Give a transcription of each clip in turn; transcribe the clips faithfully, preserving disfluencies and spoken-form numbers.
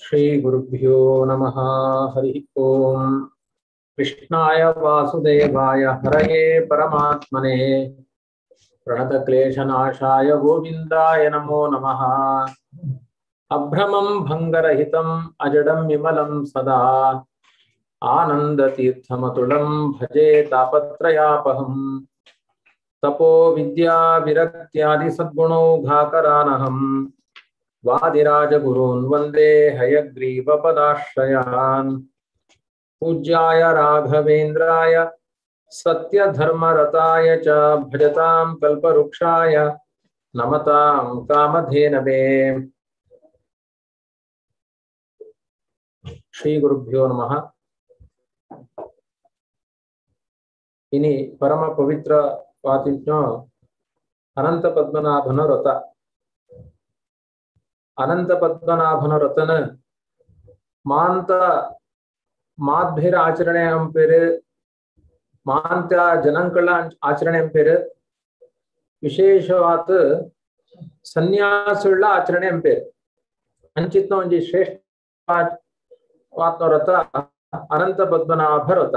श्री गुरुभ्यो नमः। हरि ओम। कृष्णाय वासुदेवाय हरये परमात्मने प्रणतक्लेशनाशाय गोविन्दाय नमो नमः। अभ्रमं भंगरहितं अजडं विमलं सदा आनन्दतीर्थमतुलं भजे तापत्रयापहम्। तपो विद्या विरक्त्यादि सद्गुणौघाकरानहम् वादिराजगुरून् वन्दे हयग्रीवपदाश्रयान्। पूज्याय राघवेन्द्राय सत्यधर्मरताय च भजतां कल्पवृक्षाय नमतां कामधेनवे। श्री गुरुभ्यो नमः। इनि परम पवित्र वातिज्ञो अनंत पद्मनाभन व्रत। अनंत पद्मनाभन व्रतन मांत माध्वेर आचರಣೆ अंपेर मांत जनंकल आचರಣೆ अंपेर विशेषवात सन्यासुल्ल आचರಣೆ अंपेर अंचित्न ಒಂಜಿ ಶ್ರೇಷ್ಠವಾದ ವ್ರತ अनंत पद्मनाभ व्रत।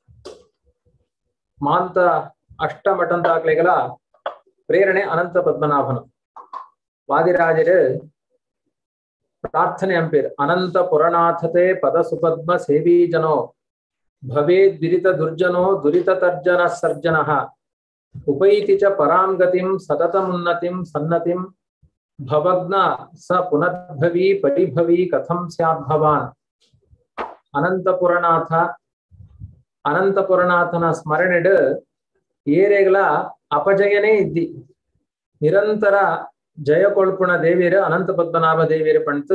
मांत अष्टमठंताग्लेगल प्रेरणे अनंत पद्मनाभन वादिराजर प्रार्थने अंपेर अनंत पुरनाथते पद सुपद्म सेवी जनो भवे दुरित दुर्जनो दुरित तर्जन सर्जनः उपैति च परां गतिं सततमुन्नतिं सन्नतिं भवग्न स पुनर्भवी परिभवी कथं स्यात् भवान्। अनंत पुरनाथ अनंत पुरनाथन स्मरणेड ಏರೆಗಳ ಅಪಜಯನೇ ಇದ್ದಿ ನಿರಂತರ ಜಯಕೊಳ್ಪುಣ ದೇವಿಯರ ಅನಂತ ಪದ್ಮನಾಭ ದೇವಿಯರ ಪಂತ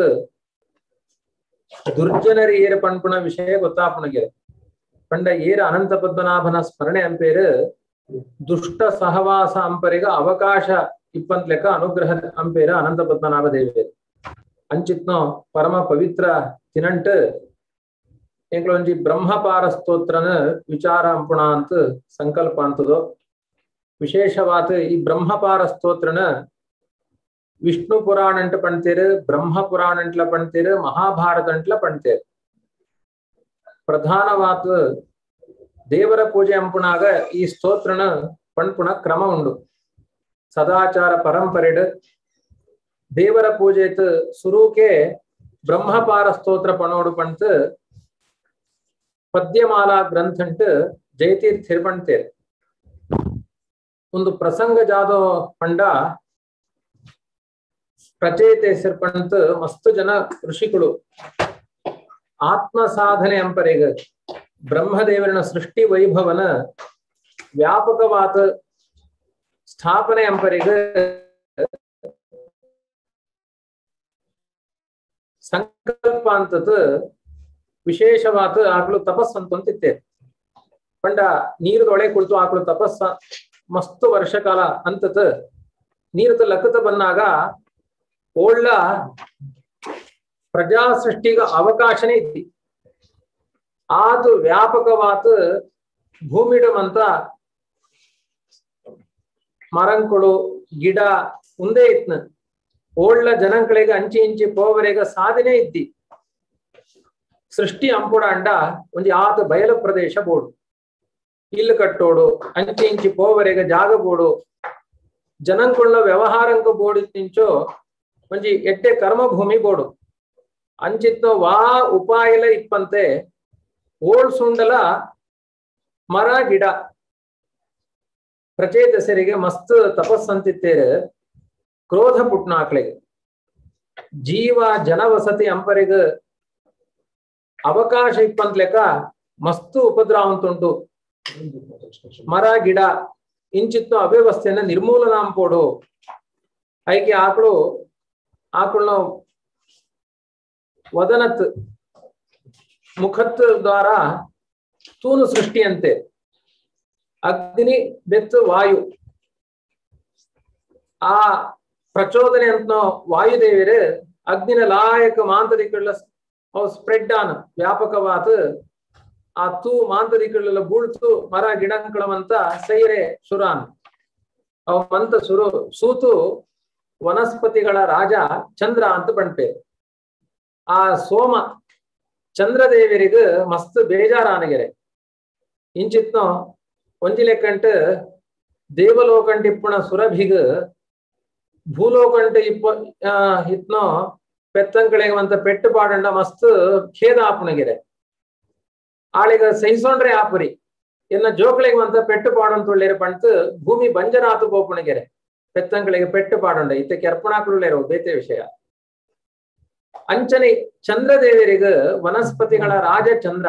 ದುರ್ಜನರ ಏರ ಪಂಪುಣ ವಿಷಯ ಗೊತ್ತಾಪುಣಗೆ ಪಂಡ ಏರ ಅನಂತ ಪದ್ಮನಾಭನ ಸ್ಮರಣೆ ಅಂಪೇರ ದುಷ್ಟ ಸಹವಾಸ ಅಂಪರಿಗ ಅವಕಾಶ ಇಪ್ಪಂತ್ ಲೆಕ್ಕ ಅನುಗ್ರಹ ಅಂಪೇರ ಅನಂತ ಪದ್ಮನಾಭ ದೇವಿಯರು ಅಂಚಿತ್ನೋ ಪರಮ ಪವಿತ್ರ ತಿನಂಟ ಎಂಕ್ಲೊಂಜಿ ಬ್ರಹ್ಮಪಾರ ಸ್ತೋತ್ರನ ವಿಚಾರ ಅಂಪುಣ ಅಂತ ಸಂಕಲ್ಪ ಅಂತದೋ ವಿಶೇಷವಾದ ಈ ಬ್ರಹ್ಮಪಾರ ಸ್ತೋತ್ರನ ವಿಷ್ಣು ಪುರಾಣ ಅಂಟ ಪಣ್ತೇರು ಬ್ರಹ್ಮ ಪುರಾಣ ಅಂಟ್ಲ ಪಣ್ತೇರು ಮಹಾಭಾರತ ಅಂಟ್ಲ ಪಣ್ತೇರು ಪ್ರಧಾನವಾದ ದೇವರ ಪೂಜೆ ಅಂಪುಣಾಗ ಈ ಸ್ತೋತ್ರನ ಪಣ್ಪುಣ ಕ್ರಮ ಉಂಡು ಸದಾಚಾರ ಪರಂಪರೆಡ್ ದೇವರ ಪೂಜೆತ್ ಸುರೂಕೆ ಬ್ರಹ್ಮಪಾರ ಸ್ತೋತ್ರ ಪಣೋಡು ಪಣ್ತ ಪದ್ಯಮಾಲಾ ಗ್ರಂಥಂಟ ಜಯತೀರ್ಥಿರ್ ಪಣ್ತೇರು ಒಂದು ಪ್ರಸಂಗ ಜಾದೋ ಪಂಡ ಪ್ರಚೇತೆ ಸೇರ್ಪಂತ ಮಸ್ತ್ ಜನ ಋಷಿಗಳು ಆತ್ಮ ಸಾಧನೆ ಅಂಪರೆಗ ಬ್ರಹ್ಮದೇವರನ ಸೃಷ್ಟಿ ವೈಭವನ ವ್ಯಾಪಕವಾದ ಸ್ಥಾಪನೆ ಅಂಪರೆಗ ಸಂಕಲ್ಪ ಅಂತದ ವಿಶೇಷವಾದ ಆಕಳು ತಪಸ್ಸು ಅಂತಂತಿತ್ತೆ ಪಂಡ ನೀರದೊಳೆ ಕುಳಿತು ಆಕಳು ತಪಸ್ಸ ಮಸ್ತ್ ವರ್ಷ ಕಾಲ ಅಂತತ ನೀರದ ಲಕ್ಕತ ಬಂದಾಗ ಒಳ್ಳ ಪ್ರಜಾ ಸೃಷ್ಟಿಗ ಅವಕಾಶನೇ ಇದ್ದಿ ಆದು ವ್ಯಾಪಕವಾದ ಭೂಮಿಡಮಂತ ಮರಂಕೊಳು ಗಿಡ ಮುಂದೆ ಇತ್ನ ಒಳ್ಳ ಜನಗಳಿಗೆ ಅಂಚಿ ಇಂಚಿ ಪೋವರೆಗ ಸಾಧನೆ ಇದ್ದಿ ಸೃಷ್ಟಿ ಅಂಪುಡ ಅಂಡ ಒಂಜಿ ಆತ ಬಯಲ ಪ್ರದೇಶ ಬೋಡು ಇಲ್ಲು ಕಟ್ಟೋಡು ಅಂಚಿ ಇಂಚಿ ಪೋವರೆಗ ಜಾಗ ಬೋಡು ಜನಂಕುಳ್ಳ ವ್ಯವಹಾರಂಕ ಬೋಡು ನಿಂಚೋ ಒಂಜಿ ಎಡ್ಡೆ ಕರ್ಮಭೂಮಿ ಬೋಡು ಅಂಚಿತ್ನೋ ವಾ ಉಪಾಯಲ ಇಪ್ಪಂತೆ ಓಳ್ ಸುಂಡಲ ಮರ ಗಿಡ ಪ್ರಚೇತಸರಿಗೆ ಮಸ್ತ್ ತಪಸ್ಸಂತಿತ್ತೇರು ಕ್ರೋಧ ಪುಟ್ನಾಕ್ಲೆಗೆ ಜೀವ ಜನವಸತಿ ಅಂಪರಿಗ ಅವಕಾಶ ಇಪ್ಪಂತ್ ಲೆಕ್ಕ ಮಸ್ತು ಉಪದ್ರವ ಅಂತುಂಟು ಮರ ಗಿಡ ಇಂಚಿತ್ತು ಅವ್ಯವಸ್ಥೆಯನ್ನ ನಿರ್ಮೂಲನ ಅಂಪೋಡು ಐಕೆ ಆಕಳು ಆಕಳನ ವದನತ್ ಮುಖತ್ ದ್ವಾರ ತೂನು ಸೃಷ್ಟಿಯಂತೆ ಅಗ್ನಿ ಬೆತ್ತು ವಾಯು ಆ ಪ್ರಚೋದನೆ ಅಂತ ವಾಯುದೇವಿಯರು ಅಗ್ನಿನ ಲಾಯಕ ಮಾಂತರಿಕಳ ಅವು ಸ್ಪ್ರೆಡ್ ಆನ್ ವ್ಯಾಪಕವಾದ ಆ ತೂ ಮಾಂತರಿಕಳೆಲ್ಲ ಬೂಳ್ತು ಮರ ಗಿಡಂಕಳವಂತ ಸೈರೆ ಸುರಾನ್ ಅವ ಮಂತ ಸುರು ಸೂತು ವನಸ್ಪತಿಗಳ ರಾಜ ಚಂದ್ರ ಅಂತ ಪಣ್ಪೇರು ಆ ಸೋಮ ಚಂದ್ರದೇವರಿಗ ಮಸ್ತ್ ಬೇಜಾರಾನಗೆರೆ ಇಂಚಿತ್ನೋ ಒಂಜಿಲೆಕ್ಕಂಟ ದೇವಲೋಕಂಟ ಇಪ್ಪುಣ ಸುರಭಿಗ ಭೂಲೋಕಂಟ ಇಪ್ಪ ಇತ್ನೋ ಪೆತ್ತಂಕಳಿಗೆ ಅಂತ ಪೆಟ್ಟು ಪಾಡಂಡ ಮಸ್ತ್ ಖೇದ ಆಪುಣಗೆರೆ ಆಳಿಗ ಸಹಿಸೊಂಡ್ರೆ ಆಪುರಿ ಎನ್ನ ಜೋಕಳಿಗೆ ಅಂತ ಪೆಟ್ಟು ಪಾಡಂತುಳ್ಳೇರು ಪಂತ ಭೂಮಿ ಬಂಜರಾತು ಗೋಪುಣಗೆರೆ ಪೆತ್ತಂಕಳಿಗೆ ಪೆಟ್ಟು ಪಾಡಂಡ ಇತ್ತೆ ಕೆರ್ಪಣಾಕುಳ್ಳೇರೋ ಬೇತೆ ವಿಷಯ ಅಂಚನೆ ಚಂದ್ರದೇವರಿಗ ವನಸ್ಪತಿಗಳ ರಾಜ ಚಂದ್ರ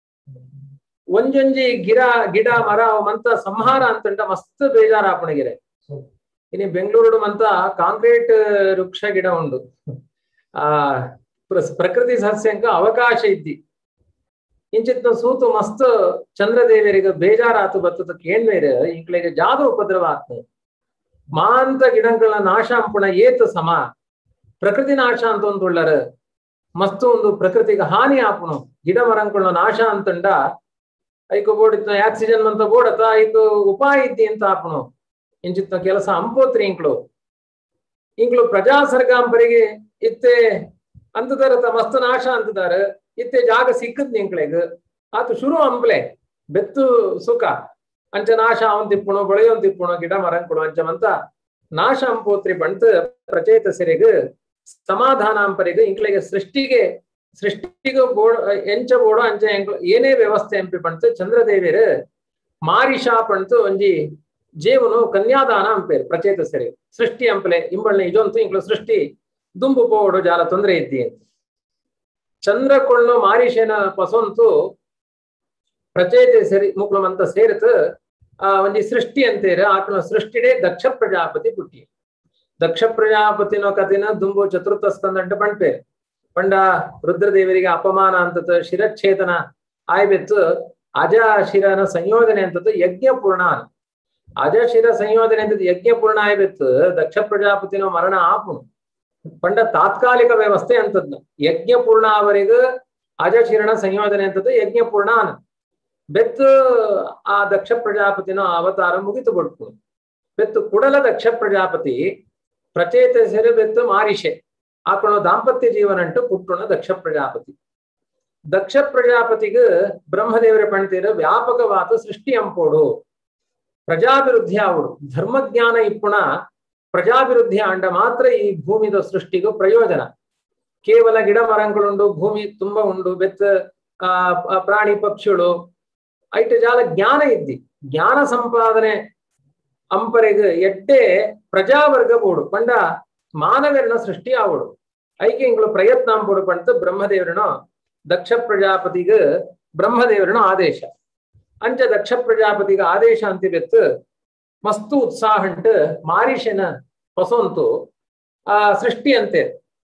ಒಂಜೊಂಜಿ ಗಿಡ ಗಿಡ ಮರ ಮಂತ ಸಂಹಾರ ಅಂತಂಡ ಮಸ್ತ್ ಬೇಜಾರಾಪುಣಗೆರೆ ಇನಿ ಬೆಂಗಳೂರು ಮಂತ ಕಾಂಕ್ರೀಟ್ ವೃಕ್ಷ ಗಿಡ ಉಂಡು ಆ ಪ್ರಕೃತಿ ಸಸ್ಯಂಕ ಅವಕಾಶ ಇದ್ದಿ ಇಂಚಿತ್ನ ಸೂತು ಮಸ್ತ್ ಚಂದ್ರದೇವರಿಗ ಬೇಜಾರಾತು ಬತ್ತದ ಕೇಳ್ಮೇರ ಇಂಕ್ಳಿಗೆ ಜಾದು ಉಪದ್ರವ ಆತ್ಮ ಮಾಂತ ಗಿಡಗಳ ನಾಶ ಅಂಪುಣ ಏತ್ ಸಮ ಪ್ರಕೃತಿ ನಾಶ ಅಂತ ಒಂದುಳ್ಳರ ಮಸ್ತ್ ಒಂದು ಪ್ರಕೃತಿಗೆ ಹಾನಿ ಆಪುಣು ಗಿಡ ಮರಂಗಳ ನಾಶ ಅಂತಂಡ ಐಕು ಬೋಡಿತ್ನ ಆಕ್ಸಿಜನ್ ಅಂತ ಬೋಡತ ಐಕು ಉಪಾಯ ಇದ್ದಿ ಅಂತ ಆಪುಣು ಇಂಚಿತ್ನ ಕೆಲಸ ಅಂಪೋತ್ರಿ ಇಂಕ್ಳು ಇಂಕ್ಳು ಪ್ರಜಾಸರ್ಗ ಅಂಪರಿಗೆ ಇತ್ತೆ ಅಂತದರತ ಮಸ್ತ್ ನಾಶ ಅಂತದಾರ ಇತ್ತೆ ಜಾಗ ಸಿಕ್ಕದ್ ನಿಂಕ್ಳೆಗ್ ಆತು ಶುರು ಅಂಪ್ಲೆ ಬೆತ್ತು ಸುಖ ಅಂಚ ನಾಶ ಅವನ್ ತಿಪ್ಪುಣು ಬಳಿಯೋನ್ ತಿಪ್ಪುಣು ಗಿಡ ಮರಂ ಕೊಡು ಅಂಚಮಂತ ನಾಶ ಅಂಪೋತ್ರಿ ಬಂತ ಪ್ರಚೇತ ಸಿರಿಗ ಸಮಾಧಾನ ಅಂಪರಿಗೆ ಇಂಕ್ಳಿಗೆ ಸೃಷ್ಟಿಗೆ ಸೃಷ್ಟಿಗೆ ಬೋಡ ಎಂಚ ಬೋಡೋ ಅಂಚ ಏನೇ ವ್ಯವಸ್ಥೆ ಎಂಪಿ ಬಂತು ಚಂದ್ರದೇವಿರ ಮಾರಿಷಾ ಪಂತು ಒಂಜಿ ಜೇವನು ಕನ್ಯಾದಾನ ಅಂಪೇರು ಪ್ರಚೇತ ಸರಿ ಸೃಷ್ಟಿ ಅಂಪಲೆ ಇಂಬಳ್ನೆ ಇಜೊಂತು ಇಂಕ್ಳು ಸೃಷ್ಟಿ ದುಂಬು ಪೋಡು ಜಾಲ ತೊಂದರೆ ಇದ್ದಿ ಚಂದ್ರ ಕೊಳ್ಳು ಮಾರಿಷೇನ ಪಸೊಂತು ಪ್ರಚೇತ ಸರಿ ಮುಕ್ಳಮಂತ ಸೇರಿತ ಆ ಒಂಜಿ ಸೃಷ್ಟಿ ಅಂತೇರ ಆತನ ಸೃಷ್ಟಿಡೇ ದಕ್ಷ ಪ್ರಜಾಪತಿ ಪುಟ್ಟಿ ದಕ್ಷ ಪ್ರಜಾಪತಿನೋ ಕಥೆನ ದುಂಬು ಚತುರ್ಥ ಸ್ಕಂದಂಟ ಪಂಡ್ಪೇರು ಪಂಡ ರುದ್ರದೇವರಿಗೆ ಅಪಮಾನ ಅಂತದ ಶಿರಚ್ಛೇದನ ಆಯ್ಬೆತ್ತು ಅಜ ಶಿರನ ಸಂಯೋಜನೆ ಅಂತದ್ದು ಯಜ್ಞಪೂರ್ಣ ಅಜ ಶಿರ ಸಂಯೋಜನೆ ಅಂತದ್ದು ಯಜ್ಞಪೂರ್ಣ ಆಯ್ಬೆತ್ತು ದಕ್ಷ ಪ್ರಜಾಪತಿನೋ ಮರಣ ಆಪುಣು ಪಂಡ ತಾತ್ಕಾಲಿಕ ವ್ಯವಸ್ಥೆ ಅಂತದ್ನ ಯಜ್ಞಪೂರ್ಣ ಅವರಿಗ ಅಜ ಶಿರನ ಸಂಯೋಜನೆ ಅಂತದ್ದು ಯಜ್ಞಪೂರ್ಣ ಅನ್ ಬೆತ್ತು ಆ ದಕ್ಷ ಪ್ರಜಾಪತಿನೋ ಅವತಾರ ಮುಗಿತು ಬಿಡ್ತು ಬೆತ್ತು ಕುಡಲ ದಕ್ಷ ಪ್ರಜಾಪತಿ ಪ್ರಚೇತ ಸೆರೆ ಬೆತ್ತು ಮಾರಿಷೆ ಆಕಣ ದಾಂಪತ್ಯ ಜೀವನ ಅಂಟು ಪುಟ್ಟುಣ ದಕ್ಷ ಪ್ರಜಾಪತಿ ದಕ್ಷ ಪ್ರಜಾಪತಿಗ ಬ್ರಹ್ಮದೇವರ ಪಂಡಿತರ ವ್ಯಾಪಕವಾದ ಸೃಷ್ಟಿ ಅಂಪೋಡು ಪ್ರಜಾಭಿವೃದ್ಧಿ ಆವಡು ಧರ್ಮಜ್ಞಾನ ಇಪ್ಪುಣ ಪ್ರಜಾಭಿವೃದ್ಧಿ ಅಂಡ ಮಾತ್ರ ಈ ಭೂಮಿದ ಸೃಷ್ಟಿಗೂ ಪ್ರಯೋಜನ ಕೇವಲ ಗಿಡ ಮರങ്ങളുಂಡು ಭೂಮಿ ತುಂಬಾ ಉಂಡು ಬೆತ್ತ ಆ ಪ್ರಾಣಿ ಪಕ್ಷಿಗಳು ಐಟ ಜಾಲ ಜ್ಞಾನ ಇದ್ದಿ ಜ್ಞಾನ ಸಂಪಾದನೆ ಅಂಪರೆಗ ಎಡ್ಡೆ ಪ್ರಜಾವರ್ಗ ಬೋಡು ಪಂಡ ಮಾನವರನ ಸೃಷ್ಟಿ ಆವಡು ಐಕೆ ಇಂಗ್ಳು ಪ್ರಯತ್ನ ಅಂಪೋಡು ಪಂತ ಬ್ರಹ್ಮದೇವರನ ದಕ್ಷ ಪ್ರಜಾಪತಿಗ ಬ್ರಹ್ಮದೇವರನ ಆದೇಶ ಅಂಚ ದಕ್ಷ ಪ್ರಜಾಪತಿಗ ಆದೇಶ ಅಂತಿವೆತ್ತು ಮಸ್ತು ಉತ್ಸಾಹ ಅಂಟ ಮಾರಿಷನ ಹೊಸಂತು ಆ ಸೃಷ್ಟಿ ಅಂತೆ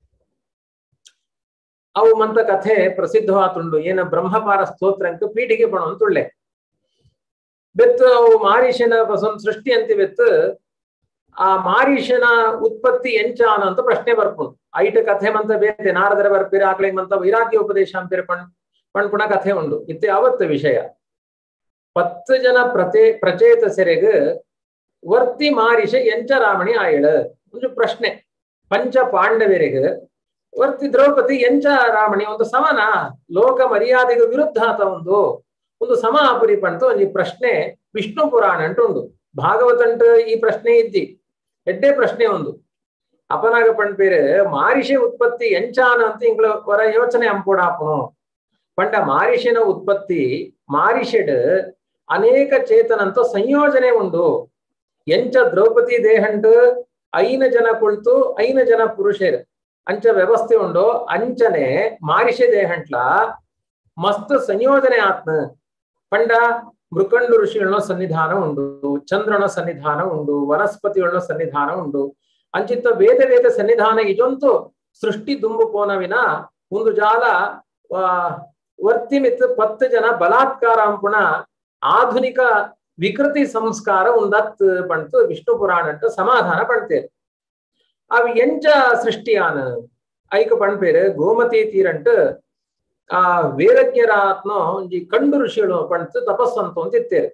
ಅವು ಮಂತ ಕಥೆ ಪ್ರಸಿದ್ಧವಾತುಂಡು ಏನ ಬ್ರಹ್ಮಪಾರ ಸ್ತೋತ್ರಂಕ ಪೀಠಿಗೆ ಬಣವಂತುಳ್ಳೆ ಬೆತ್ತು ಅವು ಮಾರಿಷನ ಹೊಸನ್ ಸೃಷ್ಟಿ ಅಂತಿವೆತ್ತು ಆ ಮಾರಿಷನ ಉತ್ಪತ್ತಿ ಎಂಚಾನ ಅಂತ ಪ್ರಶ್ನೆ ಬರ್ಪುಂಡು ಐಟ ಕಥೆ ಮಂತ ಬೇತೆ ನಾರದರ ಬರ್ಪಿರ ಆಕಳಿಗೆ ಮಂತ ವೈರಾಗ್ಯ ಉಪದೇಶ ಅಂಪಿರ ಪಣ್ ಪಣ್ಪುಣ ಕಥೆ ಉಂಡು ಇತ್ತೆ ಅವತ್ತು ವಿಷಯ ಪತ್ತು ಜನ ಪ್ರಚೇ ಪ್ರಚೇತ ಸೆರೆಗ ವರ್ತಿ ಮಾರಿಷ ಎಂಚ ರಾಮಣಿ ಆಯಳ ಒಂದು ಪ್ರಶ್ನೆ ಪಂಚ ಪಾಂಡವರಿಗೆ ವರ್ತಿ ದ್ರೌಪದಿ ಎಂಚ ರಾಮಣಿ ಒಂದು ಸಮನ ಲೋಕ ಮರ್ಯಾದೆಗೆ ವಿರುದ್ಧ ಆತ ಒಂದು ಒಂದು ಸಮ ಆಪುರಿ ಪಂತ ಒಂದು ಪ್ರಶ್ನೆ ವಿಷ್ಣು ಪುರಾಣ ಅಂಟುಂಡು ಭಾಗವತಂಟ ಈ ಪ್ರಶ್ನೆ ಇದ್ದಿ ಎಡ್ಡೆ ಪ್ರಶ್ನೆ ಒಂದು ಅಪನಾಗ ಪಂಡ್ಪೇರು ಮಾರಿಷೆ ಉತ್ಪತ್ತಿ ಎಂಚಾನ ಅಂತ ಇಂಗ್ಳ ವರ ಯೋಚನೆ ಅಂಪೋಡಾಪನು ಪಂಡ ಮಾರಿಷನ ಉತ್ಪತ್ತಿ ಮಾರಿಷೆಡ್ ಅನೇಕ ಚೇತನಂತ ಸಂಯೋಜನೆ ಉಂಡು ಎಂಚ ದ್ರೌಪದಿ ದೇಹಂಡು ಐನ ಜನ ಕುಳ್ತು ಐನ ಜನ ಪುರುಷರು ಅಂಚ ವ್ಯವಸ್ಥೆ ಉಂಡು ಅಂಚನೆ ಮಾರಿಷೆ ದೇಹಂಟ್ಲ ಮಸ್ತ್ ಸಂಯೋಜನೆ ಆತ್ನ ಪಂಡ ಮೃಕಂಡು ಋಷಿಗಳನ್ನ ಸನ್ನಿಧಾನ ಉಂಡು ಚಂದ್ರನ ಸನ್ನಿಧಾನ ಉಂಡು ವನಸ್ಪತಿಗಳನ್ನ ಸನ್ನಿಧಾನ ಉಂಡು ಅಂಚಿತ್ತ ವೇದ ವೇದ ಸನ್ನಿಧಾನ ಇಜೊಂತು ಸೃಷ್ಟಿ ದುಂಬು ಪೋನವಿನ ಒಂದು ಜಾಲ ವರ್ತಿ ಮಿತ್ ಪತ್ತು ಜನ ಬಲಾತ್ಕಾರ ಅಂಪುಣ ಆಧುನಿಕ ವಿಕೃತಿ ಸಂಸ್ಕಾರ ಉಂದತ್ ಪಂತು ವಿಷ್ಣು ಪುರಾಣ ಅಂಟು ಸಮಾಧಾನ ಪಣ್ತೇರು ಅವು ಎಂಚ ಸೃಷ್ಟಿಯಾನ ಐಕ ಪಣ್ಪೇರು ಗೋಮತಿ ತೀರಂಟು ಆ ವೇರಜ್ಞರಾತ್ನ ಒಂಜಿ ಕಂಡು ಋಷಿಗಳು ಪಣ್ತು ತಪಸ್ಸಂತು ಅಂತ ಇತ್ತೇರು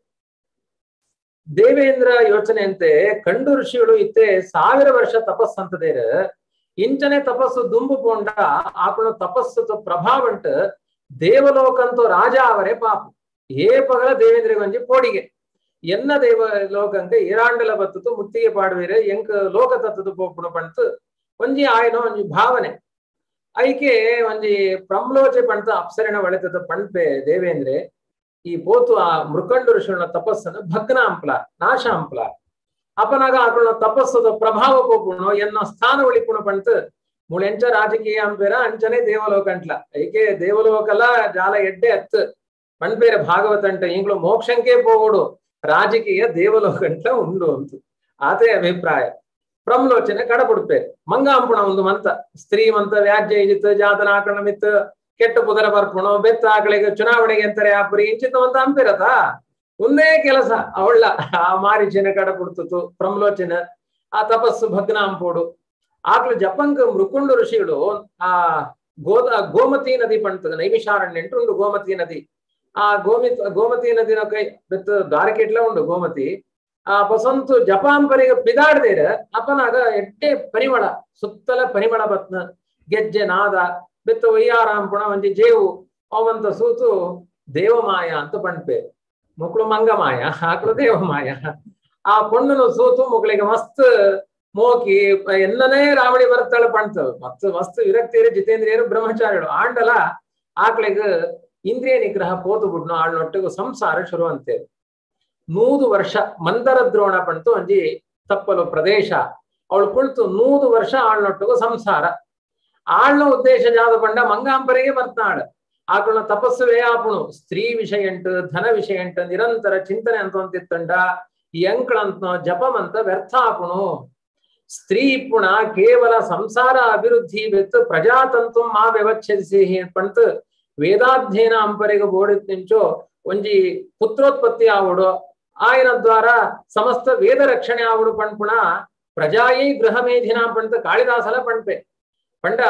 ದೇವೇಂದ್ರ ಯೋಚನೆ ಅಂತೆ ಕಂಡು ಋಷಿಗಳು ಇತ್ತೆ ಸಾವಿರ ವರ್ಷ ತಪಸ್ಸಂತದೇರು ಇಂಚನೆ ತಪಸ್ಸು ದುಂಬು ಪೋಂಡ ಆಪಣ ತಪಸ್ಸು ಪ್ರಭಾವ ಉಂಟು ದೇವಲೋಕಂತೂ ರಾಜ ಅವರೇ ಪಾಪ ಏ ಪಗಲ ದೇವೇಂದ್ರ ಗಂಜಿ ಪೋಡಿಗೆ ಎನ್ನ ದೇವ ಲೋಕಂಗೆ ಇರಾಂಡಲ ಬತ್ತದು ಮುತ್ತಿಗೆ ಪಾಡುವಿರೆ ಎಂಕ್ ಲೋಕ ತತ್ತದು ಪೋಪುಣ ಪಂತು ಒಂಜಿ ಆಯ್ನ ಒಂಜಿ ಭಾವನೆ ಐಕೆ ಒಂಜಿ ಪ್ರಮ್ಲೋಚೆ ಪಂತ ಅಪ್ಸರಿನ ಒಳೆತದ ಪಂಪೆ ದೇವೇಂದ್ರೆ ಈ ಪೋತು ಆ ಮೃಕಂಡು ಋಷಿಗಳ ತಪಸ್ಸನ್ನು ಭಗ್ನ ಅಂಪ್ಲ ನಾಶ ಅಂಪ್ಲ ಅಪನಾಗ ಆಕಳ ತಪಸ್ಸದ ಪ್ರಭಾವ ಪೋಪುಣ ಎನ್ನ ಸ್ಥಾನ ಉಳಿಪುಣ ಪಂತು ಮುಳೆಂಚ ರಾಜಕೀಯ ಅಂಪೇರ ಅಂಚನೆ ದೇವಲೋಕ ಅಂಟ್ಲ ಐಕೆ ದೇವಲೋಕಲ ಜಾಲ ಎಡ್ಡೆ ಹತ್ತು ಪಂಪೇರ ಭಾಗವತ ಅಂಟ ಈಗಲೂ ಮೋಕ್ಷಂಕೆ ಪೋಗೋಡು ರಾಜಕೀಯ ದೇವಲೋಕ ಅಂಟ್ಲ ಉಂಡು ಅಂತು ಆತೆ ಅಭಿಪ್ರಾಯ ಪ್ರಮ್ಲೋಚನೆ ಕಡಪುಡ್ಪೆ ಮಂಗಾಂಪುಣ ಒಂದು ಮಂತ ಸ್ತ್ರೀ ಮಂತ ವ್ಯಾಜ್ಯ ಇಜಿತ್ತು ಜಾತನ ಆಕಣಮಿತ್ತು ಕೆಟ್ಟ ಪುದರ ಬರ್ಪುಣ ಬೆತ್ತ ಆಕಳಿಗೆ ಚುನಾವಣೆಗೆ ಅಂತಾರೆ ಆಪುರಿ ಇಂಚಿತವಂತ ಅಂಪಿರತ ಒಂದೇ ಕೆಲಸ ಅವಳ ಆ ಮಾರಿಚಿನ ಕಡಪುಡ್ತು ಪ್ರಮ್ಲೋಚನ ಆ ತಪಸ್ಸು ಭಗ್ನ ಅಂಪೋಡು ಆಕ್ಳು ಜಪಂಕ ಮೃಕುಂಡು ಋಷಿಗಳು ಆ ಗೋದ ಗೋಮತಿ ನದಿ ಪಂತದ ನೈಮಿಷಾರಣ್ಯ ಉಂಟು ಗೋಮತಿ ನದಿ ಆ ಗೋಮಿ ಗೋಮತಿ ನದಿನ ಕೈ ಬೆತ್ತ ದ್ವಾರಕೆಟ್ಲ ಉಂಡು ಗೋಮತಿ ಆ ಬಸಂತು ಜಪಾಂಪರಿಗೆ ಪಿದಾಡ್ದೇರ ಅಪನಾಗ ಎಟ್ಟೆ ಪರಿಮಳ ಸುತ್ತಲ ಪರಿಮಳ ಬತ್ನ ಗೆಜ್ಜೆ ನಾದ ಬೆತ್ತ ವಯ್ಯಾರಾಂಪುಣ ಒಂಜಿ ಜೇವು ಅವಂತ ಸೂತು ದೇವಮಾಯ ಅಂತ ಪಂಡ್ಪೆ ಮುಕ್ಳು ಮಂಗಮಾಯ ಆಕಳು ದೇವಮಾಯ ಆ ಪೊಣ್ಣನು ಸೂತು ಮುಕ್ಳಿಗೆ ಮಸ್ತ್ ಮೋಕಿ ಎನ್ನನೇ ರಾವಣಿ ಬರ್ತಾಳೆ ಪಣ್ತವ ಮಸ್ತ್ ಮಸ್ತ್ ವಿರಕ್ತಿಯರು ಜಿತೇಂದ್ರಿಯರು ಬ್ರಹ್ಮಚಾರಿಗಳು ಆಂಡಲ ಆಕಳಿಗೆ ಇಂದ್ರಿಯ ನಿಗ್ರಹ ಪೋತು ಬಿಡ್ನು ಆಳ್ನೊಟ್ಟಿಗೂ ಸಂಸಾರ ಶುರು ಅಂತೇವೆ ನೂದು ವರ್ಷ ಮಂದರ ದ್ರೋಣ ಪಂತು ಒಂಜಿ ತಪ್ಪಲು ಪ್ರದೇಶ ಅವಳು ಕುಳಿತು ನೂದು ವರ್ಷ ಆಳ್ನೊಟ್ಟಿಗೂ ಸಂಸಾರ ಆಳ್ನ ಉದ್ದೇಶ ಜಾದ ಪಂಡ ಮಂಗಾಂಬರಿಗೆ ಬರ್ತಾಳ ಆಕಳನ ತಪಸ್ಸು ವೇಯಾಪುಣು ಸ್ತ್ರೀ ವಿಷಯ ಎಂಟು ಧನ ವಿಷಯ ಎಂಟು ನಿರಂತರ ಚಿಂತನೆ ಅಂತ ಅಂತಿತ್ತಂಡ ಈ ಅಂಕಳಂತ ಜಪಮಂತ ವ್ಯರ್ಥ ಆಪುಣು ಸ್ತ್ರೀ ಪುಣ ಕೇವಲ ಸಂಸಾರ ಅಭಿವೃದ್ಧಿ ಬೆತ್ತು ಪ್ರಜಾತಂತು ಮಾ ವ್ಯವಚ್ಛಿಸಿ ಪಂತು ವೇದಾಧ್ಯಯನ ಅಂಪರಿಗೆ ಬೋಡಿಂಚೋ ಒಂಜಿ ಪುತ್ರೋತ್ಪತ್ತಿ ಆವಡು ఆయన ద్వారా సమస్త వేద రక్షణ ఆవుడు పణ్పుణ ప్రజాయై గృహమేధినా పంట కాళిదాసల పణ్పే పండ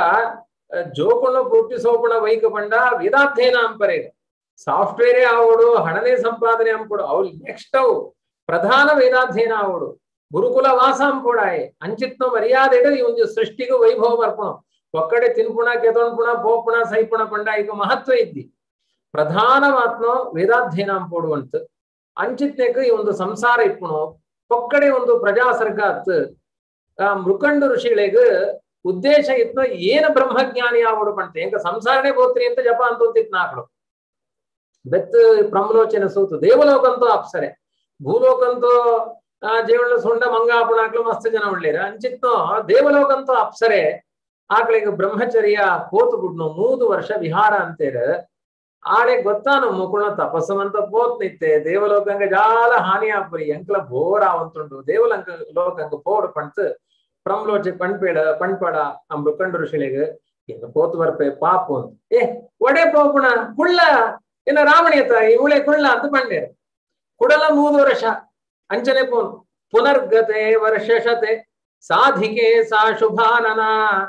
జోకుణ ಪೂರ್ತಿ ಸೋಪುಣ ವೈಕ ಪಂಡ ವೇದಾಧ್ಯಯನ ಅಂಪರೆ ಸಾಫ್ಟ್ವೇರೇ ಆವಡು ಹಣನೇ ಸಂಪಾದನೆ ಅಂಪುಡು ಅವು ನೆಕ್ಸ್ಟ್ ಅವು ಪ್ರಧಾನ ವೇದಾಧ್ಯಯನ ಆವಡು ಗುರುಕುಲ ವಾಸ ಅಂಪುಡಾಯೆ ಅಂಚಿತ್ನ ಮರ್ಯಾದೆ ಈ ಒಂದು ಸೃಷ್ಟಿಗೂ ವೈಭವ ಬರ್ಪುಣ ಒಕ್ಕಡೆ ತಿನ್ಪುಣ ಕೆತೊಣ್ಪುಣ ಪೋಪುಣ ಸೈಪುಣ ಪಂಡ ಈಗ ಮಹತ್ವ ಇದ್ದಿ ಪ್ರಧಾನ ಮಾತ್ನ ವೇದಾಧ್ಯಯನ ಅಂಪೋಡು ಅಂತ ಅಂಚಿತ್ನೆಕ್ ಈ ಒಂದು ಸಂಸಾರ ಇಪ್ಪುಣು ಪೊಕ್ಕಡೆ ಒಂದು ಪ್ರಜಾಸರ್ಗ ಅತ್ ಮೃಕಂಡು ಋಷಿಗಳಿಗೆ ಉದ್ದೇಶ ಇತ್ತು ಏನ ಬ್ರಹ್ಮಜ್ಞಾನಿ ಆವಡು ಪಂತೆ ಎಂಕ ಸಂಸಾರನೇ ಬೋತ್ರಿ ಅಂತ ಜಪ ಅಂತಂತಿತ್ ನಾಕಳು ಬೆತ್ ಪ್ರಮ್ಲೋಚನ ಸೂತು ದೇವಲೋಕಂತೂ ಅಪ್ಸರೆ ಭೂಲೋಕಂತೂ ಆ ಜೀವನ ಸುಂಡ ಮಂಗಾಪುಣಾಕ್ಲು ಮಸ್ತ್ ಜನ ಒಳ್ಳೇರ ಅಂಚಿತ್ನೋ ದೇವಲೋಕಂತೂ ಅಪ್ಸರೆ ಆಕಳಿಗೆ ಬ್ರಹ್ಮಚರ್ಯ ಪೋತು ಬಿಡ್ನು ಮೂದು ವರ್ಷ ವಿಹಾರ ಅಂತೇರ ಆಡೆ ಗೊತ್ತಾನು ಮುಕುಳ ತಪಸ್ಸಮಂತ ಪೋತ್ ನಿತ್ತೆ ದೇವಲೋಕಂಗ ಜಾಲ ಹಾನಿ ಆಪುರಿ ಎಂಕ್ಲ ಬೋರ ಅವಂತುಂಡು ದೇವಲಂಕ ಲೋಕಂಗ ಪೋಡು ಪಂತು ಪ್ರಮ್ಲೋಚೆ ಪಣ್ಪೇಡ ಪಣ್ಪಡ ಆ ಮೃಕಂಡು ಋಷಿಳಿಗೆ ಏನು ಪೋತು ಬರ್ಪೆ ಪಾಪು ಅಂತ ಏ ಒಡೆ ಪೋಪುಣ ಕುಳ್ಳ ಏನ ರಾವಣಿಯತ ಇವಳೆ ಕುಳ್ಳ ಅಂತ ಪಂಡೇರ ಕುಡಲ ಮೂದು ವರ್ಷ ಅಂಚನೆ ಪೋನ್ ಪುನರ್ಗತೆ ವರ್ಷಶತೆ ಸಾಧಿಕೆ ಸಾ ಶುಭಾನನ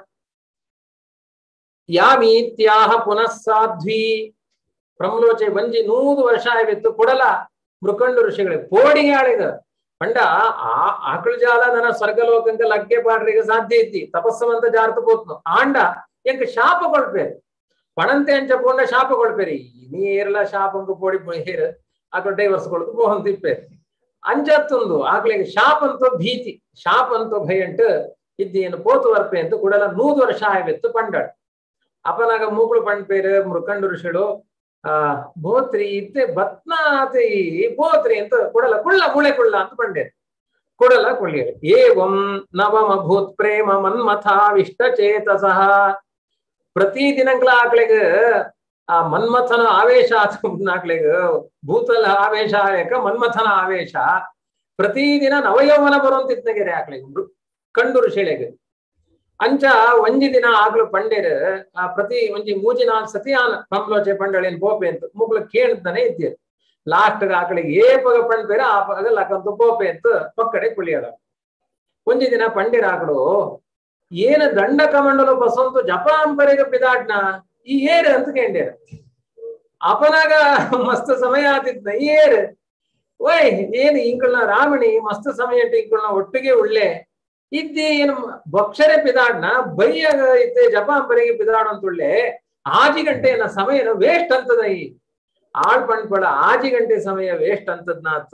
ಯಾಮೀತ್ಯಾಹ ಪುನಃ ಸಾಧ್ವಿ ಪ್ರಮ್ಲೋಚೆ ಬಂಜಿ ನೂದು ವರ್ಷ ಆಗಿತ್ತು ಕುಡಲ ಮೃಕಂಡು ಋಷಿಗಳಿಗೆ ಪೋಡಿಗೆ ಆಳಿದ ಪಂಡ ಆ ಆಕಳು ಜಾಲ ನನ್ನ ಸ್ವರ್ಗಲೋಕಂಗ ಲಗ್ಗೆ ಪಾಡ್ರಿಗೆ ಸಾಧ್ಯ ಇದ್ದಿ ತಪಸ್ಸವಂತ ಜಾರ್ತ ಪೋತ್ನು ಆಂಡ ಎಂಕ ಶಾಪ ಕೊಳ್ಪೇರಿ ಪಣಂತೆ ಅಂಚ ಪೋಂಡ ಶಾಪ ಕೊಳ್ಪೇರಿ ನೀರ್ಲ ಶಾಪಂಗ ಪೋಡಿ ಹೇರ್ ಆಕಳು ಡೈವರ್ಸ್ ಕೊಳ್ತು ಪೋಹನ್ ತಿಪ್ಪೇರಿ ಅಂಜತ್ತೊಂದು ಆಕಳಿಗೆ ಶಾಪ ಅಂತೂ ಭೀತಿ ಶಾಪ ಅಂತೂ ಭಯ ಅಂಟು ಇದ್ದೇನು ಪೋತು ವರ್ಪೆ ಅಂತ ಕುಡಲ ನೂದು ವರ್ಷ ಆಗಿತ್ತು ಪಂಡಾಳ ಅಪನಾಗ ಮೂಗುಳು ಪಂಡ್ಪೇರು ಮೃಕಂಡು ಋಷಿಗಳು ಆ ಬೋತ್ರಿ ಇತ್ತೆ ಬತ್ನಾತಿ ಬೋತ್ರಿ ಅಂತ ಕೊಡಲ ಕುಳ್ಳ ಮುಳೆ ಕುಳ್ಳ ಅಂತ ಪಂಡೇರು ಕೊಡಲ ಕೊಳ್ಳಿಯರು ಏವಂ ನವಮ ಭೂತ್ ಪ್ರೇಮ ಮನ್ಮಥಾವಿಷ್ಟ ಚೇತಸಃ ಪ್ರತಿ ದಿನಗಳ ಆಕಳಿಗೆ ಆ ಮನ್ಮಥನ ಆವೇಶ ಆಕಳಿಗೆ ಭೂತಲ ಆವೇಶ ಆಯಕ ಮನ್ಮಥನ ಆವೇಶ ಪ್ರತಿದಿನ ನವಯೌವನ ಬರುವಂತಿತ್ನಗೆರೆ ಆಕಳಿಗೆ ಕಂಡು ಋಷಿಳಿಗೆ ಅಂಚ ಒಂಜಿ ದಿನ ಆಗ್ಲು ಪಂಡೇರ್ ಆ ಪ್ರತಿ ಒಂಜಿ ಮೂಜಿ ನಾಲ್ಕು ಸತಿ ಆನ ಪ್ರಮ್ಲೋಚೆ ಪಂಡಳೇನ್ ಪೋಪೆ ಅಂತ ಮುಗ್ಲು ಕೇಳ್ತಾನೆ ಇದ್ದೀರಿ ಲಾಸ್ಟ್ ಆಕಳಿಗೆ ಏ ಪಗ ಪಂಡ್ಪೇರ ಆ ಪಗ ಲಕ್ಕಂತ ಪೋಪೆ ಅಂತ ಪಕ್ಕಡೆ ಕುಳಿಯಡ ಒಂಜಿ ದಿನ ಪಂಡೇರ್ ಆಕಳು ಏನ ದಂಡ ಕಮಂಡಲು ಬಸವಂತು ಜಪ ಅಂಬರಿಗೆ ಪಿದಾಡ್ನ ಈ ಏರ್ ಅಂತ ಕೇಂಡೇರ ಅಪನಾಗ ಮಸ್ತ್ ಸಮಯ ಆತಿದ್ನ ಈ ಏರ್ ಓಯ್ ಏನ್ ಇಂಕಳ್ನ ರಾಮಣಿ ಮಸ್ತ್ ಸಮಯ ಇಂಕಳ್ನ ಒಟ್ಟಿಗೆ ಉಳ್ಳೆ ಇದ್ದಿ ಏನು ಬಕ್ಷರೆ ಪಿದಾಡ್ನ ಬೈಯ ಇತ್ತೆ ಜಪಾಂಬರಿಗೆ ಪಿದಾಡ್ ಅಂತುಳ್ಳೆ ಆಜಿ ಗಂಟೆನ ಸಮಯನ ವೇಸ್ಟ್ ಅಂತದ ಈ ಆಳ್ ಪಣ್ಪಳ ಆಜಿ ಗಂಟೆ ಸಮಯ ವೇಸ್ಟ್ ಅಂತದ್ನಾತ್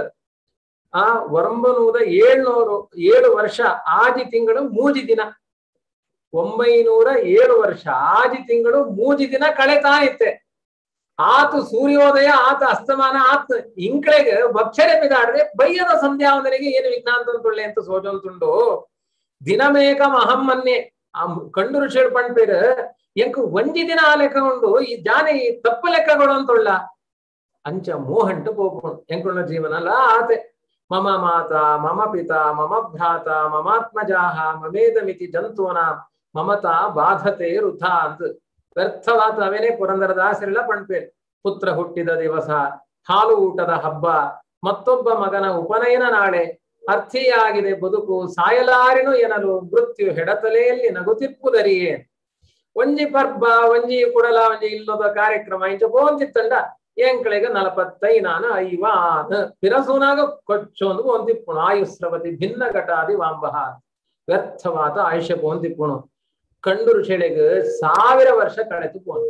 ಆ ಒಂಬನೂರ ಏಳ್ನೂರು ಏಳು ವರ್ಷ ಆಜಿ ತಿಂಗಳು ಮೂಜಿ ದಿನ ಒಂಬೈನೂರ ಏಳು ವರ್ಷ ಆಜಿ ತಿಂಗಳು ಮೂಜಿ ದಿನ ಕಳೆತಾ ಇತ್ತೆ ಆತು ಸೂರ್ಯೋದಯ ಆತ ಅಸ್ತಮಾನ ಆತ್ ಇಂಕ್ಳೆಗೆ ಭಕ್ಷರೆ ಪಿದಾಡ್ರೆ ಬಯ್ಯದ ಸಂಧ್ಯಾವಂದನೆಗೆ ಏನು ವಿಜ್ಞಾನ ಅಂತೊಳ್ಳೆ ಅಂತ ಸೋಜಂತುಂಡು ದಿನಮೇಕ ಮಹಮ್ಮನ್ನೇ ಆ ಕಂಡು ಋಷಿಗಳು ಪಣ್ಪೇರು ಎಂಕ್ ಒಂಜಿ ದಿನ ಆ ಲೆಕ್ಕ ಉಂಡು ಈ ಜಾನೆ ಈ ತಪ್ಪು ಲೆಕ್ಕಗಳು ಅಂತೊಳ್ಳ ಅಂಚ ಮೋಹಂಟು ಪೋಪುಣು ಎಂಕುಣ್ಣ ಜೀವನ ಅಲ್ಲ ಆತೆ ಮಮ ಮಾತಾ ಮಮ ಪಿತಾ ಮಮ ಭ್ರಾತ ಮಮಾತ್ಮಜಾಹ ಮಮೇದಮಿತಿ ಜಂತೂನ ಮಮತಾ ಬಾಧತೆ ವೃಥ ಅಂತ ವ್ಯರ್ಥವಾದ ಅವೇನೇ ಪುರಂದರದಾಸರೆಲ್ಲ ಪಣ್ಪೇರು ಪುತ್ರ ಹುಟ್ಟಿದ ದಿವಸ ಹಾಲು ಊಟದ ಹಬ್ಬ ಮತ್ತೊಬ್ಬ ಮಗನ ಉಪನಯನ ನಾಳೆ ಅರ್ಥಿಯಾಗಿದೆ ಬದುಕು ಸಾಯಲಾರಿನು ಎನಲು ಮೃತ್ಯು ಹೆಡತಲೆಯಲ್ಲಿ ನಗುತಿಪ್ಪುದರಿಯೇ ಒಂಜಿ ಪರ್ಬ ಒಂಜಿ ಕುಡಲ ಒಂಜಿ ಇಲ್ಲದ ಕಾರ್ಯಕ್ರಮ ಇಂಚ ಪೋಂತಿತ್ತಂಡ ಎಂಕ್ಳೆಗ ನಲಪತ್ತೈ ನಾನು ಐವಾನ್ ಪಿರಸೂನಾಗ ಕೊಚ್ಚೊಂದು ಪೋಂತಿಪ್ಪುಣು ಆಯುಸ್ರವತಿ ಭಿನ್ನ ಘಟಾದಿ ವಾಂಬಹ ವ್ಯರ್ಥವಾದ ಆಯುಷ್ಯ ಪೋಂತಿಪ್ಪುಣು ಕಂಡು ಋಷಿಳಿಗ ಸಾವಿರ ವರ್ಷ ಕಳೆತು ಪೋಂದು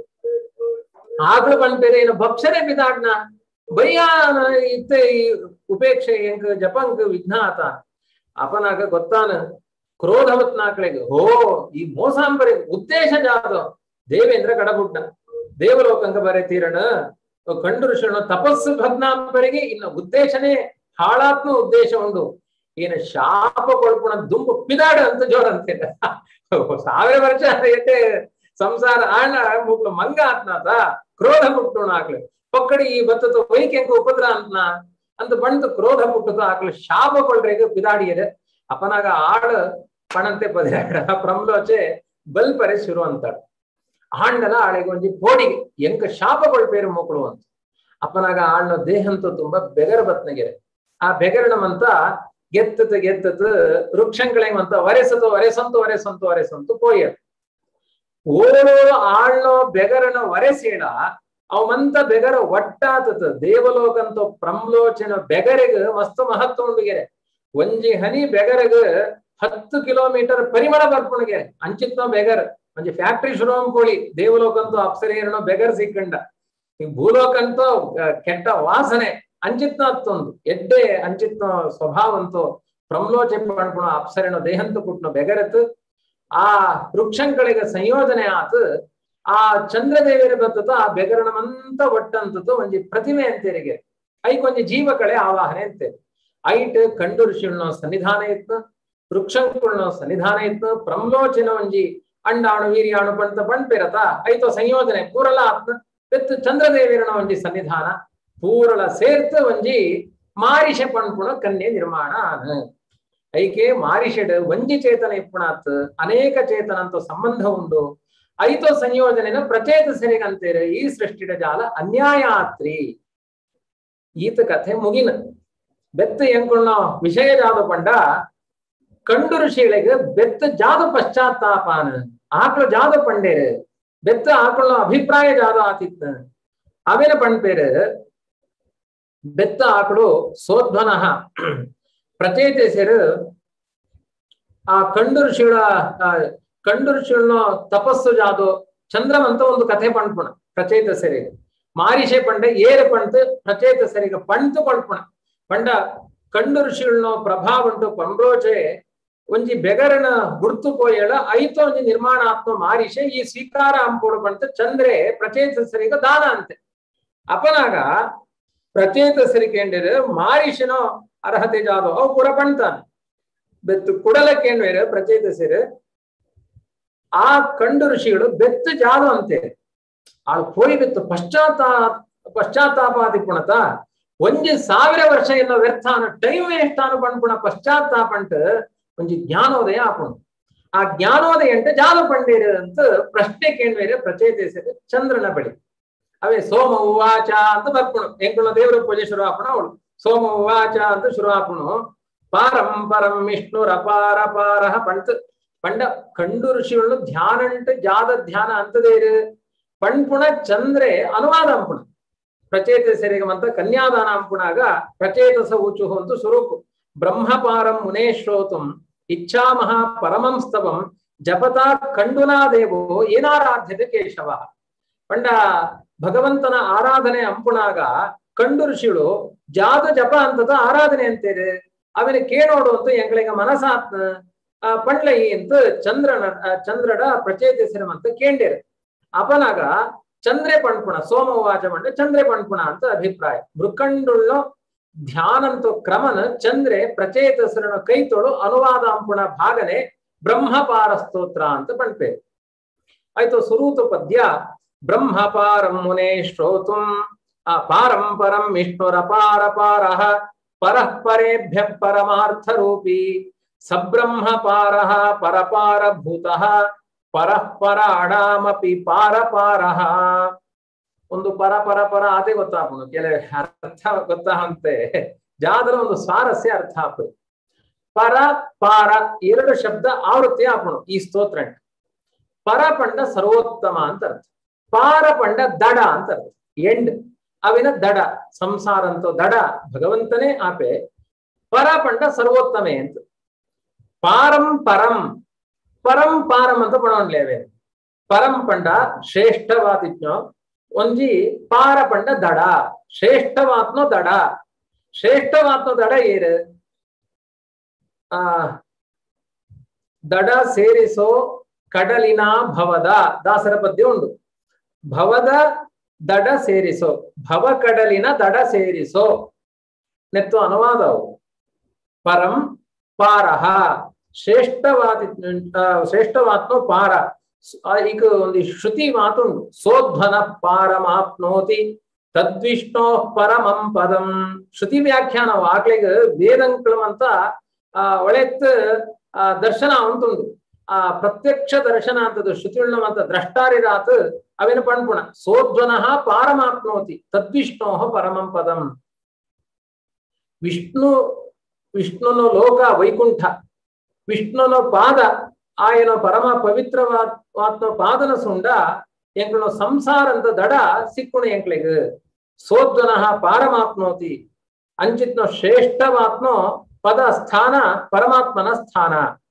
ಆಗ್ಲು ಪಣ್ಪೇರೆ ಏನು ಭಕ್ಷರೆ ಬಿದಾಡ್ನ ಬಯ್ಯ ಇತ್ತೆ ಈ ಉಪೇಕ್ಷೆ ಎಂಕ್ ಜಪಂಕ್ ವಿಘ್ನಾತ ಅಪನಾಗ ಗೊತ್ತಾನ ಕ್ರೋಧವತ್ ನಾಕ್ಳೆಗ ಹೋ ಈ ಮೋಸಾಂಬರಿ ಉದ್ದೇಶ ಜಾದು ದೇವೇಂದ್ರ ಕಡಬುಡ್ಡ ದೇವಲೋಕಂಗ ಬರೆ ತೀರಣ ಕಂಡು ಋಷಿಣ ತಪಸ್ಸು ಭಗ್ನಾಂಬರಿಗೆ ಇನ್ನು ಉದ್ದೇಶನೇ ಹಾಳಾತ್ಮ ಉದ್ದೇಶ ಉಂಡು ಏನು ಶಾಪ ಕೊಳ್ಪುಣ ದುಂಬು ಪಿದಾಡ ಅಂತ ಜೋರ ಅಂತ ಸಾವಿರ ವರ್ಷ ಎಟ್ಟೆ ಸಂಸಾರ ಆಣ ಮುಗ್ಲು ಮಂಗ ಆತ್ನಾತ ಕ್ರೋಧ ಮುಟ್ಟುಣ ಆಕ್ಳು ಪಕ್ಕಡಿ ಈ ಬತ್ತದ ವೈಕೆಂಕ ಉಪದ್ರ ಅಂತನ ಅಂತ ಬಂದು ಕ್ರೋಧ ಮುಟ್ಟದ ಆಕ್ಳು ಶಾಪ ಕೊಳ್ರೆಗ ಪಿದಾಡಿಯರೆ ಅಪನಾಗ ಆಳ ಪಣಂತೆ ಪದಿರಾಡ ಪ್ರಮ್ಲೋಚೆ ಬಲ್ಪರೆ ಶುರು ಅಂತಾಳ ಆಂಡಲ ಆಳೆಗೆ ಒಂಜಿ ಪೋಡಿಗೆ ಎಂಕ ಶಾಪ ಕೊಳ್ಪೇರು ಮಕ್ಕಳು ಅಂತ ಅಪನಾಗ ಆಳ್ನ ದೇಹಂತೂ ತುಂಬಾ ಬೆಗರ ಬತ್ನಗೆರೆ ಆ ಬೆಗರಣಮಂತ ಗೆತ್ತತ್ ಗೆತ್ತತ್ ವೃಕ್ಷಂಗಳಂತ ವರೆಸತು ವರೆಸಂತು ವರೆಸಂತು ವರೆಸಂತು ಪೋಯರ್ ಓಳೋಳು ಆಳ್ನೋ ಬೆಗರನ ವರೆಸೀಳ ಅವಮಂತ ಬೆಗರ ಒಟ್ಟಾತತ್ ದೇವಲೋಕಂತ ಪ್ರಮ್ಲೋಚನ ಬೆಗರೆಗ ಮಸ್ತ್ ಮಹತ್ವ ಉಂಡುಗೆರೆ ಒಂಜಿ ಹನಿ ಬೆಗರಗ ಹತ್ತು ಕಿಲೋಮೀಟರ್ ಪರಿಮಳ ಬರ್ಪುಣಗೆರೆ ಅಂಚಿತ್ನೋ ಬೆಗರ್ ಒಂಜಿ ಫ್ಯಾಕ್ಟ್ರಿ ಶುರುವಂ ಕೋಳಿ ದೇವಲೋಕಂತೂ ಅಪ್ಸರೇನೋ ಬೆಗರ್ ಸಿಕ್ಕಂಡ ಈ ಭೂಲೋಕಂತೂ ಕೆಟ್ಟ ವಾಸನೆ ಅಂಚಿತ್ನ ಹತ್ತೊಂದು ಎಡ್ಡೆ ಅಂಚಿತ್ನ ಸ್ವಭಾವಂತೂ ಪ್ರಮ್ಲೋಚೆ ಪಣ್ಪುಣ ಅಪ್ಸರೇನೋ ದೇಹಂತ ಪುಟ್ನ ಬೆಗರತ್ ಆ ವೃಕ್ಷಂಗಳಿಗೆ ಸಂಯೋಜನೆ ಆತು ಆ ಚಂದ್ರದೇವಿರ ಬತ್ತದ ಆ ಬೆಗರಣಮಂತ ಒಟ್ಟಂತದ್ದು ಒಂಜಿ ಪ್ರತಿಮೆ ಅಂತೇರಿಗೆ ಐಕೊಂಜಿ ಜೀವಕಳೆ ಆವಾಹನೆ ಅಂತೆ ಐಟ್ ಕಂಡು ಋಷಿಳ್ನೋ ಸನ್ನಿಧಾನ ಇತ್ತು ವೃಕ್ಷಂಕುಳ್ನೋ ಸನ್ನಿಧಾನ ಇತ್ತು ಪ್ರಮ್ಲೋಚನ ಒಂಜಿ ಅಂಡಾಣು ವೀರ್ಯಾಣು ಪಂತ ಪಣ್ಪೇರತ ಐತೋ ಸಂಯೋಜನೆ ಪೂರಲ ಆತ್ಮ ಬೆತ್ತು ಚಂದ್ರದೇವಿರನ ಒಂಜಿ ಸನ್ನಿಧಾನ ಪೂರಲ ಸೇರ್ತು ಒಂಜಿ ಮಾರಿಷ ಪಣ್ಪುಣ ಕನ್ಯೆ ನಿರ್ಮಾಣ ಆನ ಐಕೆ ಮಾರಿಷಡ್ ಒಂಜಿ ಚೇತನ ಇಪ್ಪುಣಾತ್ ಅನೇಕ ಚೇತನ ಅಂತ ಸಂಬಂಧ ಉಂಡು ಐತೋ ಸಂಯೋಜನೆನ ಪ್ರಚೇತ ಸರಿಗಂತೇರೆ ಈ ಸೃಷ್ಟಿಡ ಜಾಲ ಅನ್ಯಾಯಾತ್ರಿ ಈತ ಕಥೆ ಮುಗಿನ ಬೆತ್ತ ಎಂಕುಳ್ನ ವಿಷಯ ಜಾದು ಪಂಡ ಕಂಡು ಋಷಿಗಳಿಗೆ ಬೆತ್ತ ಜಾದು ಪಶ್ಚಾತ್ತಾಪಾನ ಆಕಳು ಜಾದು ಪಂಡೇರು ಬೆತ್ತ ಆಕಳ ಅಭಿಪ್ರಾಯ ಜಾದು ಆತಿತ್ತ ಅವೇನ ಪಣ್ಪೇರು ಬೆತ್ತ ಆಕಳು ಸೋಧ್ವನಃ ಪ್ರಚೇತಸರು ಆ ಕಂಡು ಋಷಿಗಳ ಕಂಡು ಋಷಿಗಳನ್ನ ತಪಸ್ಸು ಜಾದು ಚಂದ್ರಮಂತ ಒಂದು ಕಥೆ ಪಣ್ಪುಣ ಪ್ರಚೇತಸರಿಗೆ ಮಾರಿಷೆ ಪಂಡ ಏರು ಪಂಟ್ ಪ್ರಚೇತಸರಿಗೆ ಪಂತು ಪಣ್ಪುಣ ಪಂಡ ಕಂಡು ಋಷಿಗಳನ್ನ ಪ್ರಭಾವ ಉಂಟು ಪಂಬ್ರೋಚೆ ಒಂಜಿ ಬೆಗರನ ಗುರ್ತು ಪೋಯಳ ಐತೋ ಒಂಜಿ ನಿರ್ಮಾಣಾತ್ಮ ಮಾರಿಷೆ ಈ ಸ್ವೀಕಾರ ಅಂಪೋಡು ಪಂತ ಚಂದ್ರೆ ಪ್ರಚೇತಸರಿಗೆ ದಾನ ಅಂತೆ ಅಪನಾಗ ಪ್ರಚೇತಸರಿಕೇಂಡಿರು ಮಾರಿಷನೋ ಅರ್ಹತೆ ಜಾದು ಅವು ಪುರ ಪಣ್ತಾನ ಬೆತ್ತು ಕುಡಲಕ್ಕೇಂಡ್ವೇರು ಪ್ರಚೇತಸರು ಆ ಕಂಡು ಋಷಿಗಳು ಬೆತ್ತು ಜಾದು ಅಂತೆ ಆಳು ಪೋಯಿ ಬೆತ್ತು ಪಶ್ಚಾತ್ತಾ ಪಶ್ಚಾತ್ತಾಪಾತಿ ಪುಣತ ಒಂಜಿ ಸಾವಿರ ವರ್ಷ ಎಲ್ಲ ವ್ಯರ್ಥಾನ ಟೈಮ್ ವೇಸ್ಟಾನು ಪಣ್ಪುಣ ಪಶ್ಚಾತ್ತಾಪಂಟ ಒಂಜಿ ಜ್ಞಾನೋದಯ ಆಪುಣ ಆ ಜ್ಞಾನೋದಯ ಅಂಟ ಜಾದು ಪಂಡೇರು ಅಂತ ಪ್ರಶ್ನೆ ಕೇಂದ್ವೇರೆ ಪ್ರಚೇತಸರು ಚಂದ್ರನ ಬಳಿ ಅವೇ ಸೋಮ ಉವಾಚ ಅಂತ ಬರ್ಪುಣು ಎಂಕುಳ ದೇವರ ಪೂಜೆ ಶುರು ಆಪುಣ ಅವಳು ಸೋಮ ಉವಾಚ ಅಂತ ಶುರು ಆಪುಣು ಪಾರಂ ಪರಂ ವಿಷ್ಣುರ ಅಪಾರ ಪಾರಹ ಪಂಟ್ ಪಂಡ ಕಂಡು ಋಷಿಗಳು ಧ್ಯಾನ ಅಂಟ ಜಾದ ಧ್ಯಾನ ಅಂತದೇರು ಪಣ್ಪುಣ ಚಂದ್ರೆ ಅನುವಾದ ಅಂಪುಣ ಪ್ರಚೇತಸರಿಗೆ ಮಂತ ಕನ್ಯಾದಾನ ಅಂಪುಣಾಗ ಪ್ರಚೇತಸ ಊಚು ಅಂತ ಸ್ವರೂಪು ಬ್ರಹ್ಮಪಾರಂ ಮುನೇ ಶ್ರೋತುಂ इच्छामः परमं स्तवं जपता कंडुना देवो ಏನಾರಾಧ್ಯತೆ ಕೇಶವ. ಪಂಡ ಭಗವಂತನ ಆರಾಧನೆ ಅಂಪುನಾಗ ಕಂಡು ಋಷಿಗಳು ಜಾತ ಜಪ ಅಂತದ ಆರಾಧನೆ ಅಂತೀರಿ ಅವನ ಕೇಳೋಡು ಅಂತ ಎಂಗಳಿಗೆ ಮನಸಾತ್ ಪಂಡ್ಲೈ ಅಂತ ಚಂದ್ರನ ಚಂದ್ರಡ ಪ್ರಚೇತಿಸಿರಂ ಅಂತ ಕೇಂಡಿರು ಅಪನಾಗ ಚಂದ್ರೆ ಪಣ್ಪುಣ ಸೋಮವಾಚ ಮಂಡ ಚಂದ್ರೆ ಪಣ್ಪುಣ ಅಂತ ಅಭಿಪ್ರಾಯ ಮೃಕಂಡುಳ್ಳ ಧ್ಯಾನಂತು ಕ್ರಮನ ಚಂದ್ರೆ ಪ್ರಚೇತಸರಣ ಕೈತೊಳು ಅನುವಾದ ಅಂಪುಣ ಭಾಗನೆ ಬ್ರಹ್ಮಪಾರ ಸ್ತೋತ್ರ ಅಂತ ಪಣ್ಪೆ ಆಯ್ತು. ಸುರೂತ ಪದ್ಯ ಬ್ರಹ್ಮಪಾರಂ ಮುನೇ ಶ್ರೋತುಂ ಅಪಾರಂ ಪರಂ ವಿಷ್ಣುರಪಾರ ಪಾರಃ ಪರಃ ಪರೇಭ್ಯ ಪರಮಾರ್ಥ ರೂಪಿ ಸಬ್ರಹ್ಮಪಾರಃ ಪರಪಾರ ಭೂತಃ ಪರಃ ಪರಾಣಾಮಪಿ ಪಾರ ಪಾರಃ. ಒಂದು ಪರ ಪರ ಪರ ಅದೇ ಗೊತ್ತಾಗ್ಬೋದು ಕೆಲವು ಅರ್ಥ ಗೊತ್ತಾಗಂತೆ ಜಾದರ ಒಂದು ಸ್ವಾರಸ್ಯ ಅರ್ಥ ಆಗ್ತದೆ. ಪರ ಪಾರ ಎರಡು ಶಬ್ದ ಆವೃತ್ತಿ ಹಾಕೋಣ ಈ ಸ್ತೋತ್ರ. ಪರ ಪಂಡ ಸರ್ವೋತ್ತಮ ಅಂತ ಅರ್ಥ, ಪಾರ ಪಂಡ ದಡ ಅಂತ ಅರ್ಥ ಎಂಡ್ ಅವಿನ ದಡ ಸಂಸಾರ ಅಂತ ದಡ ಭಗವಂತನೇ ಆಪೆ ಪರ ಪಂಡ ಸರ್ವೋತ್ತಮೆ ಅಂತ. ಪಾರಂ ಪರಂ ಪರಂ ಪಾರಂ ಅಂತ ಪಣೋನ್ಲೇವೆ ಪರಂ ಪಂಡ ಶ್ರೇಷ್ಠವಾತಿಜ್ಞೋ ಒಂಜಿ ಪಾರ ಪಂಡ ದಡ ಶ್ರೇಷ್ಠವಾತ್ನೋ ದಡ ಶ್ರೇಷ್ಠವಾತ್ನೋ ದಡ ಏರು ಆ ದಡ ಸೇರಿಸೋ ಕಡಲಿನ ಭವದ ದಾಸರ ಪದ್ಯ ಉಂಟು. ಭವದ ದಡ ಸೇರಿಸೋ ಭವ ಕಡಲಿನ ದಡ ಸೇರಿಸೋ ನೆತ್ತು ಅನುವಾದವು. ಪರಂ ಪಾರಹ ಶ್ರೇಷ್ಠವಾದಿ ಶ್ರೇಷ್ಠವಾತ್ನೋ ಪಾರ ಈಗ ಒಂದು ಶ್ರುತಿ ಮಾತುಂಟು ಸೋಧ್ವನ ಪಾರಮಾಪ್ನೋತಿ ತದ್ವಿಷ್ಣೋ ಪರಮಂ ಪದಂ. ಶ್ರುತಿ ವ್ಯಾಖ್ಯಾನ ಆಗ್ಲಿಗ ವೇದಂಕಳು ಅಂತ ಆ ಒಳೆತ್ ಆ ದರ್ಶನ ಅಂತುಂಡು ಆ ಪ್ರತ್ಯಕ್ಷ ದರ್ಶನ ಅಂತದ್ದು ಶ್ರುತಿ ಉಳ್ಳವಂತ ದ್ರಷ್ಟಾರಿರಾತ್ ಅವೇನು ಪಣ್ಪುಣ ಸೋಧ್ವನಃ ಪಾರಮಾಪ್ನೋತಿ ತದ್ವಿಷ್ಣೋ ಪರಮಂ ಪದಂ. ವಿಷ್ಣು ವಿಷ್ಣುನ ಲೋಕ ವೈಕುಂಠ ವಿಷ್ಣುನ ಪಾದ ಆಯನ ಪರಮ ಪವಿತ್ರವಾತ್ಮ ಪಾದನ ಸುಂಡ ಎಂಕ್ಳು ಸಂಸಾರ ಅಂತ ದಡ ಸಿಕ್ಕುಣ ಎಂಕ್ಳಿಗ ಸೋಧ್ವನಃ ಪಾರಮಾಪ್ನೋತಿ ಅಂಚಿತ್ನ ಶ್ರೇಷ್ಠವಾತ್ಮ ಪದ ಸ್ಥಾನ ಪರಮಾತ್ಮನ ಸ್ಥಾನ.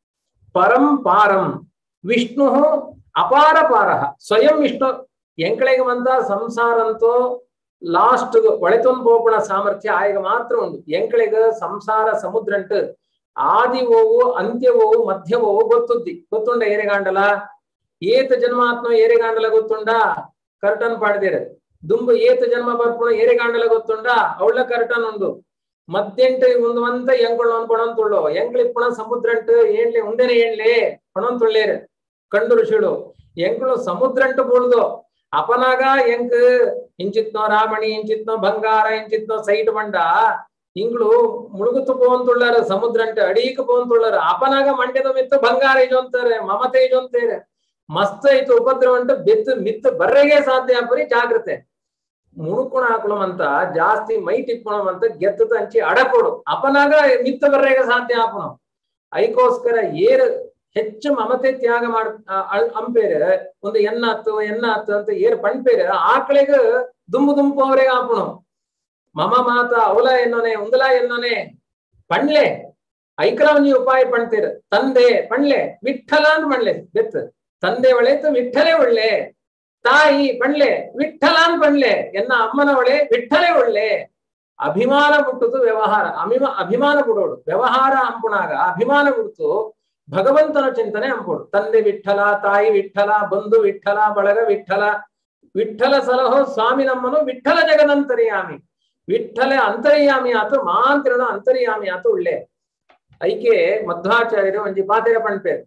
ಪರಂ ಪಾರಂ ವಿಷ್ಣು ಅಪಾರ ಪಾರ ಸ್ವಯಂ ವಿಷ್ಣು ಎಂಕ್ಳಿಗೆ ಬಂದ ಸಂಸಾರ ಅಂತೋ ಲಾಸ್ಟ್ ಒಳೆತೊಂದು ಪೋಪುಣ ಸಾಮರ್ಥ್ಯ ಆಯ್ಗ ಮಾತ್ರ ಉಂಟು. ಎಂಕ್ಳಿಗ ಸಂಸಾರ ಸಮುದ್ರ ಅಂಟು ಆದಿವೋವು ಅಂತ್ಯವೋವು ಮಧ್ಯವೋವು ಗೊತ್ತುದ್ದಿ ಗೊತ್ತುಂಡ ಏರೆಗಾಂಡಲ ಏತ ಜನ್ಮಾತ್ಮ ಏರೆಗಾಂಡಲ ಗೊತ್ತುಂಡ ಕರ್ಟನ್ ಪಾಡ್ದಿರ ದುಂಬು ಏತ ಜನ್ಮ ಬರ್ಪುಣ ಏರೆಗಾಂಡಲ ಗೊತ್ತುಂಡ ಅವಳ ಕರ್ಟನ್ ಉಂಡು ಮದ್ದೆಂಟು ಮುಂದುವಂತ ಎಂಗಳು ಪಣಂತುಳ್ಳು ಎಂಗಳಿಪ್ಪಣ ಸಮುದ್ರ ಅಂಟು ಏನ್ಲೆ ಉಂಡೆನೆ ಏನ್ಲೆ ಪಣಂತುಳ್ಳೇರು ಕಂಡು ಋಷಿಗಳು ಎಂಗಳು ಸಮುದ್ರ ಅಂಟು ಬೂಳ್ದು ಅಪನಾಗ ಎಂಕ್ ಇಂಚಿತ್ನೋ ರಾಮಣಿ ಇಂಚಿತ್ನೋ ಬಂಗಾರ ಇಂಚಿತ್ನೋ ಸೈಟ್ ಬಂಡ ಇಂಗ್ಳು ಮುಳುಗುತ್ತು ಪೋಂತುಳ್ಳಾರ ಸಮುದ್ರ ಅಂಟು ಅಡೀಕ ಪೋಂತುಳ್ಳಾರ ಅಪನಾಗ ಮಂಡ್ಯದ ಮಿತ್ತು ಬಂಗಾರ ಇದು ಅಂತಾರೆ ಮಮತೆ ಇದು ಅಂತಾರೆ ಮಸ್ತ್ ಐತು ಉಪದ್ರವ ಅಂಟು ಬೆತ್ತು ಮಿತ್ತು ಬರ್ರೆಗೆ ಸಾಧ್ಯ ಪರಿ ಜಾಗ್ರತೆ ಮುಣುಕುಣ ಹಾಕುಣಮಂತ ಜಾಸ್ತಿ ಮೈ ಟಿಪ್ಪುಣಮಂತ ಗೆತ್ತದ ಹಂಚಿ ಅಡಕೊಡು ಅಪನಾಗ ಮಿತ್ತ ಬರ್ರೆಗೆ ಸಾಧ್ಯ ಆಪುಣ ಐಕೋಸ್ಕರ ಏರ್ ಹೆಚ್ಚು ಮಮತೆ ತ್ಯಾಗ ಮಾಡ ಅಂಪೇರ ಒಂದು ಎನ್ನ ಹತ್ತು ಎನ್ನ ಹತ್ತು ಅಂತ ಏರ್ ಪಣ್ಪೇರ ಆಕಳಿಗ ದುಂಬು ದುಂಪು ಅವರಿಗೆ ಆಪುಣ ಮಮ ಮಾತ ಅವಲ ಎನ್ನೋನೆ ಉಂದಲ ಎನ್ನೋನೆ ಪಣ್ಲೆ ಐಕ್ರವನಿ ಉಪಾಯ ಪಣ್ತೀರ ತಂದೆ ಪಣ್ಲೆ ವಿಠಲ ಅಂತ ಪಣ್ಲೆ ಬೆತ್ ತಂದೆ ಒಳೆತು ವಿಠಲೆ ಒಳ್ಳೆ ತಾಯಿ ಪಣ್ಲೆ ವಿಠಲ ಅಂತ ಪಣ್ಲೆ ಎನ್ನ ಅಮ್ಮನ ಒಳೆ ವಿಠಲೆ ಒಳ್ಳೆ ಅಭಿಮಾನ ಬಿಟ್ಟುದು ವ್ಯವಹಾರ ಅಭಿಮಾ ಅಭಿಮಾನ ಬಿಡೋಡು ವ್ಯವಹಾರ ಅಂಪುಣಾಗ ಅಭಿಮಾನ ಬಿಡ್ತು ಭಗವಂತನ ಚಿಂತನೆ ಅಂಪೋಡು. ತಂದೆ ವಿಠಲ ತಾಯಿ ವಿಠಲ ಬಂಧು ವಿಠಲ ಬಳಗ ವಿಠಲ ವಿಠಲ ಸಲಹೋ ಸ್ವಾಮಿ ನಮ್ಮನು ವಿಠಲ ಜಗದಂತರ್ಯಾಮಿ ವಿಠಲ ಅಂತರ್ಯಾಮಿ ಆತು ಮಾಂತ್ರಿನ ಅಂತರ್ಯಾಮಿ ಆತು ಉಳ್ಳೆ ಐಕೆ ಮಧ್ವಾಚಾರ್ಯರು ಒಂಜಿ ಪಾತೆರ ಪಣ್ಪೇರು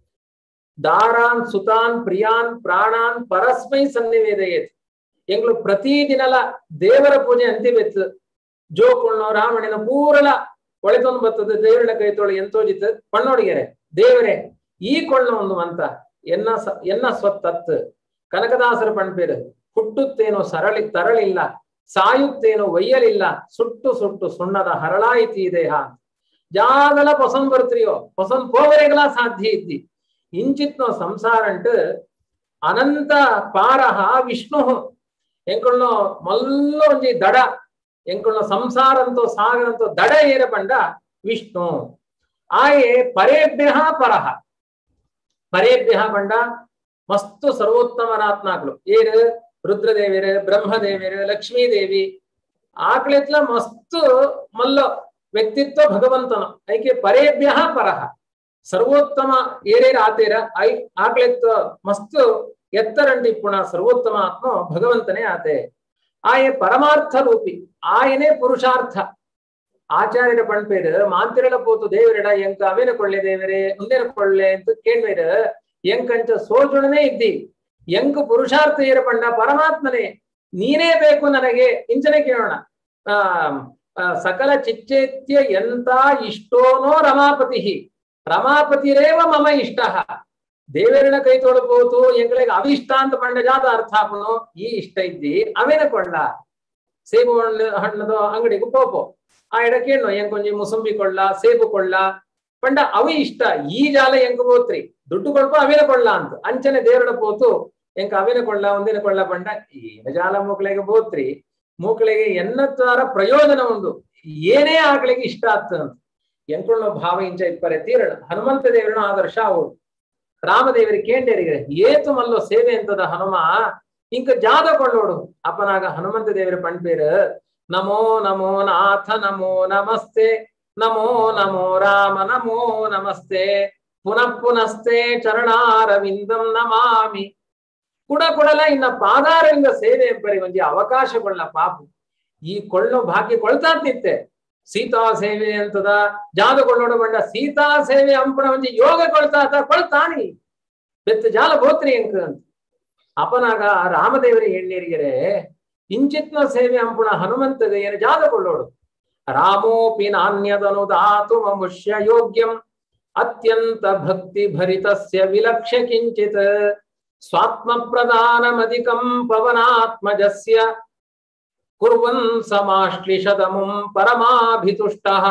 ದಾರಾನ್ ಸುತಾನ್ ಪ್ರಿಯಾನ್ ಪ್ರಾಣಾನ್ ಪರಸ್ಮೈ ಸನ್ನಿವೇದಯೇತ್ ಎಂಗ್ಳು ಪ್ರತಿದಿನಲ ದೇವರ ಪೂಜೆ ಅಂತಿವೆತ್ತು ಜೋಕುಳ್ನೋ ರಾಮಣಿನ ಪೂರಲ ಒಳೆತೊಂದು ಬರ್ತದೆ ದೇವರನ ಕೈ ತೊಳೆ ಎಂತೋಜಿತ್ ಪಣ್ಣೋಡಿಗೆರೆ ದೇವರೇ ಈ ಕೊಳ್ಳ ಒಂದು ಮಂತ ಎನ್ನ ಎನ್ನ ಸ್ವತ್ತತ್ ಕನಕದಾಸರ ಪಣ್ಪೇರು ಹುಟ್ಟುತ್ತೇನೋ ಸರಳಿ ತರಳಿಲ್ಲ ಸಾಯುತ್ತೇನೋ ಒಯ್ಯಲಿಲ್ಲ ಸುಟ್ಟು ಸುಟ್ಟು ಸುಣ್ಣದ ಹರಳಾಯಿತಿ ದೇಹ ಜಾಗಲ ಪೊಸನ್ ಬರ್ತ್ರಿಯೋ ಪೊಸನ್ ಪೋವರೆಗಲ ಸಾಧ್ಯ ಇದ್ದಿ ಇಂಚಿತ್ನೋ ಸಂಸಾರ ಅಂಟು ಅನಂತ ಪಾರಹ ವಿಷ್ಣು ಎಂಕಳ್ನೋ ಮಲ್ಲ ಒಂಜಿ ದಡ ಎಂಕಳ್ನೋ ಸಂಸಾರ ಅಂತೋ ಸಾಗರಂತೋ ದಡ ಏರ ಪಂಡ ವಿಷ್ಣು आये परेभ्यः परः परेभ्यः पंड मस्त सर्वोत्तमनात्माकलु ಏರು ರುದ್ರದೇವಿಯರು ಬ್ರಹ್ಮದೇವಿಯರು ಲಕ್ಷ್ಮೀ ದೇವಿ ಆಕಳೆತ್ಲ ಮಸ್ತ್ ಮಲ್ಲ ವ್ಯಕ್ತಿತ್ವ ಭಗವಂತನ ಐಕೆ ಪರೇಭ್ಯಃ ಪರಃ ಸರ್ವೋತ್ತಮ ಏರೇರ ಆತೇರ ಐ ಆಕಳೆತ್ವ ಮಸ್ತ್ ಎತ್ತರಂಡಿ ಪುಣ ಸರ್ವೋತ್ತಮ ಆತ್ಮ ಭಗವಂತನೇ ಆತೆ ಆಯೆ ಪರಮಾರ್ಥ ರೂಪಿ ಆಯನೇ ಪುರುಷಾರ್ಥ ಆಚಾರ್ಯರ ಪಣ್ಪೇರು ಮಾಂತಿರಳ ಪೋತು ದೇವರಿಡ ಎಂಕ ಅವೇನ ಕೊಳ್ಳೆ ದೇವರೇ ಮುಂದೇನ ಕೊಳ್ಳೆ ಅಂತ ಕೇಳ್ಬೇರು ಎಂಕಂಚ ಸೋಜುಣನೇ ಇದ್ದಿ ಎಂಕ ಪುರುಷಾರ್ಥ ಏರ ಪಂಡ ಪರಮಾತ್ಮನೇ ನೀನೇ ಬೇಕು ನನಗೆ ಇಂಚನೆ ಕೇಳೋಣ ಆ ಸಕಲ ಚಿಚ್ಚೇತ್ಯ ಎಂತ ಇಷ್ಟೋನೋ ರಮಾಪತಿ ರಮಾಪತಿರೇವ ಮಮ ಇಷ್ಟ ದೇವರಿನ ಕೈ ತೊಡಬಹುದು ಎಂಗಳಿಗೆ ಅವಿಷ್ಟ ಅಂತ ಪಂಡ ಜಾತ ಅರ್ಥ ಹಾಕುನು ಈ ಇಷ್ಟ ಇದ್ದಿ ಅವೇನ ಕೊಳ್ಳ ಸೇಬು ಹಣ್ಣು ಹಣ್ಣದ ಅಂಗಡಿಗೂ ಪೋಪೋ ಆ ಎಡಕೇನು ಎಂಕೊಂಜಿ ಮುಸಂಬಿ ಕೊಳ್ಳ ಸೇಬು ಕೊಳ್ಳ ಪಂಡ ಅವಿ ಇಷ್ಟ ಈ ಜಾಲ ಎಂಕ ಬೋತ್ರಿ ದುಡ್ಡು ಕೊಡ್ಪೋ ಅವೇನ ಕೊಳ್ಳ ಅಂತ ಅಂಚನೆ ದೇವರಡ ಪೋತು ಎಂಕ ಅವೇನ ಕೊಳ್ಳ ಒಂದೇನ ಕೊಳ್ಳ ಪಂಡ ಏನ ಜಾಲ ಮೂಕಳಿಗೆ ಬೋತ್ರಿ ಮೂಕಳಿಗೆ ಎನ್ನತ್ತಾರ ಪ್ರಯೋಜನ ಉಂಡು ಏನೇ ಆಕಳಿಗೆ ಇಷ್ಟ ಆತ ಅಂತ ಎಂಕೊಳ್ಳೋ ಭಾವ ಇಂಚ ಇಪ್ಪರೆ ತೀರಣ ಹನುಮಂತ ದೇವರನ ಆದರ್ಶ ಅವರು ರಾಮದೇವರಿಗೆ ಕೇಂಡೇರಿಗೆ ಏತು ಮಲ್ಲೋ ಸೇವೆ ಅಂತದ ಹನುಮ ಇಂಕ ಜಾದ ಕೊಳ್ಳೋಡು ಅಪ್ಪನಾಗ ಹನುಮಂತ ದೇವರ ಪಣ್ಪೇರು ನಮೋ ನಮೋ ನಾಥ ನಮೋ ನಮಸ್ತೆ ನಮೋ ನಮೋ ರಾಮ ನಮೋ ನಮಸ್ತೆ ಪುನಃ ಪುನಸ್ತೆ ಚರಣಾರವಿಂದಂ ನಮಾಮಿ ಕುಡ ಕೊಡಲ ಇನ್ನ ಪಾದಾರವಿಂದ ಸೇವೆ ಎಂಬರಿ ಒಂಜಿ ಅವಕಾಶಗೊಳ್ಳ ಪಾಪು ಈ ಕೊಳ್ಳೋ ಭಾಗ್ಯ ಕೊಳ್ತಾ ನಿತ್ತೆ ಸೀತಾ ಸೇವೆ ಅಂತದ ಜಾದ ಕೊಳ್ಳೋಡು ಬಂಡ ಸೀತಾ ಸೇವೆ ಅಂಪಣ ಒಂಜಿ ಯೋಗ ಕೊಳ್ತಾತ ಕೊಳ್ತಾನಿ ಬೆತ್ತ ಜಾಲ ಬೋತ್ರಿ ಎಂಕ ಅಂತ ಅಪನಾಗ ರಾಮದೇವರಿ ಎಣ್ಣೀರಿಗೆರೆ ಇಂಚಿತ್ನ ಸೇವೆ ಅಂಪುಣ ಹನುಮಂತಗೆ ಏನು ಜಾದ ಕೊಳ್ಳೋಡು ರಾಮೋಪಿ ನಾಣ್ಯದನು ದಾತು ಮಮುಷ್ಯ ಯೋಗ್ಯಂ ಅತ್ಯಂತ ಭಕ್ತಿ ಭರಿತಸ್ಯ ವಿಲಕ್ಷ್ಯ ಕಿಂಚಿತ್ ಸ್ವಾತ್ಮ ಪ್ರಧಾನಮಧಿಕಂ ಪವನಾತ್ಮಜಸ್ಯ ಕುರ್ವನ್ ಸಮಾಶ್ಲಿಷದಮುಂ ಪರಮಾಭಿತುಷ್ಟಃ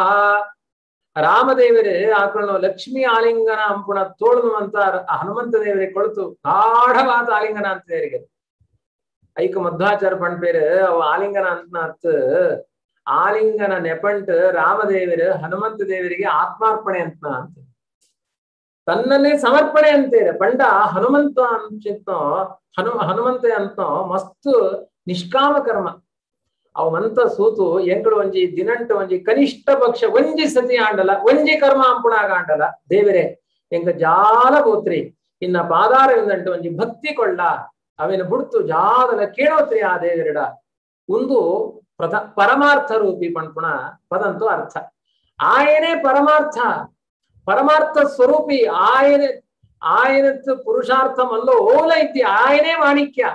ರಾಮದೇವರೇ ಆಕಳನ್ನು ಲಕ್ಷ್ಮಿ ಆಲಿಂಗನ ಅಂಪುಣ ತೋಳನು ಅಂತ ಹನುಮಂತ ದೇವರಿಗೆ ಕೊಳ್ತು ಗಾಢವಾದ ಆಲಿಂಗನ ಅಂತ ದೇವರಿಗೆ ಐಕ ಮಧ್ವಾಚಾರ ಪಣ್ಪೇರು ಅವ ಆಲಿಂಗನ ಅಂತ ಅರ್ಥ ಆಲಿಂಗನ ನೆಪಂಟ್ ರಾಮದೇವರು ಹನುಮಂತ ದೇವರಿಗೆ ಆತ್ಮಾರ್ಪಣೆ ಅಂತ ಅಂತ ತನ್ನನ್ನೇ ಸಮರ್ಪಣೆ ಅಂತೇರೆ ಪಂಡ ಹನುಮಂತ ಅಂಚಿತ್ನೋ ಹನು ಹನುಮಂತ ಅಂತನೋ ಮಸ್ತ್ ನಿಷ್ಕಾಮ ಕರ್ಮ ಅವಂತ ಸೂತು ಎಂಗಳು ಒಂಜಿ ದಿನಂಟ ಒಂಜಿ ಕನಿಷ್ಠ ಪಕ್ಷ ಒಂಜಿ ಸತಿ ಆಂಡಲ ಒಂಜಿ ಕರ್ಮ ಅಂಪುಣಾಗ ಆಂಡಲ ದೇವರೇ ಎಂಕ ಜಾಲ ಬೋತ್ರಿ ಇನ್ನ ಪಾದಾರವಿಂದಂಟು ಒಂಜಿ ಭಕ್ತಿ ಕೊಳ್ಳ ಅವೇನು ಬುಡ್ತು ಜಾದಲ ಕೇಳೋತ್ರಿ ಆ ದೇವರಿಡ ಒಂದು ಪ್ರಧ ಪರಮಾರ್ಥ ರೂಪಿ ಪಣ್ಪುಣ ಪದಂತು ಅರ್ಥ ಆಯನೇ ಪರಮಾರ್ಥ ಪರಮಾರ್ಥ ಸ್ವರೂಪಿ ಆಯನ ಆಯನತ್ ಪುರುಷಾರ್ಥ ಮಲ್ಲೋ ಓಲ ಇದ್ದಿ ಆಯನೇ ಮಾಣಿಕ್ಯ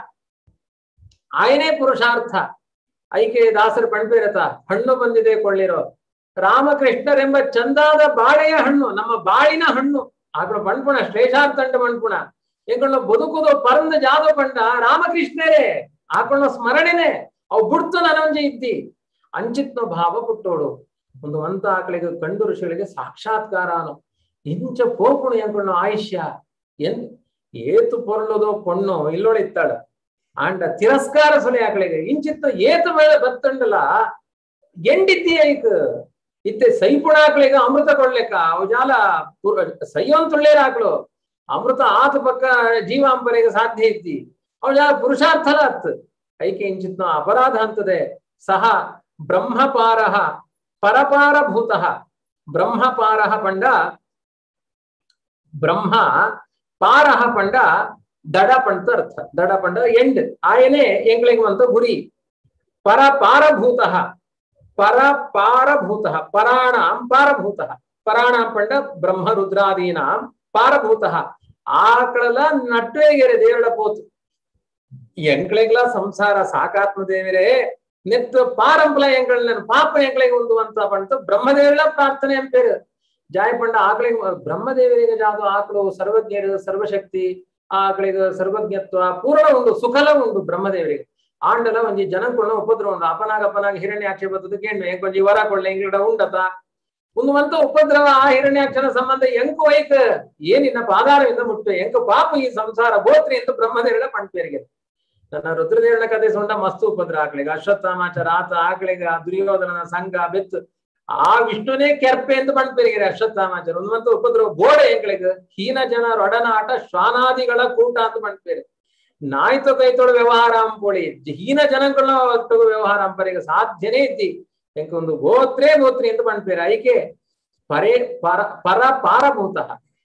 ಆಯನೇ ಪುರುಷಾರ್ಥ ಐಕೆ ದಾಸರ ಪಣ್ಪೇರತ ಹಣ್ಣು ಬಂದಿದೆ ಕೊಳ್ಳಿರೋ ರಾಮಕೃಷ್ಣರೆಂಬ ಚಂದಾದ ಬಾಳೆಯ ಹಣ್ಣು ನಮ್ಮ ಬಾಳಿನ ಹಣ್ಣು ಆಕಳು ಪಣ್ಪುಣ ಶ್ಲೇಷಾರ್ಥಂಡ ಪಣ್ಪುಣ ಎಂಕೊಳ್ಳ ಬದುಕುದು ಪರಂದ ಜಾದ ಪಂಡ ರಾಮಕೃಷ್ಣರೇ ಆಕಳ ಸ್ಮರಣೆನೆ ಅವು ಬುಡ್ತು ನನಂಜಿ ಇದ್ದಿ ಅಂಚಿತ್ನ ಭಾವ ಪುಟ್ಟೋಡು ಒಂದು ಅಂತ ಆಕಳಿಗೆ ಕಂಡು ಋಷಿಗಳಿಗೆ ಸಾಕ್ಷಾತ್ಕಾರನು ಇಂಚ ಪೋಪುಣು ಎಂಕೊಳ್ಳ ಆಯುಷ್ಯ ಎನ್ ಏತು ಪೊರ್ಲುದೋ ಪೊಣ್ಣು ಇಲ್ಲೋಳಿತ್ತಾಳ ಆಂಡ ತಿರಸ್ಕಾರ ಸೊಲೆ ಆಕಳಿಗೆ ಇಂಚಿತ್ತ ಏತು ಮೇಲೆ ಬತ್ತಂಡಲ ಎಂಡಿದ್ದಿ ಐಕ್ ಇತ್ತೆ ಸೈಪುಣ ಆಕಳಿಗೆ ಅಮೃತ ಕೊಡ್ಲೆಕ್ಕ ಅವು ಜಾಲ ಸೈಯೋನ್ ತುಳ್ಳೇರ ಆಕಳು ಅಮೃತ ಆತ ಪಕ್ಕ ಜೀವಾಂಬರಿಗೆ ಸಾಧ್ಯ ಇದ್ದಿ ಅವು ಜಾಲ ಪುರುಷಾರ್ಥಲ ಅತ್ ಐಕೆ ಇಂಚಿತ್ನ ಅಪರಾಧ ಅಂತದೆ ಸಹ ಬ್ರಹ್ಮಪಾರಃ ಪರಪಾರಭೂತಃ ಬ್ರಹ್ಮಪಾರಃ ಪಂಡ ಬ್ರಹ್ಮ ಪಾರಃ ಪಂಡ ದಡ ಪಂಡ ಅರ್ಥ ದಡ ಪಂಡ ಎಂಡ್ ಆಯನೇ ಎಂಗ್ಳಿಗೆ ಅಂತ ಗುರಿ ಪರ ಪಾರಭೂತಃ ಪರ ಪಾರಭೂತಃ ಪರಾಣಾಂ ಪಾರಭೂತಃ ಪರಾಣಾಂ ಪಂಡ ಬ್ರಹ್ಮ ರುದ್ರಾದೀನಾಂ ಪಾರಭೂತಃ ಆಕಳಲ ನಟ್ವೇಗೆರೆ ದೇವಳ ಪೋತು ಎಂಕ್ಳೆಗ್ಲ ಸಂಸಾರ ಸಾಕಾತ್ಮ ದೇವರೇ ನೆತ್ತು ಪಾರಂಪಲ ಎಂಗಳ ಪಾಪ ಎಂಕ್ಳಿಗೆ ಒಂದು ಅಂತ ಬಂತು ಬ್ರಹ್ಮದೇವರ ಪ್ರಾರ್ಥನೆ ಅಂಪೇರು ಜಾಯ ಪಂಡ ಆಕಳಿಗೆ ಬ್ರಹ್ಮದೇವರಿಗೆ ಜಾದು ಆಕಳು ಸರ್ವಜ್ಞರು ಸರ್ವಶಕ್ತಿ ಆಕಳಿಗೆ ಸರ್ವಜ್ಞತ್ವ ಪೂರ್ಣ ಉಂಡು ಸುಖಲ ಉಂಡು ಬ್ರಹ್ಮದೇವರಿಗೆ ಆಂಡಲ ಒಂಜಿ ಜನಕ್ಕೊಂಡ ಉಪದ್ರವ ಉಂಡು ಅಪನಾಗ ಅಪನಾಗ ಹಿರಣ್ಯಾಕ್ಷ ಬರ್ತದ ಕೇಳ್ಮೆ ಎಂಕೊಂಜಿ ವರ ಕೊಳ್ಳೆ ಎಂಗಿಡ ಉಂಡತ ಒಂದು ಮಂತ ಉಪದ್ರವ ಆ ಹಿರಣ್ಯಾಕ್ಷನ ಸಂಬಂಧ ಎಂಕು ವೈಕ್ ಏನಿನ್ನ ಪಾದಾರವಿಂದ ಮುಟ್ಟು ಎಂಕ ಪಾಪ ಈ ಸಂಸಾರ ಗೋತ್ರಿ ಎಂದು ಬ್ರಹ್ಮದೇವರ ಪಣ್ಪೇರಿಗೆ ನನ್ನ ರುದ್ರದೇವನ ಕಥೆ ಸೊಂಡ ಮಸ್ತು ಉಪದ್ರ ಆಕಳಿಗೆ ಅಶ್ವತ್ಥಾಮಾಚಾರ ಆತ ಆಕಳಿಗೆ ದುರ್ಯೋಧನನ ಸಂಘ ಬೆತ್ತು ಆ ವಿಷ್ಣುನೇ ಕೆರ್ಪೆ ಅಂತ ಬಂದ್ಪೇರಿಗೆರೆ ಅಶ್ವತ್ಥಾಮಾಚಾರ ಒಂದಂತ ಉಪದ್ರವ ಗೋಡೆ ಎಂಗಳಿಗೆ ಹೀನ ಜನರ ಒಡನಾಟ ಶ್ವಾನಾದಿಗಳ ಕೂಟ ಅಂತ ಬಂದ್ಪೇರಿ ನಾಯ್ತು ಕೈತೊಳ ವ್ಯವಹಾರ ಅಂಪೋಳಿ ಹೀನ ಜನಗಳ ಒಟ್ಟು ವ್ಯವಹಾರ ಅಂಪರಿಗೆ ಸಾಧ್ಯನೇ ಇದ್ದಿ ಎಂಕ ಒಂದು ಗೋತ್ರೇ ಗೋತ್ರಿ ಅಂತ ಬಂದ್ಪೇರಿ ಐಕೆ ಪರೇ ಪರ ಪರ ಪಾರಭೂತ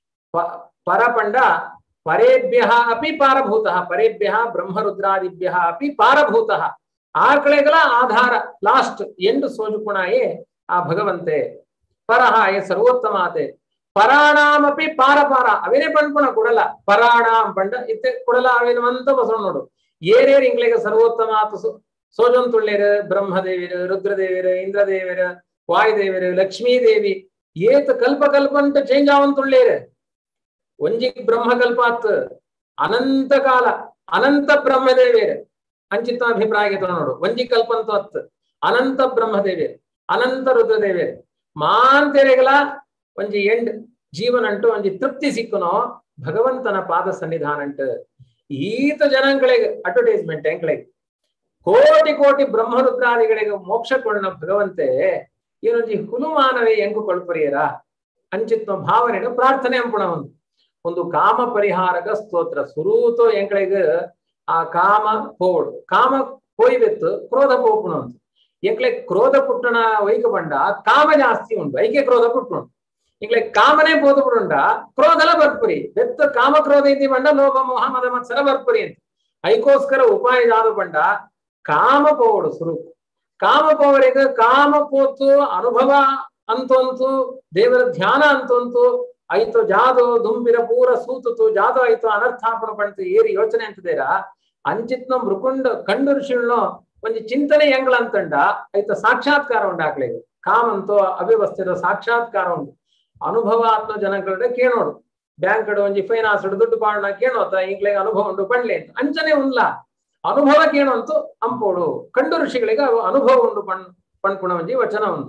ಪರಪಂಡ ಪರೇಭ್ಯ ಅಪಿ ಪಾರಭೂತ ಪರೇಭ್ಯ ಬ್ರಹ್ಮರುದ್ರಾದಿಭ್ಯ ಅಪಿ ಪಾರಭೂತ ಆ ಕಳೆಗಳ ಆಧಾರ ಲಾಸ್ಟ್ ಎಂಡ್ ಸೋಜುಪುಣಾಯೇ ಆ ಭಗವಂತೆ ಪರಹಾಯ ಸರ್ವೋತ್ತಮಾತೆ ಪರಾಣಾಮಪಿ ಪಾರ ಪಾರ ಅವೇನೇ ಪಂಡ್ಪುಣ ಕೊಡಲ ಪರಾಣಾಂ ಪಂಡ ಇತ್ತೆ ಕೊಡಲ ಅವೇನವಂತ ಬಸವ ನೋಡು ಏರೇರು ಇಂಗ್ಲಿಗೆ ಸರ್ವೋತ್ತಮಾತ ಸೋಜಂತುಳ್ಳೇರು ಬ್ರಹ್ಮದೇವಿರು ರುದ್ರದೇವಿರು ಇಂದ್ರದೇವಿರು ವಾಯುದೇವಿರು ಲಕ್ಷ್ಮೀದೇವಿ ಏತ್ ಕಲ್ಪ ಕಲ್ಪ ಅಂತ ಚೇಂಜ್ ಆವಂತುಳ್ಳೇರು ಒಂಜಿ ಬ್ರಹ್ಮಕಲ್ಪಾತ್ ಅನಂತ ಕಾಲ ಅನಂತ ಬ್ರಹ್ಮದೇವಿಯರು ಅಂಚಿತ ಅಭಿಪ್ರಾಯ ನೋಡು ಒಂಜಿ ಕಲ್ಪಂತ ಅತ್ ಅನಂತ ಬ್ರಹ್ಮದೇವಿಯರು ಅನಂತ ರುದ್ರದೇವಿಯರು ಮಾಂತೆರೆಗಳ ಒಂಜಿ ಎಂಡ್ ಜೀವನ ಅಂಟು ಒಂಜಿ ತೃಪ್ತಿ ಸಿಕ್ಕುನೋ ಭಗವಂತನ ಪಾದ ಸನ್ನಿಧಾನ ಅಂಟು ಈತ ಜನಗಳಿಗೆ ಅಡ್ವರ್ಟೈಸ್ಮೆಂಟ್ ಎಂಗಳಿಗೆ ಕೋಟಿ ಕೋಟಿ ಬ್ರಹ್ಮರುದ್ರಾದಿಗಳಿಗೆ ಮೋಕ್ಷ ಕೊಳ್ಳ ಭಗವಂತೆ ಏನೊಂಜಿ ಹುಲು ಮಾನವೇ ಎಂಗು ಕೊಳ್ಪರಿಯರ ಅಂಚಿತ್ವ ಭಾವನೆಯನ್ನು ಪ್ರಾರ್ಥನೆ ಅಂಪುಣ ಒಂದು ಒಂದು ಕಾಮ ಪರಿಹಾರಕ ಸ್ತೋತ್ರ ಸುರೂತೋ ಎಂಗಳಿಗೆ ಆ ಕಾಮ ಪೋಡು ಕಾಮ ಪೋಯ್ವೆತ್ತು ಕ್ರೋಧ ಪೋಪುಣ ಅಂತ ಎಂಕ್ಲೆ ಕ್ರೋಧ ಪುಟ್ಟಣ ವೈಕ ಬಂಡ ಕಾಮ ಜಾಸ್ತಿ ಉಂಟು ಐಕೆ ಕ್ರೋಧ ಪುಟ್ಟು ಇಂಗ್ಲೆ ಕಾಮನೇ ಬೋಧ ಪುಡುಂಡ ಕ್ರೋಧಲ ಬರ್ಪುರಿ ಬೆತ್ತ ಕಾಮ ಕ್ರೋಧ ಇದ್ದಿ ಬಂಡ ಲೋಭ ಮೋಹ ಮದ ಮತ್ಸರ ಬರ್ಪುರಿ ಅಂತ ಐಕೋಸ್ಕರ ಉಪಾಯ ಜಾದು ಬಂಡ ಕಾಮ ಪೋಡು ಸುರು ಕಾಮ ಪೋವರಿಗೆ ಕಾಮ ಪೋತು ಅನುಭವ ಅಂತಂತು ದೇವರ ಧ್ಯಾನ ಅಂತಂತು ಐತು ಜಾದು ದುಂಬಿರ ಪೂರ ಸೂತುತು ಜಾದು ಆಯ್ತು ಅನರ್ಥಾಪನ ಪಂತು ಏರಿ ಯೋಚನೆ ಅಂತದೇರ ಅಂಚಿತ್ನ ಮೃಕುಂಡ ಕಂಡು ಋಷಿಳ್ನೋ ಒಂದು ಚಿಂತನೆ ಎಂಗ್ಲ ಅಂತಂಡ ಐತ ಸಾಕ್ಷಾತ್ಕಾರ ಉಂಟಾಗ್ಲಿಗೆ ಕಾಮಂತೋ ಅವ್ಯವಸ್ಥಿತ ಸಾಕ್ಷಾತ್ಕಾರ ಉಂಟು ಅನುಭವಾತ್ಮ ಜನಗಳ ಕೇಳೋಡು ಬ್ಯಾಂಕ್ ಒಂಜಿ ಫೈನಾನ್ಸ್ ದುಡ್ಡು ಪಾಡನ ಕೇಳೋತ ಈಗ್ಲಿಗೆ ಅನುಭವ ಉಂಟು ಪಡ್ಲಿ ಅಂತ ಅಂಚನೆ ಉಂಡ್ಲ ಅನುಭವ ಕೇಳೋಂತು ಅಂಪೋಡು ಕಂಡು ಋಷಿಗಳಿಗೆ ಅನುಭವ ಉಂಟು ಪಣ್ ಪಣ್ಪುಣ ಒಂಜಿ ವಚನ ಉಂಟು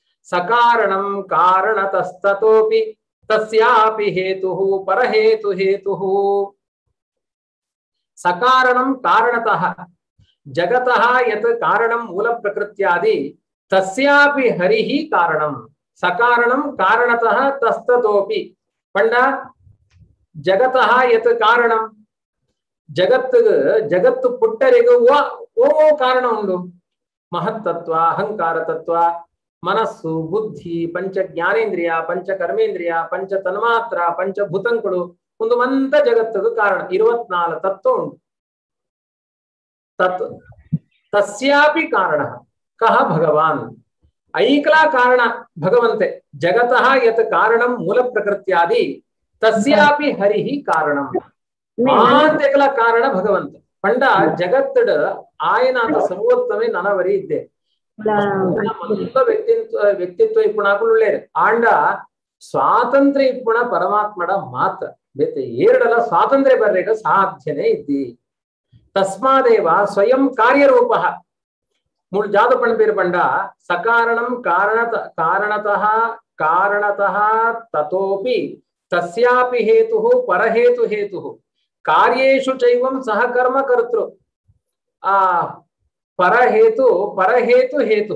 ಸಕಾರಣಂ ಕಾರಣತಸ್ತತೋಪಿ ತಸ್ಯಾಪಿ ಹೇತು ಪರಹೇತು ಹೇತು ಸಕಾರಣಂ ಕಾರಣತಃ ಜಗತಃ ಯತ್ ಕಾರಣಂ ಮೂಲ ಪ್ರಕೃತ್ಯಾದಿ ತಸ್ಯಾಪಿ ಹರಿಹಿ ಕಾರಣಂ ಸಕಾರಣಂ ಕಾರಣತಃ ತಸ್ತತೋಪಿ ಪಂಡ ಜಗತಃ ಯತ್ ಕಾರಣಂ ಜಗತ್ತು ಜಗತ್ತು ಪುಟ್ಟರಿಗೂ ಓ ಕಾರಣ ಉಂಡು ಮಹತ್ತತ್ವ ಅಹಂಕಾರ ತತ್ವ ಮನಸ್ಸು ಬುದ್ಧಿ ಪಂಚ ಜ್ಞಾನೇಂದ್ರಿಯ ಪಂಚ ಕರ್ಮೇಂದ್ರಿಯ ಪಂಚ ತನ್ಮಾತ್ರ ಪಂಚಭೂತಂಗಳು ಒಂದು ಮಂತ ಜಗತ್ತಿಗೆ ಕಾರಣ ಇರುವತ್ನಾಲ್ಕು ತತ್ವ ಉಂಟು ತತ್ ತಸ್ಯಾಪಿ ಕಾರಣ ಕಹ ಭಗವಾನ್ ಐಕಲಾ ಕಾರಣ ಭಗವಂತೆ ಜಗತಃ ಯತ್ ಕಾರಣಂ ಮೂಲ ಪ್ರಕೃತ್ಯಾದಿ ತಸ್ಯಾಪಿ ಹರಿಹಿ ಕಾರಣಂ ಮಾಂತೆಕಲ ಕಾರಣ ಭಗವಂತ ಪಂಡ ಜಗತ್ತಡ ಆಯನಾಥ ಸರ್ವೋತ್ತಮೆ ನನವರಿ ಇದ್ದೆ ಮಲ್ಲ ವ್ಯಕ್ತಿತ್ವ ವ್ಯಕ್ತಿತ್ವ ಇಪ್ಪುಣಾಕುಳ್ಳೇರು ಆಂಡ ಸ್ವಾತಂತ್ರ್ಯ ಇಪ್ಪುಣ ಪರಮಾತ್ಮಡ ಮಾತ್ರ ಬೇತೆ ಏರಡಲ ಸ್ವಾತಂತ್ರ್ಯ ಬರ್ರೇಗ ಸಾಧ್ಯನೇ ಇದ್ದಿ ತಸ್ಮಾದೇವ ಸ್ವಯಂ ಕಾರ್ಯರೂಪ ಮೂಳು ಜಾದು ಪಣಬೇರು ಪಂಡ ಸಕಾರಣಂ ಕಾರಣತ ಕಾರಣತಃ ಕಾರಣತಃ ತತೋಪಿ ತಸ್ಯಾಪಿ ಹೇತು ಪರಹೇತು ಹೇತು ಕಾರ್ಯೇಷು ಚೈವಂ ಸಹಕರ್ಮ ಕರ್ತೃ ಆ ಪರಹೇತು ಪರಹೇತು ಹೇತು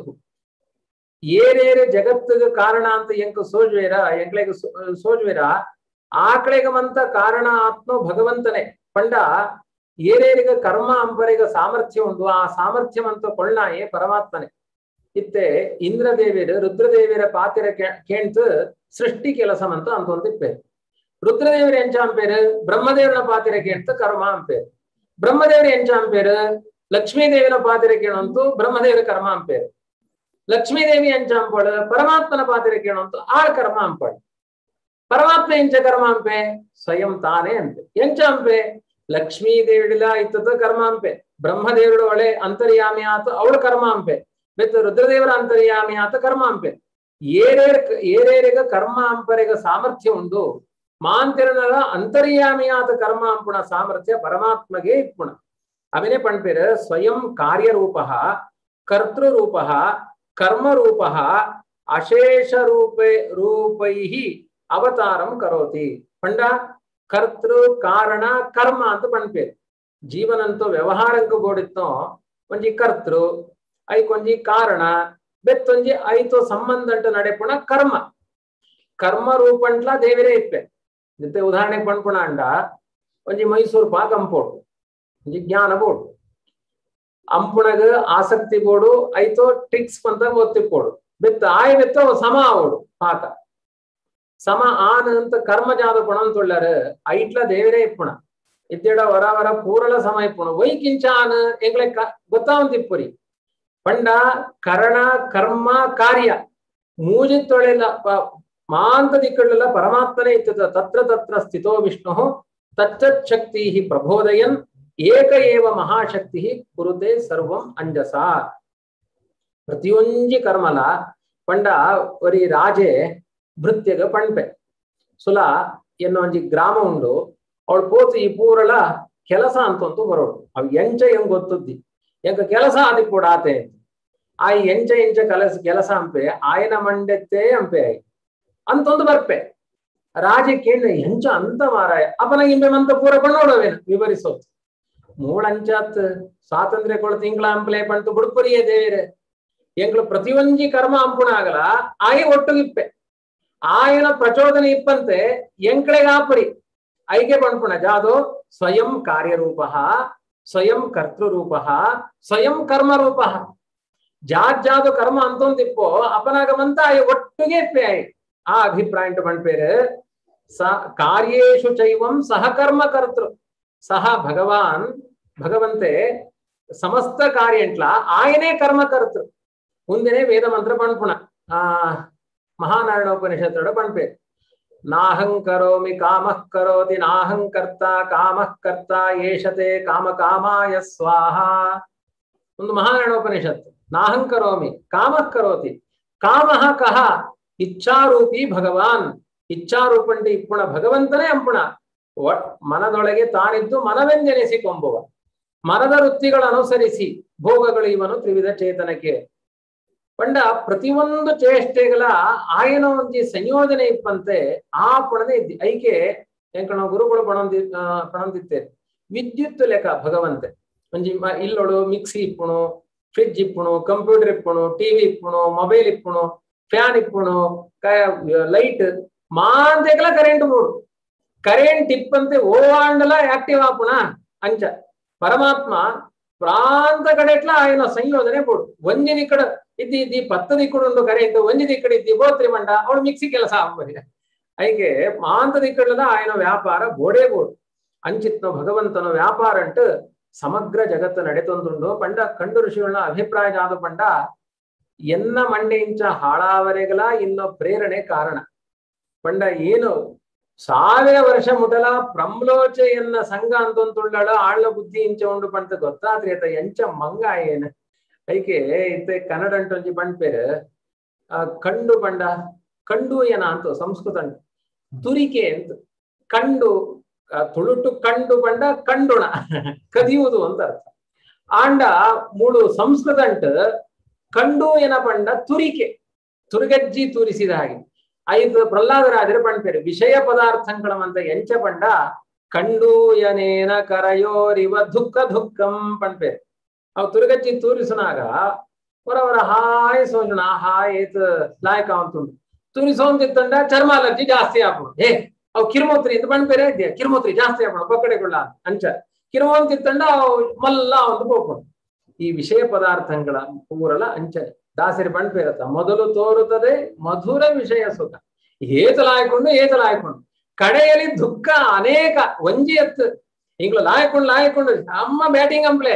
ಏರೇರೆ ಜಗತ್ತಿಗೆ ಕಾರಣ ಅಂತ ಎಂಕ ಸೋಜ್ವೇರ ಎಂಕ್ಲೆಗೆ ಸೋಜ್ವೇರ ಆಕಳೆಗಮಂತ ಕಾರಣ ಆತ್ಮ ಭಗವಂತನೇ ಪಂಡ ಏರೇರಿಗೆ ಕರ್ಮ ಅಂಬರಿಗ ಸಾಮರ್ಥ್ಯ ಉಂಟು ಆ ಸಾಮರ್ಥ್ಯವಂತ ಕೊಳ್ಳಾಯೇ ಪರಮಾತ್ಮನೆ ಇತ್ತೆ ಇಂದ್ರದೇವಿಯರು ರುದ್ರದೇವಿಯರ ಪಾತಿರ ಕೇಂತು ಸೃಷ್ಟಿ ಕೆಲಸಮಂತ ಅಂತ ಒಂದಿಪ್ಪೇರು ರುದ್ರದೇವರ ಎಂಚಾಂಪೇರು ಬ್ರಹ್ಮದೇವನ ಪಾತಿರ ಕೇಂತು ಕರ್ಮ ಅಂಪೇರು ಬ್ರಹ್ಮದೇವರ ಎಂಚಾಂಪೇರು ಲಕ್ಷ್ಮೀದೇವಿನ ಪಾತಿರ ಕೇಳಂತು ಬ್ರಹ್ಮದೇವರ ಕರ್ಮ ಅಂಪೇರು ಲಕ್ಷ್ಮೀದೇವಿ ಎಂಚಾಂಪಳು ಪರಮಾತ್ಮನ ಪಾತಿರ ಕೇಳಂತು ಆ ಕರ್ಮ ಅಂಪಳು ಪರಮಾತ್ಮ ಎಂಚ ಕರ್ಮ ಅಂಪೆ ಸ್ವಯಂ ತಾನೇ ಅಂಪೆ ಎಂಚಾಂಪೆ ಲಕ್ಷ್ಮೀದೇವಿಡಿಲ ಇತ್ತದ ಕರ್ಮ ಅಂಪೆ ಬ್ರಹ್ಮದೇವರ ಒಳೆ ಅಂತರ್ಯಾಮಿ ಆತ ಅವಳ ಕರ್ಮ ಅಂಪೆ ಬೆತ್ತ ರುದ್ರದೇವರ ಅಂತರ್ಯಾಮಿ ಆತ ಕರ್ಮ ಅಂಪೆ ಏರೇರ್ ಏರೇರಿಗ ಕರ್ಮ ಅಂಪರಿಗ ಸಾಮರ್ಥ್ಯ ಉಂಡು ಮಾಂತಿರನರ ಅಂತರ್ಯಾಮಿ ಆತ ಕರ್ಮ ಅಂಪುಣ ಸಾಮರ್ಥ್ಯ ಪರಮಾತ್ಮಗೆ ಇಪ್ಪುಣ ಅವನೇ ಪಣ್ಪೇರು ಸ್ವಯಂ ಕಾರ್ಯರೂಪ ಕರ್ತೃರೂಪ ಕರ್ಮರೂಪ ಅಶೇಷ ರೂಪೇ ರೂಪೈ ಅವತಾರಂ ಕರೋತಿ ಪಂಡ ಕರ್ತೃ ಕಾರಣ ಕರ್ಮ ಅಂತ ಪಣ್ಪೇರು ಜೀವನಂತೂ ವ್ಯವಹಾರಂಕ ಬೋಡಿತ್ತೋ ಒಂಜಿ ಕರ್ತೃ ಐಕೊಂಜಿ ಕಾರಣ ಬೆತ್ತೊಂಜಿ ಐತೋ ಸಂಬಂಧ ಅಂಟ ನಡೆಪುಣ ಕರ್ಮ ಕರ್ಮ ರೂಪಂಟ್ಲ ದೇವಿರೇ ಇಪ್ಪೆ ಜೊತೆ ಉದಾಹರಣೆ ಪಣ್ಪುಣ ಅಂಡ ಒಂಜಿ ಮೈಸೂರು ಪಾಕ್ ಅಂಪೋಡು ಒಂಜಿ ಜ್ಞಾನ ಬೋಡು ಅಂಪುಣಗ ಆಸಕ್ತಿ ಬೋಡು ಐತೋ ಟ್ರಿಕ್ಸ್ ಪಂತ ಒತ್ತಿಪ್ಪೋಡು ಬೆತ್ತ ಆಯ್ ಬೆತ್ತ ಸಮ ಆವೋಡು ಪಾಕ ಸಮ ಆನ ಅಂತ ಕರ್ಮ ಜಾದ ಪುಣ ಅಂತೊಳ್ಳಾರ ಐಟ್ಲ ದೇವಿರೇ ಇಪ್ಪುಣ ಇದ್ದೇಡ ವರ ವರ ಪೂರಲ ಸಮ ಇಪ್ಪುಣ ವೈ ಕಿಂಚಾನ ಎಂಗ್ಲೆ ಗೊತ್ತಾವಂತಿಪ್ಪುರಿ ಪಂಡ ಕರಣ ಕರ್ಮ ಕಾರ್ಯ ಮೂಜಿ ತೊಳೆಲ ಮಾಂತ ದಿಕ್ಕಳೆಲ್ಲ ಪರಮಾತ್ಮನೇ ಇತ್ತದ ತತ್ರ ತತ್ರ ಸ್ಥಿತೋ ವಿಷ್ಣು ತಚ್ಚಕ್ತಿ ಪ್ರಬೋದಯನ್ ಏಕ ಏವ ಮಹಾಶಕ್ತಿ ಕುರುತೆ ಸರ್ವಂ ಅಂಜಸ ಪ್ರತಿಯೊಂಜಿ ಕರ್ಮಲ ಪಂಡ ಒರಿ ರಾಜೆ ಭೃತ್ಯಗ ಪಣ್ಪೆ ಸುಲ ಎನ್ನೋ ಒಂಜಿ ಗ್ರಾಮ ಉಂಡು ಅವಳು ಪೋತು ಈ ಪೂರಲ ಕೆಲಸ ಅಂತಂತೂ ಬರೋಡು ಅವ್ ಎಂಚ ಹೆಂಗ್ ಗೊತ್ತುದ್ದಿ ಎಂಕ ಕೆಲಸ ಆದಿಪ್ಪೋಡು ಆತೆ ಆ ಎಂಚ ಎಂಚ ಕೆಲಸ ಕೆಲಸ ಅಂಪೆ ಆಯನ ಮಂಡೆತ್ತೇ ಅಂಪೆ ಆಯ್ ಅಂತೊಂದು ಬರ್ಪೆ ರಾಜ ಕೇಳ ಎಂಚ ಅಂತ ಮಾರಾಯ ಅಪನ ಇಂಬೆ ಮಂತ ಪೂರ ಪಣ್ಣೋಡವೇನು ವಿವರಿಸೋದು ಮೂಳಂಚಾತ್ ಸ್ವಾತಂತ್ರ್ಯ ಕೊಳ ತಿಂಗಳ ಅಂಪಲೆ ಪಂತು ಬುಡ್ಪುರಿಯೇ ದೇವರೇ ಎಂಗ್ಳು ಪ್ರತಿಯೊಂಜಿ ಕರ್ಮ ಅಂಪುಣ ಆಗಲ ಆಯಿ ಒಟ್ಟುಗಿಪ್ಪೆ ಆಯನ ಪ್ರಚೋದನೆ ಇಪ್ಪಂತೆ ಎಂಕ್ಳೆಗಾಪುರಿ ಐಕೆ ಪಣ್ಪುಣ ಜಾದೋ ಸ್ವಯಂ ಕಾರ್ಯರೂಪ ಸ್ವಯಂ ಕರ್ತೃರೂಪ ಸ್ವಯಂ ಕರ್ಮರೂಪ ಜಾತ್ ಜಾದು ಕರ್ಮ ಅಂತೊಂದಿಪ್ಪೋ ಅಪನಾಗಮಂತ ಆಯ್ ಒಟ್ಟುಗೆ ಇಪ್ಪೆ ಆಯ್ ಆ ಅಭಿಪ್ರಾಯ ಪಣ್ಪೇರು ಸ ಕಾರ್ಯೇಶು ಚೈವಂ ಸಹಕರ್ಮ ಕರ್ತೃ ಸಹ ಭಗವಾನ್ ಭಗವಂತೆ ಸಮಸ್ತ ಕಾರ್ಯಂಟ್ಲ ಆಯನೇ ಕರ್ಮ ಕರ್ತೃ ಮುಂದೆನೆ ವೇದ ಮಂತ್ರ ಪಣ್ಪುಣ ಆ ಮಹಾನಾರಾಯಣೋಪನಿಷತ್ತೋಡ ಪಣ್ಪೇರು ನಾಹಂ ಕರೋಮಿ ಕಾಮಃ ಕರೋತಿ ನಾಹಂ ಕರ್ತ ಕಾಮಃ ಕರ್ತ ಏಷತೆ ಕಾಮ ಕಾಮಾಯ ಸ್ವಾಹ ಒಂದು ಮಹಾನಾರಾಯಣೋಪನಿಷತ್ತು ನಾಹಂ ಕರೋಮಿ ಕಾಮಃ ಕರೋತಿ ಕಾಮಃ ಕಹ ಇಚ್ಛಾರೂಪಿ ಭಗವಾನ್ ಇಚ್ಛಾರೂಪಂಡಿ ಇಪ್ಪುಣ ಭಗವಂತನೇ ಅಂಪುಣ ಮನದೊಳಗೆ ತಾನಿದ್ದು ಮನವೆಂದೆನಿಸಿಕೊಂಬುವ ಮನದ ವೃತ್ತಿಗಳ ಅನುಸರಿಸಿ ಭೋಗಗಳು ಇವನು ತ್ರಿವಿಧ ಚೇತನಕ್ಕೆ ಪಂಡ ಪ್ರತಿಯೊಂದು ಚೇಷ್ಟೆಗಳ ಆಯನ ಒಂಜಿ ಸಂಯೋಜನೆ ಇಪ್ಪಂತೆ ಆ ಪಣನೆ ಇದ್ದಿ ಐಕೆ ಎಂಕಣ ಗುರುಗಳು ಪಣಂದಿ ಪಣಂದಿತ್ತೇವೆ ವಿದ್ಯುತ್ ಲೆಕ್ಕ ಭಗವಂತೆ ಒಂಜಿ ಇಲ್ಲೊಳು ಮಿಕ್ಸಿ ಇಪ್ಪುಣು ಫ್ರಿಡ್ಜ್ ಇಪ್ಪುಣು ಕಂಪ್ಯೂಟರ್ ಇಪ್ಪುಣು ಟಿವಿ ಇಪ್ಪುಣು ಮೊಬೈಲ್ ಇಪ್ಪುಣು ಫ್ಯಾನ್ ಇಪ್ಪುಣು ಲೈಟ್ ಮಾಂತೆಗಳ ಕರೆಂಟ್ ಬೋಡು ಕರೆಂಟ್ ಇಪ್ಪಂತೆ ಓವಾಂಡಲ ಆಕ್ಟಿವ್ ಆಪುಣ ಅಂಚ ಪರಮಾತ್ಮ ಪ್ರಾಂತ ಕಡೆಟ್ಲ ಆಯನ ಸಂಯೋಜನೆ ಬೋಡು ಒಂಜಿನ ಕಡೆ ಇದ್ದಿ ಇದ್ದಿ ಪತ್ತ ದಿಕ್ಕುಡು ಕರೆಂಟ್ ಒಂಜಿ ದಿಕ್ಕಡಿ ಇದ್ದಿ ಬೋತ್ರಿ ಮಂಡ ಅವಳು ಮಿಕ್ಸಿ ಕೆಲಸ ಆಗ್ಬರಿ ಐಗೆ ಮಾಂತ ದಿಕ್ಕಡಲ್ಲ ಆಯನ ವ್ಯಾಪಾರ ಬೋಡೇ ಬೋಡು ಅಂಚಿತ್ನ ಭಗವಂತನ ವ್ಯಾಪಾರ ಅಂಟು ಸಮಗ್ರ ಜಗತ್ತು ನಡೆತೊಂದುಂಡು ಪಂಡ ಕಂಡು ಋಷಿಗಳನ್ನ ಅಭಿಪ್ರಾಯ ಆದ ಪಂಡ ಎನ್ನ ಮಂಡೆ ಇಂಚ ಹಾಳಾವರೆಗಲ ಇನ್ನೋ ಪ್ರೇರಣೆ ಕಾರಣ ಪಂಡ ಏನು ಸಾವಿರ ವರ್ಷ ಮುಟಲ ಪ್ರಮ್ಲೋಚೆಯನ್ನ ಸಂಘ ಅಂತೊಂದುಳ್ಳಳ ಆಳ್ಳ ಬುದ್ಧಿ ಇಂಚ ಉಂಡು ಪಂತ ಗೊತ್ತಾದ್ರಿ ಆತ ಎಂಚ ಮಂಗ ಏನ ಐಕೆ ಇತ್ತೆ ಕನ್ನಡ ಅಂಟೊಂಜಿ ಪಂಡ್ಪೇರು ಆ ಕಂಡು ಪಂಡ ಕಂಡು ಏನ ಅಂತ ಸಂಸ್ಕೃತ ಅಂಟು ತುರಿಕೆ ಅಂತ ಕಂಡು ತುಳುಟು ಕಂಡು ಪಂಡ ಕಂಡುಣ ಕದಿಯುವುದು ಅಂತ ಅರ್ಥ ಆಂಡ ಮೂಡು ಸಂಸ್ಕೃತ ಅಂಟು ಕಂಡು ಏನ ಪಂಡ ತುರಿಕೆ ತುರುಗಜ್ಜಿ ತೂರಿಸಿದ ಹಾಗೆ ಐದು ಪ್ರಹ್ಲಾದರಾಜರ ಪಣ್ಪೇರು ವಿಷಯ ಪದಾರ್ಥಗಳಂತ ಎಂಚ ಪಂಡ ಕಂಡು ಯನೇನ ಕರಯೋರಿವ ದುಃಖ ದುಃಖಂ ಪಣ್ಪೇರು ಅವು ತುರುಗಜ್ಜಿ ತೂರಿಸಿನಾಗ ಹೊರವರ ಹಾಯ್ ಸೋಜಣ ಹಾಯ್ ಏತ್ ಲಾಯಕ ಅಂತುಂಡು ತೂರಿಸೋಂತಿತ್ತಂಡ ಚರ್ಮ ಅಲರ್ಜಿ ಜಾಸ್ತಿ ಆಗ್ಬೋದು ಏ ಅವು ಕಿರುಮೂತ್ರಿ ಅಂತ ಪಣ್ಪೇರೆ ಇದ್ದೆ ಕಿರುಮೂತ್ರಿ ಜಾಸ್ತಿ ಆಗ್ಬೋದು ಪಕ್ಕಡೆಗೊಳ್ಳ ಅಂಚ ಕಿರುವಂತಿತ್ತಂಡ ಅವು ಮಲ್ಲ ಒಂದು ಹೋಗ್ಬೋದು ಈ ವಿಷಯ ಪದಾರ್ಥಗಳ ಪೂರಲ ಅಂಚನೆ ದಾಸರಿ ಪಣ್ಪೇರತ್ತ ಮೊದಲು ತೋರುತ್ತದೆ ಮಧುರ ವಿಷಯ ಸುಖ ಏತಲಾಯ್ಕೊಂಡು ಏತಲಾಯ್ಕೊಂಡು ಕಡೆಯಲ್ಲಿ ದುಃಖ ಅನೇಕ ಒಂಜಿ ಎತ್ತು ಹಿಂಗ್ಳು ಲಾಯ್ಕೊಂಡು ಲಾಯ್ಕೊಂಡು ಅಮ್ಮ ಬ್ಯಾಟಿಂಗ್ ಅಂಪ್ಲೆ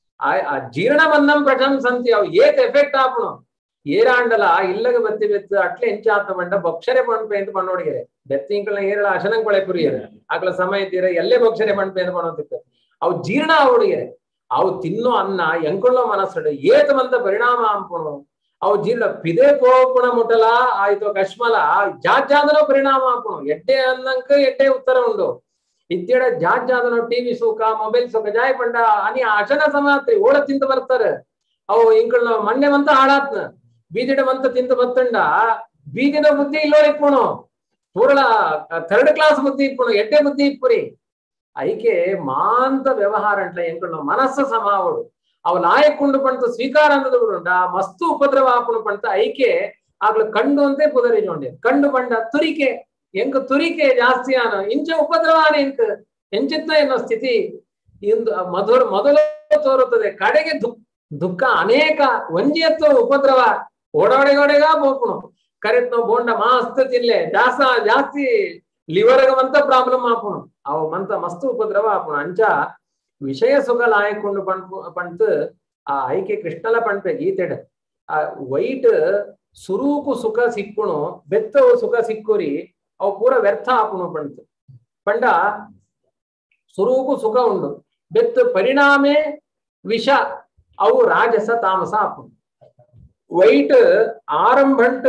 ಆ ಜೀರ್ಣ ಬಂದಂ ಪ್ರಶಂಸಂತಿ ಅವು ಏತ್ ಎಫೆಕ್ಟ್ ಆಪುಣು ಏರಾಂಡಲ ಇಲ್ಲಗ ಬತ್ತಿ ಬೆತ್ತು ಅಟ್ಲೆ ಎಂಚಾತ ಬಂಡ ಬೊಕ್ಷರೆ ಪಣ್ಪೆ ಅಂತ ಪಣ್ಣೋಡಿಗೆರೆ ಬೆತ್ತಿ ಇಂಕಲ್ನ ಏರಳ ಅಶನಂಗ್ ಕೊಳೆ ಪುರಿಯರೆ ಆಕಳ ಸಮಯ ಇದ್ದೀರ ಎಲ್ಲೇ ಬೊಕ್ಷರೆ ಪಣ್ಪೆ ಅಂತ ಪಣೋದಿತ್ತು ಅವು ಜೀರ್ಣ ಅವಡಿಗೆರೆ ಅವು ತಿನ್ನೋ ಅನ್ನ ಎಂಕೊಳ್ಳೋ ಮನಸ್ಸು ಏತ ಮಂತ ಪರಿಣಾಮ ಅಂಪುಣು ಅವು ಜೀರ್ಣ ಪಿದೆ ಪೋಪುಣ ಮುಟಲ ಆಯ್ತು ಕಶ್ಮಲ ಜಾತ್ ಜಾದನೋ ಪರಿಣಾಮ ಆಪುಣು ಎಡ್ಡೆ ಅನ್ನಂಕ ಎಡ್ಡೆ ಉತ್ತರ ಉಂಡು ಇತ್ತೆಡ ಜಾತ್ ಜಾದನೋ ಟಿವಿ ಸುಖ ಮೊಬೈಲ್ ಸುಖ ಜಾಯ್ ಪಂಡ ಅನಿ ಅಶನ ಸಮಾತ್ರಿ ಓಡ ತಿಂತ ಬರ್ತಾರೆ ಅವು ಇಂಕಳ್ನ ಮಂಡೆ ಮಂತ ಹಾಳಾತ್ನ ಬೀದಿಡ ಮಂತ ತಿಂತ ಬತ್ತಂಡ ಬೀದಿನ ಬುದ್ಧಿ ಇಲ್ಲೋ ಇಪ್ಪುಣು ಪೂರಳ ಥರ್ಡ್ ಕ್ಲಾಸ್ ಬುದ್ಧಿ ಇಪ್ಪುಣು ಎಡ್ಡೆ ಬುದ್ಧಿ ಇಪ್ಪುರಿ ಐಕೆ ಮಾಂತ ವ್ಯವಹಾರ ಅಂಟ್ಲ ಎಂಕಳ್ನ ಮನಸ್ಸು ಸಮಾವಡು ಅವು ಲಾಯಕೊಂಡು ಪಂತ ಸ್ವೀಕಾರ ಅಂತದ ಬಿಡುಂಡ ಮಸ್ತು ಉಪದ್ರವ ಆಪುನು ಪಂತ ಐಕೆ ಆಗ್ಲ ಕಂಡು ಅಂತೆ ಪುದರಿ ಜೋಂಡೆ ಕಂಡು ಬಂಡ ತುರಿಕೆ ಎಂಕ ತುರಿಕೆ ಜಾಸ್ತಿ ಆನ ಇಂಚ ಉಪದ್ರವಾನ ಎಂಕ ಎಂಚಿತ್ತ ಎನ್ನೋ ಸ್ಥಿತಿ ಇಂದು ಮಧುರ ಮೊದಲು ತೋರುತ್ತದೆ ಕಡೆಗೆ ದುಃಖ ದುಃಖ ಅನೇಕ ಒಂಜಿಯತ್ತು ಉಪದ್ರವ ಓಡಾಡೆಗೋಡೆಗ ಬೋಪುಣು ಕರೆಕ್ಟ್ ನಾವು ಬೋಂಡ ಮಾಸ್ತ್ ತಿನ್ಲೆ ಜಾಸ್ತ ಜಾಸ್ತಿ ಲಿವರ್ಗವಂತ ಪ್ರಾಬ್ಲಮ್ ಆಪುಣು ಅವು ಮಂತ ಮಸ್ತು ಉಪದ್ರವ ಆಪುಣು ಅಂಚ ವಿಷಯ ಸುಖ ಲಾಯಕೊಂಡು ಪಂಪು ಪಂತ ಆ ಐಕೆ ಕೃಷ್ಣಲ ಪಂಪೆ ಗೀತೆಡ ಆ ವೈಟ್ ಸುರೂಪು ಸುಖ ಸಿಕ್ಕುಣು ಬೆತ್ತವು ಸುಖ ಸಿಕ್ಕುರಿ ಅವು ಪೂರ ವ್ಯರ್ಥ ಆಪುಣು ಪಂತ ಪಂಡ ಸುರೂಪು ಸುಖ ಉಂಡು ಬೆತ್ತು ಪರಿಣಾಮೇ ವಿಷ ಅವು ರಾಜಸ ತಾಮಸ ಆಪುಣು ವೈಟ್ ಆರಂಭಂಟ್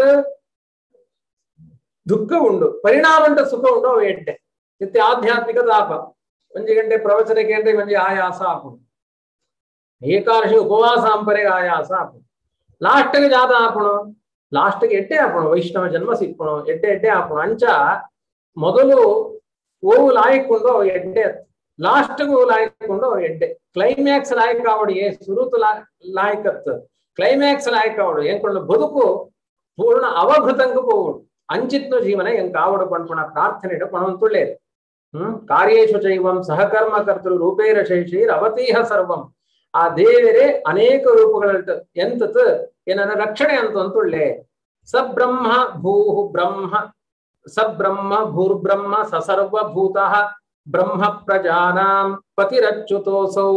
ದುಃಖ ಉಂಡು ಪರಿಣಾಮಂಟ ಸುಖ ಉಂಡು ಅವು ಎಡ್ಡೆ ಇತ್ತೆ ಆಧ್ಯಾತ್ಮಿಕ ತಾಪ ಒಂಜಿ ಗಂಟೆ ಪ್ರವಚನ ಕೇಂದ್ರ ಒಂಜಿ ಆಯಾಸ ಆಪುಣು ಏಕಾದಶಿ ಉಪವಾಸ ಅಂಪರೆಗೆ ಆಯಾಸ ಆಪುಣು ಲಾಸ್ಟ್ಗೆ ಜಾತ ಆಪುಣು ಲಾಸ್ಟ್ಗೆ ಎಡ್ಡೆ ಆಪುಣು ವೈಷ್ಣವ ಜನ್ಮ ಸಿಕ್ಕುಣು ಎಡ್ಡೆ ಎಡ್ಡೆ ಆಪುಣು ಅಂಚ ಮೊದಲು ಓವು ಲಾಯಕೊಂಡು ಅವು ಎಡ್ಡೆ ಲಾಸ್ಟ್ಗೂ ಲಾಯಕೊಂಡು ಅವು ಎಡ್ಡೆ ಕ್ಲೈಮ್ಯಾಕ್ಸ್ ಲಾಯಕ ಅವಡಿಗೆ ಸುರುತು ಲಾ ಲಾಯಕತ್ ಕ್ಲೈಮ್ಯಾಕ್ಸ್ ಲಾಯಕ ಅವಡು ಎಂಕೊಂಡು ಬದುಕು ಪೂರ್ಣ ಅವಭೃತಂಗ ಹೋಗುಡು ಅಂಚಿತ್ನು ಜೀವನ ಎಂಕ ಆವಡು ಪಣ್ಪುಣ ಪ್ರಾರ್ಥನೆ ಪಣವಂತುಳ್ಳೇದು ಹ್ಮ್ ಕಾರ್ಯೇಶು ಚೈವಂ ಸಹಕರ್ಮ ಕರ್ತೃ ರೂಪೇರ ಶೈಶೀರ್ ಅವತೀಹ ಸರ್ವಂ ಆ ದೇವರೇ ಅನೇಕ ರೂಪಗಳ ಎಂತತ್ ಏನನ್ನ ರಕ್ಷಣೆ ಅಂತ ಅಂತುಳ್ಳೆ ಸಬ್ರಹ್ಮ ಭೂಹು ಬ್ರಹ್ಮ ಸಬ್ರಹ್ಮ ಭೂರ್ಬ್ರಹ್ಮ ಸಸರ್ವಭೂತ ಬ್ರಹ್ಮ ಪ್ರಜಾನಾಂ ಪತಿರಚ್ಯುತೋಸೌ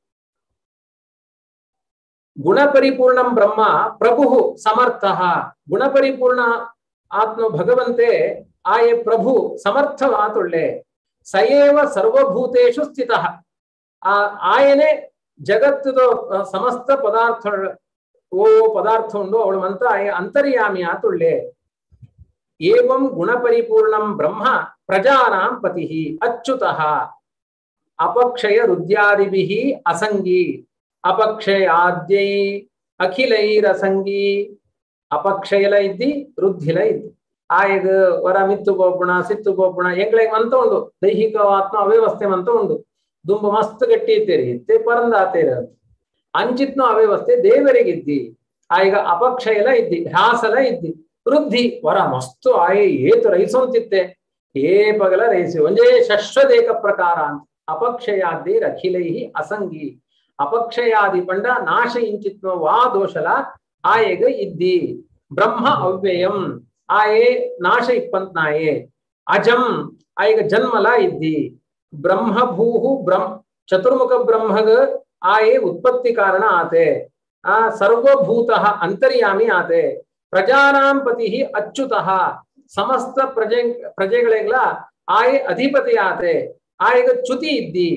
ಗುಣಪರಿಪೂರ್ಣಂ ಬ್ರಹ್ಮ ಪ್ರಭು ಸಮರ್ಥ ಗುಣಪರಿಪೂರ್ಣ ಆತ್ಮ ಭಗವಂತೆ ಆಯೆ ಪ್ರಭು ಸಮರ್ಥವಾತುಳ್ಳೆ ಸಯೇವ ಸರ್ವಭೂತೇಶು ಸ್ಥಿತ ಆ ಆಯನೆ ಜಗತ್ತದ ಸಮಸ್ತ ಪದಾರ್ಥ ಓ ಪದಾರ್ಥ ಉಂಡು ಅವಳು ಮಂತ್ರ ಆಯ ಅಂತರ್ಯಾಮಿ ಆತುಳ್ಳೆ ಏವಂ ಗುಣಪರಿಪೂರ್ಣಂ ಬ್ರಹ್ಮ ಪ್ರಜಾನಾಂ ಪತಿ ಅಚ್ಯುತಃ ಅಪಕ್ಷಯ ರುದ್ಯಾದಿಭಿಃ ಅಸಂಗಿ ಅಪಕ್ಷಯಾದ್ಯೈ ಅಖಿಲೈರಸಂಗಿ ಅಪಕ್ಷಯಲ ಇದ್ದಿ ರುದ್ಧಿಲ ಇದ್ದಿ ಆಯಗ ವರ ಮಿತ್ತು ಬೋಪುಣ ಸಿತ್ತು ಬೋಪುಣ ಎಂಗ್ಳಿಗೆ ಮಂತ ಉಂಡು ದೈಹಿಕವಾತ್ಮ ಅವ್ಯವಸ್ಥೆ ಮಂತ ಉಂಡು ದುಂಬ ಮಸ್ತ್ ಗಟ್ಟಿ ಇತ್ತೇರಿ ಇತ್ತೆ ಪರಂದಾತೇರ ಅಂಚಿತ್ನು ಅವ್ಯವಸ್ಥೆ ದೇವರಿಗಿದ್ದಿ ಆಯ್ಗ ಅಪಕ್ಷಯಲ ಇದ್ದಿ ಹ್ರಾಸಲ ಇದ್ದಿ ವೃದ್ಧಿ ವರ ಮಸ್ತು ಆಯೆ ಏತು ರೈಸೊಂತಿತ್ತೆ ಏ ಪಗಲ ರೈಸಿ ಒಂದೇ ಶಶ್ವದೇಕ ಪ್ರಕಾರ ಅಂತ ಅಪಕ್ಷಯಾದಿ ಅಖಿಲೈ ಅಸಂಗಿ ಅಪಕ್ಷಯಾದಿ ಪಂಡ ನಾಶ ಇಂಚಿತ್ನು ವಾ ದೋಷಲ ಆಯೆಗ ಇದ್ದಿ ಬ್ರಹ್ಮ ಅವ್ಯಯಂ ಆಯೆ ನಾಶ ಇಪ್ಪಂತ್ನಾಯೆ ಅಜಂ ಆಯಗ ಜನ್ಮಲ ಇದ್ದಿ ಬ್ರಹ್ಮ ಭೂಹು ಬ್ರಹ್ಮ ಚತುರ್ಮುಖ ಬ್ರಹ್ಮಗ ಆಯೆ ಉತ್ಪತ್ತಿ ಕಾರಣ ಆತೆ ಆ ಸರ್ವಭೂತ ಅಂತರ್ಯಾಮಿ ಆತೆ ಪ್ರಜಾನಾಂ ಪತಿ ಅಚ್ಯುತಃ ಸಮಸ್ತ ಪ್ರಜೆ ಪ್ರಜೆಗಳಿಗೆಲ್ಲ ಆಯೆ ಅಧಿಪತಿ ಆತೆ ಆಯಗ ಚ್ಯುತಿ ಇದ್ದಿ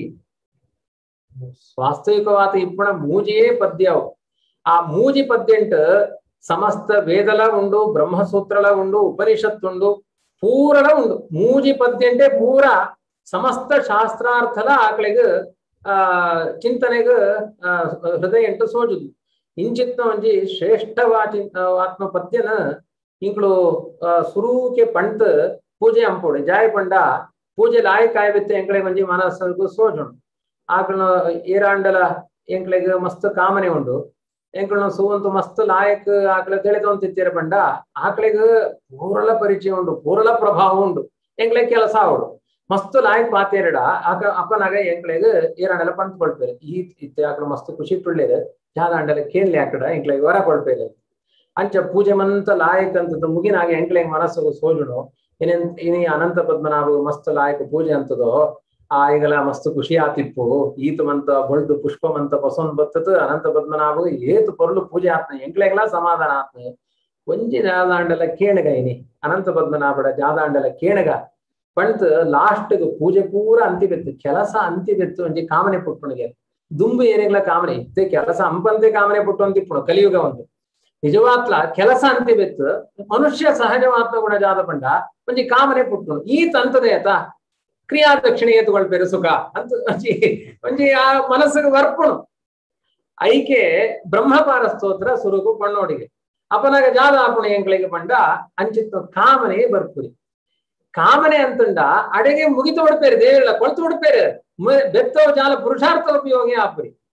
ವಾಸ್ತವಿಕವಾದ ಇಪ್ಪಣ ಮೂಜಿಯೇ ಪದ್ಯವು ಆ ಮೂಜಿ ಪದ್ಯಂಟ್ ಸಮಸ್ತ ವೇದಲ ಉಂಡು ಬ್ರಹ್ಮಸೂತ್ರಲ ಉಂಡು ಉಪನಿಷತ್ ಉಂಡು ಪೂರಲ ಉಂಡು ಮೂಜಿ ಪದ್ಯಂಟೆ ಪೂರ ಸಮಸ್ತ ಶಾಸ್ತ್ರಾರ್ಥಲ ಆಕಳಿಗ ಆ ಚಿಂತನೆಗ ಹೃದಯ ಎಂಟು ಸೋಜುದು ಇಂಚಿತ್ನ ಒಂಜಿ ಶ್ರೇಷ್ಠವಾ ಆತ್ಮ ಪದ್ಯನ ಇಂಕ್ಳು ಸುರೂಕೆ ಪಂಟ್ ಪೂಜೆ ಅಂಪೋಡು ಜಾಯ ಪಂಡ ಪೂಜೆ ಲಾಯ ಕಾಯ್ಬಿತ್ತೆ ಎಂಕ್ಳೆ ಒಂಜಿ ಮನಸ್ಸು ಸೋಜುಂಡು ಆಕಳ ಏರಾಂಡಲ ಎಂಕ್ಳೆಗ ಮಸ್ತ್ ಕಾಮನೆ ಉಂಡು ಎಂಕ್ಳ ಸುವಂತು ಮಸ್ತ್ ಲಾಯಕ್ ಆಕಳ ತಿಳಿದೊಂತಿತ್ತೀರ ಪಂಡ ಆಕಳಿಗ ಪೂರಲ ಪರಿಚಯ ಉಂಡು ಪೂರಲ ಪ್ರಭಾವ ಉಂಡು ಎಂಕ್ಳೆ ಕೆಲಸ ಅವಡು ಮಸ್ತ್ ಲಾಯಕ್ ಪಾತೇರಡ ಆಕ ಅಪ್ಪನಾಗ ಎಂಕ್ಳೆಗ ಏರಾಂಡಲ ಪಂಟ್ ಕೊಳ್ಪೇರೆ ಈ ಇತ್ತೆ ಆಕಳ ಮಸ್ತ್ ಖುಷಿ ತುಳ್ಳೇರು ಜಾದಾಂಡಲ ಕೇಳ್ಲಿ ಆಕಡ ಎಂಕ್ಳೆಗ ವರ ಕೊಳ್ಪೇರೆ ಅಂಚ ಪೂಜೆ ಮಂತ ಲಾಯಕ್ ಅಂತದ್ದು ಮುಗಿನಾಗ ಎಂಕ್ಳೆಗ ಮನಸ್ಸು ಸೋಜುನು ಏನೇನ್ ಇನಿ ಅನಂತ ಪದ್ಮನಾಭ ಮಸ್ತ್ ಲಾಯಕ್ ಪೂಜೆ ಅಂತದೋ ಆ ಈಗಲ ಮಸ್ತ್ ಖುಷಿ ಆತಿಪ್ಪು ಈತಮಂತ ಬಳ್ದು ಪುಷ್ಪಮಂತ ಪಸೊಂದ್ ಬತ್ತದ ಅನಂತ ಪದ್ಮನಾಭ ಏತು ಪೊರ್ಲು ಪೂಜೆ ಆತ್ನ ಎಂಕ್ಳೆಗಲ ಸಮಾಧಾನ ಆತ್ನ ಒಂಜಿ ಜಾದಾಂಡಲ ಕೇಣಗ ಇನಿ ಅನಂತ ಪದ್ಮನಾಭಡ ಜಾದಾಂಡಲ ಕೇಣಗ ಪಂತ್ ಲಾಸ್ಟ್ ಪೂಜೆ ಪೂರ ಅಂತಿಬೆತ್ತು ಕೆಲಸ ಅಂತಿಬೆತ್ತು ಒಂಜಿ ಕಾಮನೆ ಪುಟ್ಟುಣಿಗೆ ದುಂಬು ಏನೆಗ್ಲ ಕಾಮನೆ ಇತ್ತೆ ಕೆಲಸ ಅಂಪಂತೆ ಕಾಮನೆ ಪುಟ್ಟು ಅಂತಿಪ್ಪುಣ ಕಲಿಯುಗ ಒಂದು ನಿಜವಾತ್ಲ ಕೆಲಸ ಅಂತಿಬೆತ್ತು ಮನುಷ್ಯ ಸಹಜವಾತ್ಮ ಗುಣ ಜಾದ ಪಂಡ ಒಂಜಿ ಕಾಮನೆ ಪುಟ್ಟುಣು ಈ ತಂತದೆ ಆತ ಕ್ರಿಯಾ ದಕ್ಷಿಣೆ ಎತ್ತುಕೊಳ್ಪೇರು ಸುಖ ಅಂತ ಒಂಜಿ ಒಂಜಿ ಆ ಮನಸ್ಸಿಗೆ ವರ್ಪುಣು ಐಕೆ ಬ್ರಹ್ಮಪಾರ ಸ್ತೋತ್ರ ಸುರುಗು ಪಣ್ಣೋಡಿಗೆ ಅಪನಾಗ ಜಾದ ಆಪುಣ ಎಂಕ್ಳಿಗೆ ಪಂಡ ಅಂಚಿತ್ತು ಕಾಮನೆ ಬರ್ಪುರಿ ಕಾಮನೆ ಅಂತಂಡ ಅಡೆಗೆ ಮುಗಿತು ಬಿಡ್ಪೇರು ದೇವಿಲ್ಲ ಕೊಳ್ತು ಬಿಡ್ಪೇರು ಬೆತ್ತವ ಜಾಲ ಪುರುಷಾರ್ಥ ಉಪಯೋಗಿ ಆಪುರಿ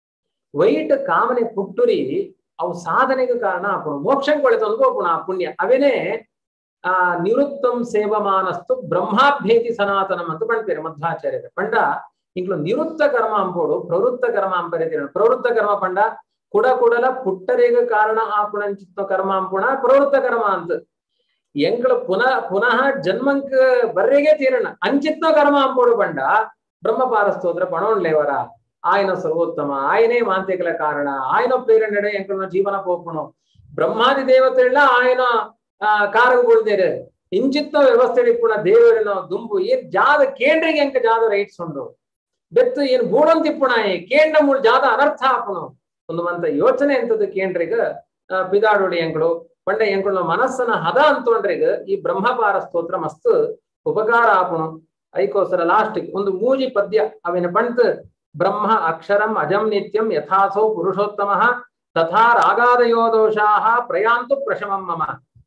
ವೈಟ್ ಕಾಮನೆ ಪುಟ್ಟುರಿ ಅವು ಸಾಧನೆಗೆ ಕಾರಣ ಆಪುಣ ಮೋಕ್ಷಂಗೆ ಕೊಳೆತೊಂದು ಹೋಪುಣ ಆ ಪುಣ್ಯ ಅವೇನೇ ಆ ನಿವೃತ್ತಂ ಸೇವಮಾನಸ್ತು ಬ್ರಹ್ಮಾಭ್ಯೇತಿ ಸನಾತನಂ ಅಂತ ಪಂಡ್ಪೇರು ಮಧ್ವಾಚಾರ್ಯರು ಪಂಡ ಇಂಕ್ಲು ನಿವೃತ್ತ ಕರ್ಮ ಅಂಪೋಡು ಪ್ರವೃತ್ತ ಕರ್ಮ ಅಂಪರಿತೀರ ಪ್ರವೃತ್ತ ಕರ್ಮ ಪಂಡ ಕುಡ ಕುಡಲ ಪುಟ್ಟರೇಗ ಕಾರಣ ಆಪುಣಂಚಿತ್ತ ಕರ್ಮ ಅಂಪುಣ ಪ್ರವೃತ್ತ ಕರ್ಮ ಅಂತ ಎಂಕ್ಳು ಪುನಃ ಪುನಃ ಜನ್ಮಂಕ್ ಬರ್ರೆಗೆ ತೀರಣ ಅಂಚಿತ್ನ ಕರ್ಮ ಅಂಪೋಡು ಪಂಡ ಬ್ರಹ್ಮಪಾರ ಸ್ತೋತ್ರ ಪಣೋಣ್ಲೇವರ ఆయన ಸರ್ವೋತ್ತಮ ఆయనే మాంతికల కారణ ఆయన ప్రేరణడే ఎంకన జీవన పోపును బ్రహ్మాది దేవತೆಲ್ಲ ఆయన ಕಾರಕಗೊಳ್ದೇರೆ ಇಂಚಿತ್ತ ವ್ಯವಸ್ಥೆ ಇಪ್ಪುಣ ದೇವರಿನ ದುಂಬು ಏನ್ ಜಾದ ಕೇಂದ್ರಿಗೆ ಎಂಕ ಜಾದ ರೈಟ್ಸ್ ಉಂಡು ಬೆತ್ತು ಏನ್ ಗೂಡಂತ ಇಪ್ಪುಣ ಕೇಂದ್ರ ಮೂಲ ಜಾದ ಅನರ್ಥ ಆಪುನು ಒಂದು ಮಂತ ಯೋಚನೆ ಎಂತದ ಕೇಂದ್ರಿಗ ಪಿದಾಡೋಡಿ ಎಂಕಳು ಪಂಡ ಎಂಕಳ ಮನಸ್ಸನ ಹದ ಅಂತೊಂಡ್ರಿಗ ಈ ಬ್ರಹ್ಮಪಾರ ಸ್ತೋತ್ರ ಮಸ್ತ್ ಉಪಕಾರ ಆಪುನು ಐಕೋಸರ ಲಾಸ್ಟ್ ಒಂದು ಮೂಜಿ ಪದ್ಯ ಅವಿನ ಪಂತ್ ಬ್ರಹ್ಮ ಅಕ್ಷರಂ ಅಜಂ ನಿತ್ಯಂ ಯಥಾಸೌ ಪುರುಷೋತ್ತಮಃ ತಥಾ ರಾಗಾದಯೋ ದೋಷಾಃ ಪ್ರಯಾಂತು ಪ್ರಶಮಂ ಮಮ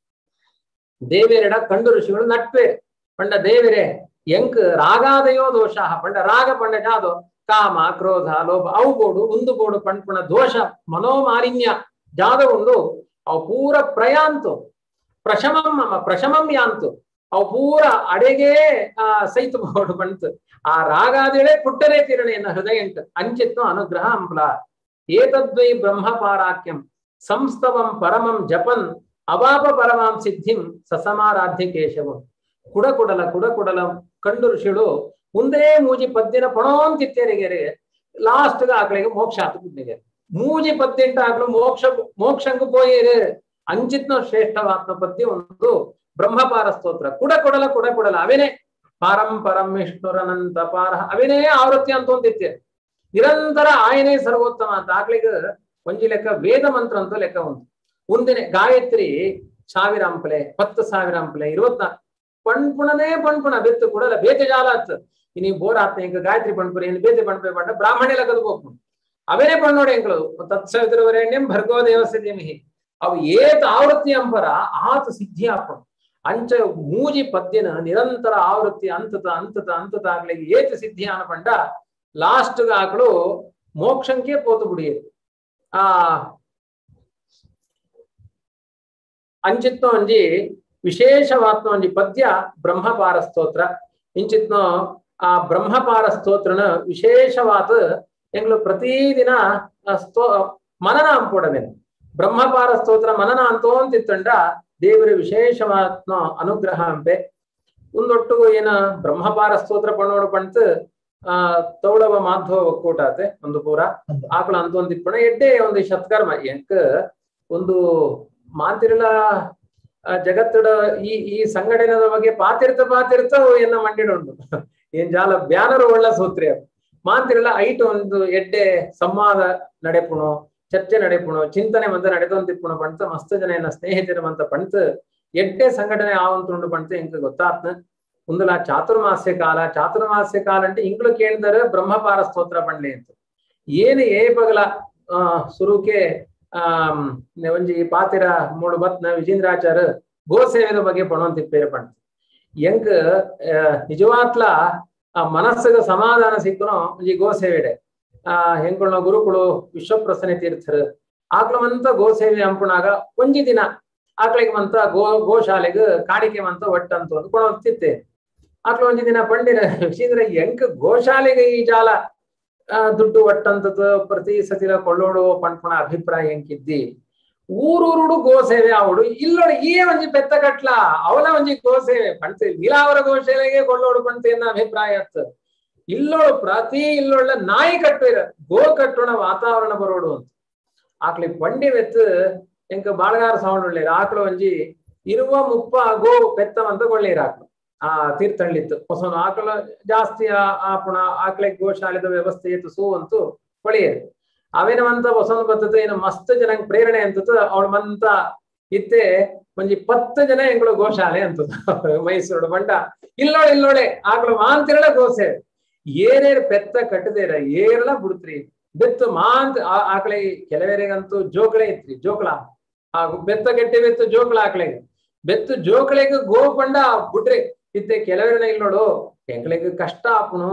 ದೇವೇರಡ ಕಂಡು ಋಷಿಗಳು ನಟ್ಪೆ ಪಂಡ ದೇವರೇ ಎಂಕ್ ರಾಗಾದಯೋ ದೋಷಾಃ ಪಂಡ ರಾಗ ಪಂಡ ಜಾದೋ ಕಾಮ ಕ್ರೋಧ ಲೋಭ ಅವು ಬೋಡು ಒಂದು ಬೋಡು ಪಂಡ್ಪುಣ ದೋಷ ಮನೋಮಾಲಿನ್ಯ ಜಾದ ಒಂದು ಅವು ಪೂರ ಪ್ರಯಾಂತು ಪ್ರಶಮಂ ಮಮ ಪ್ರಶಮಂ ಯಾಂತು ಅವು ಪೂರ ಅಡೆಗೆ ಆ ಸೈತು ಬೋಡು ಪಂತ್ ಆ ರಾಗಾದಿಳೆ ಪುಟ್ಟರೆ ತೀರಣೆಯನ್ನ ಹೃದಯ ಎಂಟು ಅಂಚಿತ್ನು ಅನುಗ್ರಹ ಅಂಪ್ಲ ಏತದ್ವೈ ಬ್ರಹ್ಮಪಾರಾಖ್ಯಂ ಸಂಸ್ತವಂ ಪರಮಂ ಜಪನ್ ಅವಾಪ ಪರಮಾಂ ಸಿದ್ಧಿಂ ಸಸಮಾರಾಧ್ಯ ಕೇಶವಂ ಕುಡ ಕುಡಲ ಕುಡ ಕುಡಲ ಕಂಡು ಋಷಿಗಳು ಮುಂದೇ ಮೂಜಿ ಪದ್ಯನ ಪಣೋಂತಿತ್ತೇರಿಗೆರೆ ಲಾಸ್ಟ್ ಆಕಳಿಗೆ ಮೋಕ್ಷ ಆತುಗೆ ಮೂಜಿ ಪದ್ಯಂಟ ಆಕಳು ಮೋಕ್ಷ ಮೋಕ್ಷಂಗು ಪೋಯೇರು ಅಂಚಿತ್ನ ಶ್ರೇಷ್ಠವಾತ್ಮ ಪದ್ಯ ಒಂದು ಬ್ರಹ್ಮಪಾರ ಸ್ತೋತ್ರ ಕುಡ ಕೊಡಲ ಕುಡ ಕೊಡಲ ಅವೇನೇ ಪಾರಂ ಪರಂ ವಿಷ್ಣುರನಂತ ಪಾರ ಅವೇನೇ ಆವೃತ್ತಿ ಅಂತ ಒಂದಿತ್ತೆ ನಿರಂತರ ಆಯನೇ ಸರ್ವೋತ್ತಮ ಅಂತ ಆಕ್ಳಿಗೆ ಒಂಜಿ ಲೆಕ್ಕ ವೇದ ಮಂತ್ರ ಅಂತ ಲೆಕ್ಕ ಉಂಟು ಒಂದಿನ ಗಾಯತ್ರಿ ಸಾವಿರ ಅಂಪಲೆ ಹತ್ತು ಸಾವಿರ ಅಂಪಲೆ ಇರುವತ್ನಾಲ್ಕು ಪಣ್ಪುಣನೇ ಪಣ್ಪುಣ ಬೆತ್ತು ಕೊಡಲ ಬೇತೆ ಜಾಲ ಅತ್ ಇನಿ ಬೋರ್ ಆತ್ಮ ಇಂಕ ಗಾಯತ್ರಿ ಪಣ್ಪುರ ಏನು ಬೇತೆ ಪಣ್ಪೆ ಪಂಡ ಬ್ರಾಹ್ಮಣೆ ಲೆಕ್ಕದ ಹೋಗ್ನು ಅವೇನೇ ಪಣ್ಣೋಡೆ ಎಂಕ್ಳು ತತ್ಸವಿತರವರೇಣ್ಯಂ ಭರ್ಗೋ ದೇವಸ್ಯ ಧೀಮಹಿ ಅವು ಏತ ಆವೃತ್ತಿ ಅಂಪರ ಆತ ಸಿದ್ಧಿ ಆಪಣ ಅಂಚ ಮೂಜಿ ಪದ್ಯನ ನಿರಂತರ ಆವೃತ್ತಿ ಅಂತತ ಅಂತತ ಅಂತತ ಆಗ್ಲಿಗೆ ಏತ ಸಿದ್ಧಿ ಅನಪಂಡ ಲಾಸ್ಟ್ ಆಕಳು ಮೋಕ್ಷಂಕೆ ಪೋತು ಬಿಡಿಯರು ಆ ಅಂಚಿತ್ನೋ ಒಂಜಿ ವಿಶೇಷವಾತ್ಮ ಒಂಜಿ ಪದ್ಯ ಬ್ರಹ್ಮಪಾರ ಸ್ತೋತ್ರ ಇಂಚಿತ್ನೋ ಆ ಬ್ರಹ್ಮಪಾರ ಸ್ತೋತ್ರನ ವಿಶೇಷವಾದ ಎಂಗ್ಳು ಪ್ರತಿದಿನ ಸ್ತೋ ಮನನ ಅಂಪೋಡವೇನು ಬ್ರಹ್ಮಪಾರ ಸ್ತೋತ್ರ ಮನನ ಅಂತೋಂತಿತ್ತಂಡ ದೇವರ ವಿಶೇಷವಾತ್ಮ ಅನುಗ್ರಹ ಅಂಪೆ ಒಂದೊಟ್ಟು ಏನ ಬ್ರಹ್ಮಪಾರ ಸ್ತೋತ್ರ ಪಣೋಡು ಪಂತ ಆ ತೌಳವ ಮಾಧವ ಒಕ್ಕೂಟಾತೆ ಒಂದು ಪೂರ ಆಕಳ ಅಂತ ಒಂದಿಪ್ಪಣ ಎಡ್ಡೆ ಒಂದು ಶತ್ಕರ್ಮ ಎಂಕ ಒಂದು ಮಾತಿರಲ ಜಗತ್ತಡ ಈ ಈ ಸಂಘಟನೆದ ಬಗ್ಗೆ ಪಾತಿರ್ತ ಪಾತಿರ್ತ ಎನ್ನ ಮಂಡಿಡುಂಡು ಏನ್ ಜಾಲ ಬ್ಯಾನರು ಒಳ್ಳ ಸೂತ್ರಿ ಮಾತಿರಲ ಐಟ್ ಒಂದು ಎಡ್ಡೆ ಸಂವಾದ ನಡೆಪುಣು ಚರ್ಚೆ ನಡೆಪುಣು ಚಿಂತನೆ ಮಂತ ನಡೆದೊಂದಿಪ್ಪುಣು ಪಂತ ಮಸ್ತ್ ಜನ ಏನ ಸ್ನೇಹಿತರ ಮಂತ ಪಂತ ಎಡ್ಡೆ ಸಂಘಟನೆ ಆವಂತುಂಡು ಪಂತ ಇಂಕ ಗೊತ್ತಾತ್ನ ಮುಂದಲ ಚಾತುರ್ಮಾಸ್ಯ ಕಾಲ ಚಾತುರ್ಮಾಸ್ಯ ಕಾಲ అంటే ಇಂಕ್ಳು ಕೇಳಿದರೆ ಬ್ರಹ್ಮಪಾರ ಸ್ತೋತ್ರ ಪಂಡ್ಲಿ ಅಂತ ಏನು ಏ ಪಗಲ ಆ ಸುರುಕೆ ಆ ಒಂಜಿ ಪಾತಿರ ಮೂಡು ಬತ್ನ ವಿಜೇಂದ್ರಾಚಾರ ಗೋಸೇವೆದ ಬಗ್ಗೆ ಪಣೋಂತಿಪ್ಪೇರೆ ಪಂಡ ಎಂಕ ನಿಜವಾತ್ಲ ಆ ಮನಸ್ಸಿಗೆ ಸಮಾಧಾನ ಸಿಕ್ಕನೋ ಒಂಜಿ ಗೋಸೇವೆಡೆ ಆ ಹೆಂಗಳ ಗುರುಗಳು ವಿಶ್ವಪ್ರಸನ್ನ ತೀರ್ಥರು ಆಕ್ಳಮಂತ ಗೋಸೇವೆ ಅಂಪುಣಾಗ ಒಂಜಿ ದಿನ ಆಕ್ಳಿಗೆ ಮಂತ ಗೋ ಗೋಶಾಲೆಗೆ ಕಾಣಿಕೆ ಮಂತ ಒಟ್ಟಂತ ಒಂದು ಕೊಣೋಗ್ತಿತ್ತೆ ಆಕ್ಳ ಒಂಜಿ ದಿನ ಪಂಡಿರ ವಿಶೇಂದ್ರ ಎಂಕ ಗೋಶಾಲೆಗೆ ಈ ಜಾಲ ದುಡ್ಡು ಒಟ್ಟಂತದ್ದು ಪ್ರತಿ ಸತಿಲ ಕೊಳ್ಳೋಡು ಪಂಪುಣ ಅಭಿಪ್ರಾಯ ಎಂಕಿದ್ದಿ ಊರೂರುಡು ಗೋಸೇವೆ ಅವಡು ಇಲ್ಲೋಡು ಈ ಒಂಜಿ ಪೆತ್ತ ಕಟ್ಲ ಅವಲ ಒಂಜಿ ಗೋಸೇವೆ ಪಂತ ನೀಲಾವರ ಗೋಶಾಲೆಗೆ ಕೊಳ್ಳೋಡು ಪಂತ ಎನ್ನ ಅಭಿಪ್ರಾಯ ಅತ್ತ ಇಲ್ಲೋಳು ಪ್ರತಿ ಇಲ್ಲೊಳ್ಳ ನಾಯಿ ಕಟ್ಟುವಿರ ಗೋ ಕಟ್ಟೋಣ ವಾತಾವರಣ ಬರೋಡು ಅಂತ ಆಕ್ಳಿ ಪಂಡಿ ವೆತ್ತು ಎಂಕ ಬಾಳಗಾರ ಸೌಂಡ್ ಒಳ್ಳೆ ಆಕಳು ಒಂಜಿ ಇರುವ ಮುಪ್ಪ ಗೋ ಪೆತ್ತವಂತ ಕೊಳ್ಳೀರ ಆಕಳು ಆ ತೀರ್ಥಹಳ್ಳಿತ್ತು ಹೊಸನು ಆಕಳ ಜಾಸ್ತಿ ಆಪುಣ ಆಕಳಿಗೆ ಗೋಶಾಲೆದ ವ್ಯವಸ್ಥೆ ಇತ್ತು ಸೂ ಅಂತೂ ಕೊಳಿಯರು ಅವೇನವಂತ ಹೊಸನು ಬರ್ತದೆ ಏನು ಮಸ್ತ್ ಜನಂಗ್ ಪ್ರೇರಣೆ ಅಂತದ ಅವಳ ಮಂತ ಇತ್ತೆ ಒಂಜಿ ಪತ್ತು ಜನ ಎಂಗಳು ಗೋಶಾಲೆ ಅಂತದ ಮೈಸೂರು ಬಂಡ ಇಲ್ಲೋಳೆ ಇಲ್ಲೋಳೆ ಆಕಳು ಮಾಂತಿರಳ ಗೋಸೆ ಏನೇರ್ ಪೆತ್ತ ಕಟ್ಟದೇರ ಏರೆಲ್ಲ ಬಿಡ್ತ್ರಿ ಬೆತ್ತು ಮಾಂತ್ ಆಕಳಿಗೆ ಕೆಲವರಿಗಂತೂ ಜೋಕಳೆ ಇತ್ರಿ ಜೋಕಳ ಆ ಬೆತ್ತ ಗಟ್ಟಿ ಬೆತ್ತು ಜೋಕಳ ಆಕಳಿಗೆ ಬೆತ್ತು ಜೋಕಳಿಗೆ ಗೋ ಪಂಡ ಬಿಟ್ರಿ ಇತ್ತೆ ಕೆಲವರನ್ನ ಇಲ್ಲಿ ನೋಡು ಎಂಕ್ಳಿಗೆ ಕಷ್ಟ ಆಪುನು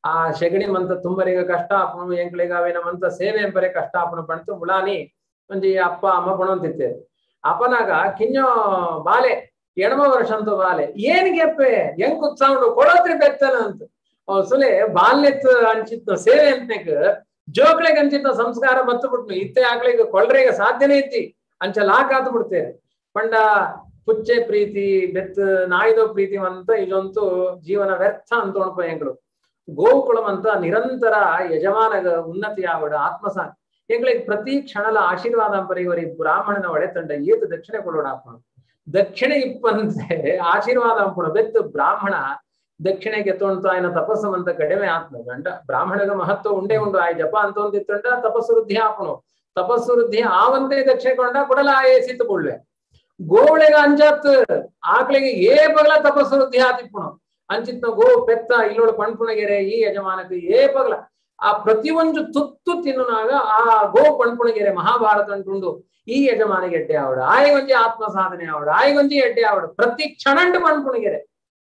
ಆ ಶೆಗಣಿ ಮಂತ ತುಂಬರಿಗೆ ಕಷ್ಟ ಅಪ್ಪನು ಎಂಕ್ಳಿಗ ಅವೇನ ಮಂತ ಸೇವೆ ಎಂಬರೆ ಕಷ್ಟ ಅಪ್ಪನ ಪಣ್ತು ಮುಳಾನಿ ಒಂಜಿ ಅಪ್ಪ ಅಮ್ಮ ಪಣಂತಿತ್ತೆ ಅಪ್ಪನಾಗ ಕಿಂಜೋ ಬಾಲೆ ಎಡಮ ವರ್ಷ ಅಂತ ಬಾಲೆ ಏನ್ ಗೆಪ್ಪೆ ಹೆಂಗ್ ಕುತ್ಸಾಂಡು ಕೊಡೋತ್ರಿ ಬೆತ್ತನ ಅಂತ ಸುಲೆ ಬಾಲ್ಯತ್ ಅಂಚಿತ್ ಸೇವೆ ಅಂತನೆಕ್ ಜೋಕ್ಳಿಗೆ ಅಂಚಿತ್ ಸಂಸ್ಕಾರ ಬತ್ತು ಬಿಟ್ನು ಇತ್ತೆ ಆಕ್ಳಿಗೆ ಕೊಳ್ರೆಗೆ ಸಾಧ್ಯನೇ ಇತ್ತಿ ಅಂಚ ಲಾಕ್ ಆತು ಬಿಡ್ತೇವೆ ಪಂಡ ಪುಚ್ಚೆ ಪ್ರೀತಿ ಬೆತ್ ನಾಯ್ದೋ ಪ್ರೀತಿ ಅಂತ ಇದೊಂದು ಜೀವನ ವ್ಯರ್ಥ ಅಂತ ಅನ್ಪ ಎಂಗಳು ಗೋಕುಳಂ ಅಂತ ನಿರಂತರ ಯಜಮಾನಗ ಉನ್ನತಿ ಆವಡ ಆತ್ಮಸಾ ಎಂಗಳಿಗೆ ಪ್ರತಿ ಕ್ಷಣಲ ಆಶೀರ್ವಾದ ಪರಿವರಿ ಬ್ರಾಹ್ಮಣನ ಒಡೆತಂಡ ಏತು ದಕ್ಷಿಣೆ ಕೊಡೋಣ ಅಪ್ಪ ದಕ್ಷಿಣೆ ಇಪ್ಪಂತೆ ಆಶೀರ್ವಾದ ಅಂಪುಣ ಬೆತ್ತು ಬ್ರಾಹ್ಮಣ ದಕ್ಷಿಣೆಗೆ ತೊಂತ ఆయన ತಪಸ್ಸು ಅಂತ ಕಡಿಮೆ ಆತ್ಮ ಗಂಡ ಬ್ರಾಹ್ಮಣಗ ಮಹತ್ವ ಉಂಡೆ ಉಂಡು ಆಯ್ ಜಪ ಅಂತ ಒಂದಿತ್ತಂಡ ತಪಸ್ಸು ವೃದ್ಧಿ ಆಪನು ತಪಸ್ಸು ವೃದ್ಧಿ ಆವಂತೆ ದಕ್ಷಿಣೆ ಕೊಂಡ ಕೊಡಲ ಆಯೇ ಸಿತ್ತುಕೊಳ್ಳೆ ಗೋವಳೆಗ ಅಂಜಾತ್ ಆಕಳಿಗೆ ಏ ಪಗಲ ತಪಸ್ಸು ವೃದ್ಧಿ ಆತಿಪ್ಪುಣು ಅಂಚಿತ್ನ ಗೋ ಪೆತ್ತ ಇಲ್ಲೋಳು ಪಣ್ಪುಣಗೆರೆ ಈ ಯಜಮಾನಕ್ಕೆ ಏ ಪಗಲ ಆ ಪ್ರತಿಯೊಂದು ತುತ್ತು ತಿನ್ನುನಾಗ ಆ ಗೋ ಪಣ್ಪುಣಗೆರೆ ಮಹಾಭಾರತ ಅಂಟುಂಡು ಈ ಯಜಮಾನಿಗೆ ಎಡ್ಡೆ ಆವಡ ಆಯ್ಗೊಂಜಿ ಆತ್ಮ ಸಾಧನೆ ಆವಡ ಆಯ್ಗೊಂಜಿ ಎಡ್ಡೆ ಆವಡ ಪ್ರತಿ ಕ್ಷಣಂಡು ಪಣ್ಪುಣಗೆರೆ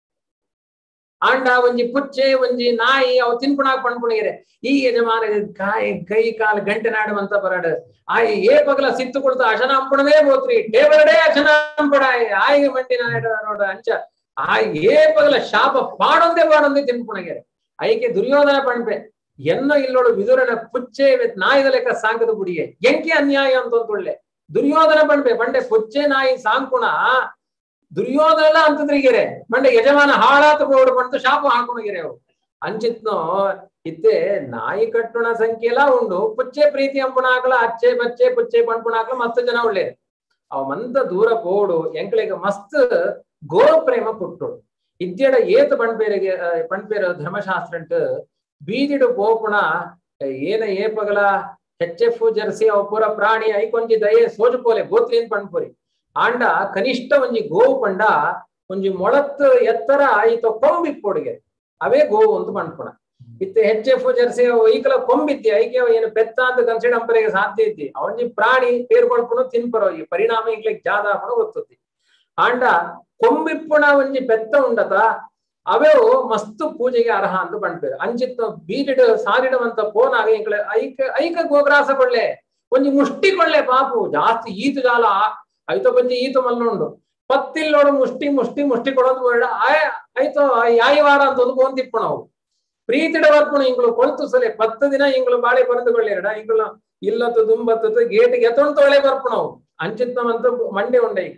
ಆಂಡ ಒಂಜಿ ಪುಚ್ಚೆ ಒಂಜಿ ನಾಯಿ ಅವು ತಿನ್ಪುಣಾಗ ಪಣ್ಪುಣಗೆರೆ ಈ ಯಜಮಾನಿಗೆ ಕಾಯಿ ಕೈ ಕಾಲು ಗಂಟೆ ನಾಡುವಂತ ಬರಡು ಆಯ್ ಏ ಪಗಲ ಸಿತ್ತು ಕೊಡ್ತ ಅಶನಾಂಪುಣವೇ ಬೋತ್ರಿ ಟೇಬಲ್ಡೇ ಅಶನಾಂಪುಡಾಯ್ ಆಯ್ಗೆ ಮಂಡಿನ ನೋಡ ಅಂಚ ಆ ಏ ಪಗಲ ಶಾಪ ಪಾಡೊಂದೇ ಪಾಡೊಂದೇ ತಿನ್ಪುಣಗೆರೆ ಐಕೆ ದುರ್ಯೋಧನ ಪಣ್ಪೆ ಎನ್ನೋ ಇಲ್ಲೋಡು ವಿದುರನ ಪುಚ್ಚೆ ನಾಯಿದ ಲೆಕ್ಕ ಸಾಂಕದ ಬುಡಿಯೇ ಎಂಕೆ ಅನ್ಯಾಯ ಅಂತ ಒಳ್ಳೆ ದುರ್ಯೋಧನ ಪಣ್ಪೆ ಬಂಡೆ ಪುಚ್ಚೆ ನಾಯಿ ಸಾಂಕುಣ ದುರ್ಯೋಧನ ಅಂತದ್ರಿಗೆರೆ ಬಂಡೆ ಯಜಮಾನ ಹಾಳಾತ ಬೋಡು ಬಂತು ಶಾಪ ಹಾಕೊಂಡಗೆರೆ ಅವು ಅಂಚಿತ್ನೋ ಇತ್ತೆ ನಾಯಿ ಕಟ್ಟುಣ ಸಂಖ್ಯೆ ಎಲ್ಲ ಉಂಡು ಪುಚ್ಚೆ ಪ್ರೀತಿ ಅಂಪುಣಾಕಲ ಅಚ್ಚೆ ಬಚ್ಚೆ ಪುಚ್ಚೆ ಪಣ್ಪುಣಾಕಲ ಮಸ್ತ್ ಜನ ಒಳ್ಳೆ ಅವ ಮಂತ ದೂರ ಪೋಡು ಎಂಕ್ಳಿಗೆ ಮಸ್ತ್ ಗೋ ಪ್ರೇಮ ಪುಟ್ಟು ಇದ್ಯಡ ಏತ ಪಣ್ಪೇರಿಗೆ ಪಣ್ಪೇರ ಧರ್ಮಶಾಸ್ತ್ರ ಅಂಟು ಬೀದಿಡು ಪೋಪುಣ ಏನ ಏ ಪಗಲ ಹೆಚ್ ಎಫ್ ಜರ್ಸಿ ಅವ ಪೂರ ಪ್ರಾಣಿ ಐಕೊಂಜಿ ದಯೆ ಸೋಜು ಪೋಲೆ ಗೋತ್ರಿನ್ ಪಣ್ಪುರಿ ಆಂಡ ಕನಿಷ್ಠ ಒಂಜಿ ಗೋವು ಪಂಡ ಒಂಜಿ ಮೊಳತ್ ಎತ್ತರ ಈತ ಕೊಂಬಿಪ್ಪೊಡಿಗೆ ಅವೇ ಗೋವು ಅಂತ ಪಣ್ಪುಣ ಇತ್ತೆ ಹೆಚ್ ಎಫ್ ಜರ್ಸಿ ಈಕಲ ಕೊಂಬಿದ್ದಿ ಐಕೆ ಏನು ಪೆತ್ತ ಅಂತ ಕನ್ಸಿಡರ್ ಅಂಪರಿಗೆ ಸಾಧ್ಯ ಇದ್ದಿ ಅವನ್ಜಿ ಪ್ರಾಣಿ ಪೇರು ಕೊಡ್ಪುಣ ತಿನ್ಪರೋ ಈ ಪರಿಣಾಮ ಈಗ್ಲಿಕ್ಕೆ ಜಾದ ಪಣ ಗೊತ್ತುತ್ತಿ ಆಂಡ ಕೊಂಬಿಪ್ಪುಣ ಒಂಜಿ ಪೆತ್ತ ಉಂಡತ ಅವೇವು ಮಸ್ತ್ ಪೂಜೆಗೆ ಅರ್ಹ ಅಂತ ಪಣ್ಪೇರು ಅಂಚಿತ್ ಬೀದಿಡ ಸಾರಿಡುವಂತ ಪೋನಾಗ ಇಂಕ್ಲೆ ಐಕ ಐಕ ಗೋಗ್ರಾಸ ಕೊಳ್ಳೆ ಒಂಜಿ ಮುಷ್ಟಿ ಕೊಳ್ಳೆ ಪಾಪು ಜಾಸ್ತಿ ಈತು ಜಾಲ ಐತೋ ಕೊಂಚಿ ಈತು ಮಲ್ಲುಂಡು ಪತ್ತಿಲ್ಲೋಡು ಮುಷ್ಟಿ ಮುಷ್ಟಿ ಮುಷ್ಟಿ ಕೊಡೋದು ಬೇಡ ಆಯ್ ಆಯ್ತೋ ಯಾಯಿ ವಾರ ಅಂತ ಒಂದು ಕೊಂತಿಪ್ಪು ನಾವು ಪ್ರೀತಿಡ ಬರ್ಪುಣ ಇಂಗ್ಳು ಕೊಳ್ತು ಸಲೆ ಪತ್ತು ದಿನ ಇಂಗ್ಳು ಬಾಳೆ ಬರೆದುಕೊಳ್ಳಿರಡ ಇಂಗ್ಳು ಇಲ್ಲತ್ತು ದುಂಬತ್ತು ಗೇಟಿಗೆ ಎತ್ತೊಂದು ತೊಳೆ ಬರ್ಪು ನಾವು ಅಂಚಿತ್ನವಂತ ಮಂಡೆ ಉಂಡ ಈಗ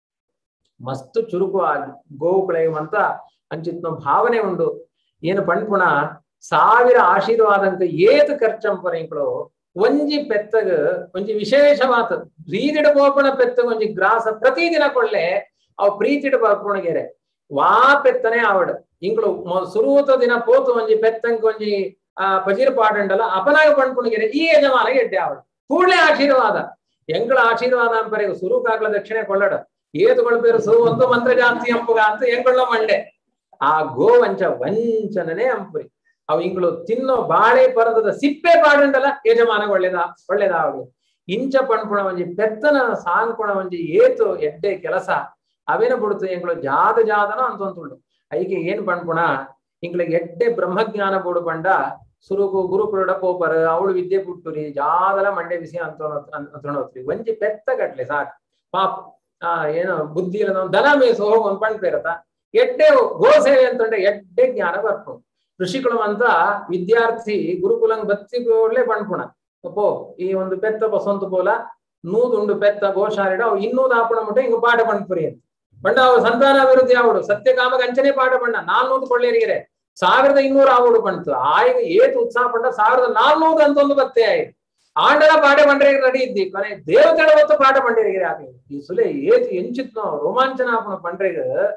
ಮಸ್ತ್ ಚುರುಕು ಆ ಗೋವುಗಳಂತ ಅಂಚಿತ್ನ ಭಾವನೆ ಉಂಡು ಏನು ಪಣ್ಪುಣ ಸಾವಿರ ಆಶೀರ್ವಾದಂಕ ಏತು ಖರ್ಚಂಪರ ಇಂಕ್ಳು ಒಂಜಿ ಪೆತ್ತಗ ಒಂಜಿ ವಿಶೇಷವಾತ ಪ್ರೀತಿಡ ಬೋಪಣ ಪೆತ್ತಗ ಒಂಜಿ ಗ್ರಾಸ ಪ್ರತಿದಿನ ಕೊಳ್ಳೆ ಅವ್ ಪ್ರೀತಿಡ ಬರ್ಪುಣಗೆರೆ ವಾ ಪೆತ್ತನೆ ಆವಡ ಇಂಕ್ಳು ಸುರೂತ ದಿನ ಪೋತು ಒಂಜಿ ಪೆತ್ತಂಕ ಒಂಜಿ ಆ ಪಜಿರ್ ಪಾಡಂಡಲ ಅಪನಾಗ ಪಣ್ಪುಣಗೆರೆ ಈ ಯಜಮಾನಗೆ ಎಡ್ಡೆ ಆವಡ ಕೂಡಲೇ ಆಶೀರ್ವಾದ ಎಂಗಳ ಆಶೀರ್ವಾದ ಅಂಪರೆಗೆ ಸುರುಕಾಗ್ಲ ದಕ್ಷಿಣೆ ಕೊಳ್ಳಡ ಏತುಗಳ ಪೇರು ಸುರು ಒಂದು ಮಂತ್ರ ಜಾಸ್ತಿ ಅಂಪುಗ ಅಂತ ಎಂಗಳ ಮಂಡೆ ಆ ಗೋವಂಚ ವಂಚನನೇ ಅಂಪುರಿ ಅವು ಇಂಗ್ಳು ತಿನ್ನೋ ಬಾಳೆ ಪರದದ ಸಿಪ್ಪೆ ಪಾಡುಂಡಲ್ಲ ಯಜಮಾನ ಒಳ್ಳೇದ ಒಳ್ಳೇದಾಗಲಿ ಇಂಚ ಪಣ್ಪುಣ ಒಂಜಿ ಪೆತ್ತನ ಸಾಂಕುಣ ಒಂಜಿ ಏತು ಎಡ್ಡೆ ಕೆಲಸ ಅವೇನ ಬಿಡುತ್ತೆ ಎಂಗ್ಳು ಜಾದ ಜಾದನ ಅಂತ ಅಂತುಂಡು ಐಕೆ ಏನ್ ಪಣ್ಪುಣ ಇಂಗ್ಳಿಗೆ ಎಡ್ಡೆ ಬ್ರಹ್ಮಜ್ಞಾನ ಬೋಡು ಪಂಡ ಸುರುಗು ಗುರುಕುರುಡ ಪೋಪರ್ ಅವಳು ವಿದ್ಯೆ ಪುಟ್ಟುರಿ ಜಾದಲ ಮಂಡೆ ಬಿಸಿ ಅಂತ ಅಂತೋತ್ರಿ ಒಂಜಿ ಪೆತ್ತ ಕಟ್ಲೆ ಸಾಕು ಪಾಪ ಆ ಏನೋ ಬುದ್ಧಿ ಇಲ್ಲ ದನ ಮೇಸು ಹೋಗು ಒಂದ್ ಪಣ್ಪೇರತ ಎಡ್ಡೆ ಗೋಸೇವೆ ಅಂತಂದ್ರೆ ಎಡ್ಡೆ ಜ್ಞಾನ ಬರ್ಪು ಋಷಿಗಳು ಅಂತ ವಿದ್ಯಾರ್ಥಿ ಗುರುಕುಲಂಗ್ ಬತ್ತಿ ಕೂಡಲೇ ಪಣ್ಪುಣ ಅಪ್ಪೋ ಈ ಒಂದು ಪೆತ್ತ ಬಸವಂತ ಪೋಲ ನೂದುಂಡು ಪೆತ್ತ ಗೋಶಾರಿಡ ಅವು ಇನ್ನೂದು ಆಪಣ ಮುಟ್ಟ ಹಿಂಗ ಪಾಠ ಪಣ್ಪುರಿ ಅಂತ ಬಂಡ ಅವು ಸಂತಾನಾಭಿವೃದ್ಧಿ ಆವಡು ಸತ್ಯಕಾಮಗ ಅಂಚನೆ ಪಾಠ ಪಣ್ಣ ನಾಲ್ನೂದು ಕೊಳ್ಳೇರಿಗೆರೆ ಸಾವಿರದ ಇನ್ನೂರು ಆವಡು ಪಣ್ತು ಆಯ್ಗ ಏತು ಉತ್ಸಾಹ ಪಂಡ ಸಾವಿರದ ನಾಲ್ನೂದು ಅಂತ ಒಂದು ಬತ್ತೆ ಆಯ್ತು ಆಂಡಲ ಪಾಠ ಪಂಡ್ರೆ ರೆಡಿ ಇದ್ದಿ ಕೊನೆ ದೇವತೆಗಳ ಹೊತ್ತು ಪಾಠ ಪಂಡಿರಿಗೆ ಆಗ ಈ ಸುಲೆ ಏತು ಎಂಚಿತ್ನೋ ರೋಮಾಂಚನ ಆಪಣ ಪಂಡ್ರೆಗ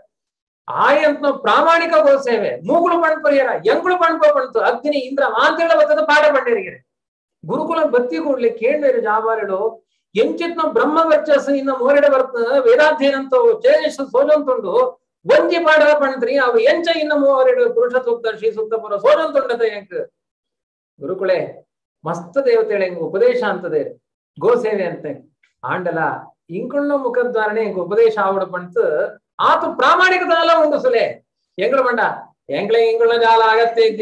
ಆಯಂತ್ನೋ ಪ್ರಾಮಾಣಿಕ ಗೋ ಸೇವೆ ಮೂಗುಳು ಪಣ್ ಪರಿಹಾರ ಎಂಗುಳು ಪಣ್ಕೋ ಪಣ್ತು ಅಗ್ನಿ ಇಂದ್ರ ಮಾಂತೇಳ ಬತ್ತದ ಪಾಠ ಪಂಡಿರಿಗೆ ಗುರುಕುಲ ಬತ್ತಿ ಕೂಡ್ಲಿ ಕೇಂದ್ರ ಜಾಬಾರಿಡು ಎಂಚಿತ್ನೋ ಬ್ರಹ್ಮ ವರ್ಚಸ್ ಇನ್ನ ಮೋರೆಡೆ ಬರ್ತ ವೇದಾಧ್ಯಯನಂತೋ ಚೇಶ ಸೋಜಂತುಂಡು ಒಂಜಿ ಪಾಠದ ಪಣ್ತ್ರಿ ಅವು ಎಂಚ ಇನ್ನ ಮೂವರೆಡು ಪುರುಷ ಸೂಕ್ತ ಶ್ರೀ ಸೂಕ್ತ ಪುರ ಸೋಜಂತುಂಡದ ಎಂಕ್ ಗುರುಕುಳೆ ಮಸ್ತ್ ದೇವತೆಗಳ ಹೆಂಗ ಉಪದೇಶ ಅಂತದೆ ಗೋ ಸೇವೆ ಅಂತ ಆಂಡಲ ಇಂಕುಳ್ಳ ಮುಖದ್ವಾರಣೆ ಹೆಂಗ ಉಪದೇಶ ಆವಡ ಪಂತ ಆತು ಪ್ರಾಮಾಣಿಕದಲ್ಲ ಉಂಡು ಸುಲೆ ಎಂಗ್ಳ ಮಂಡ ಎಂಗ್ಳ ಇಂಗುಳ ಜಾಲ ಅಗತ್ಯ ಇದ್ದಿ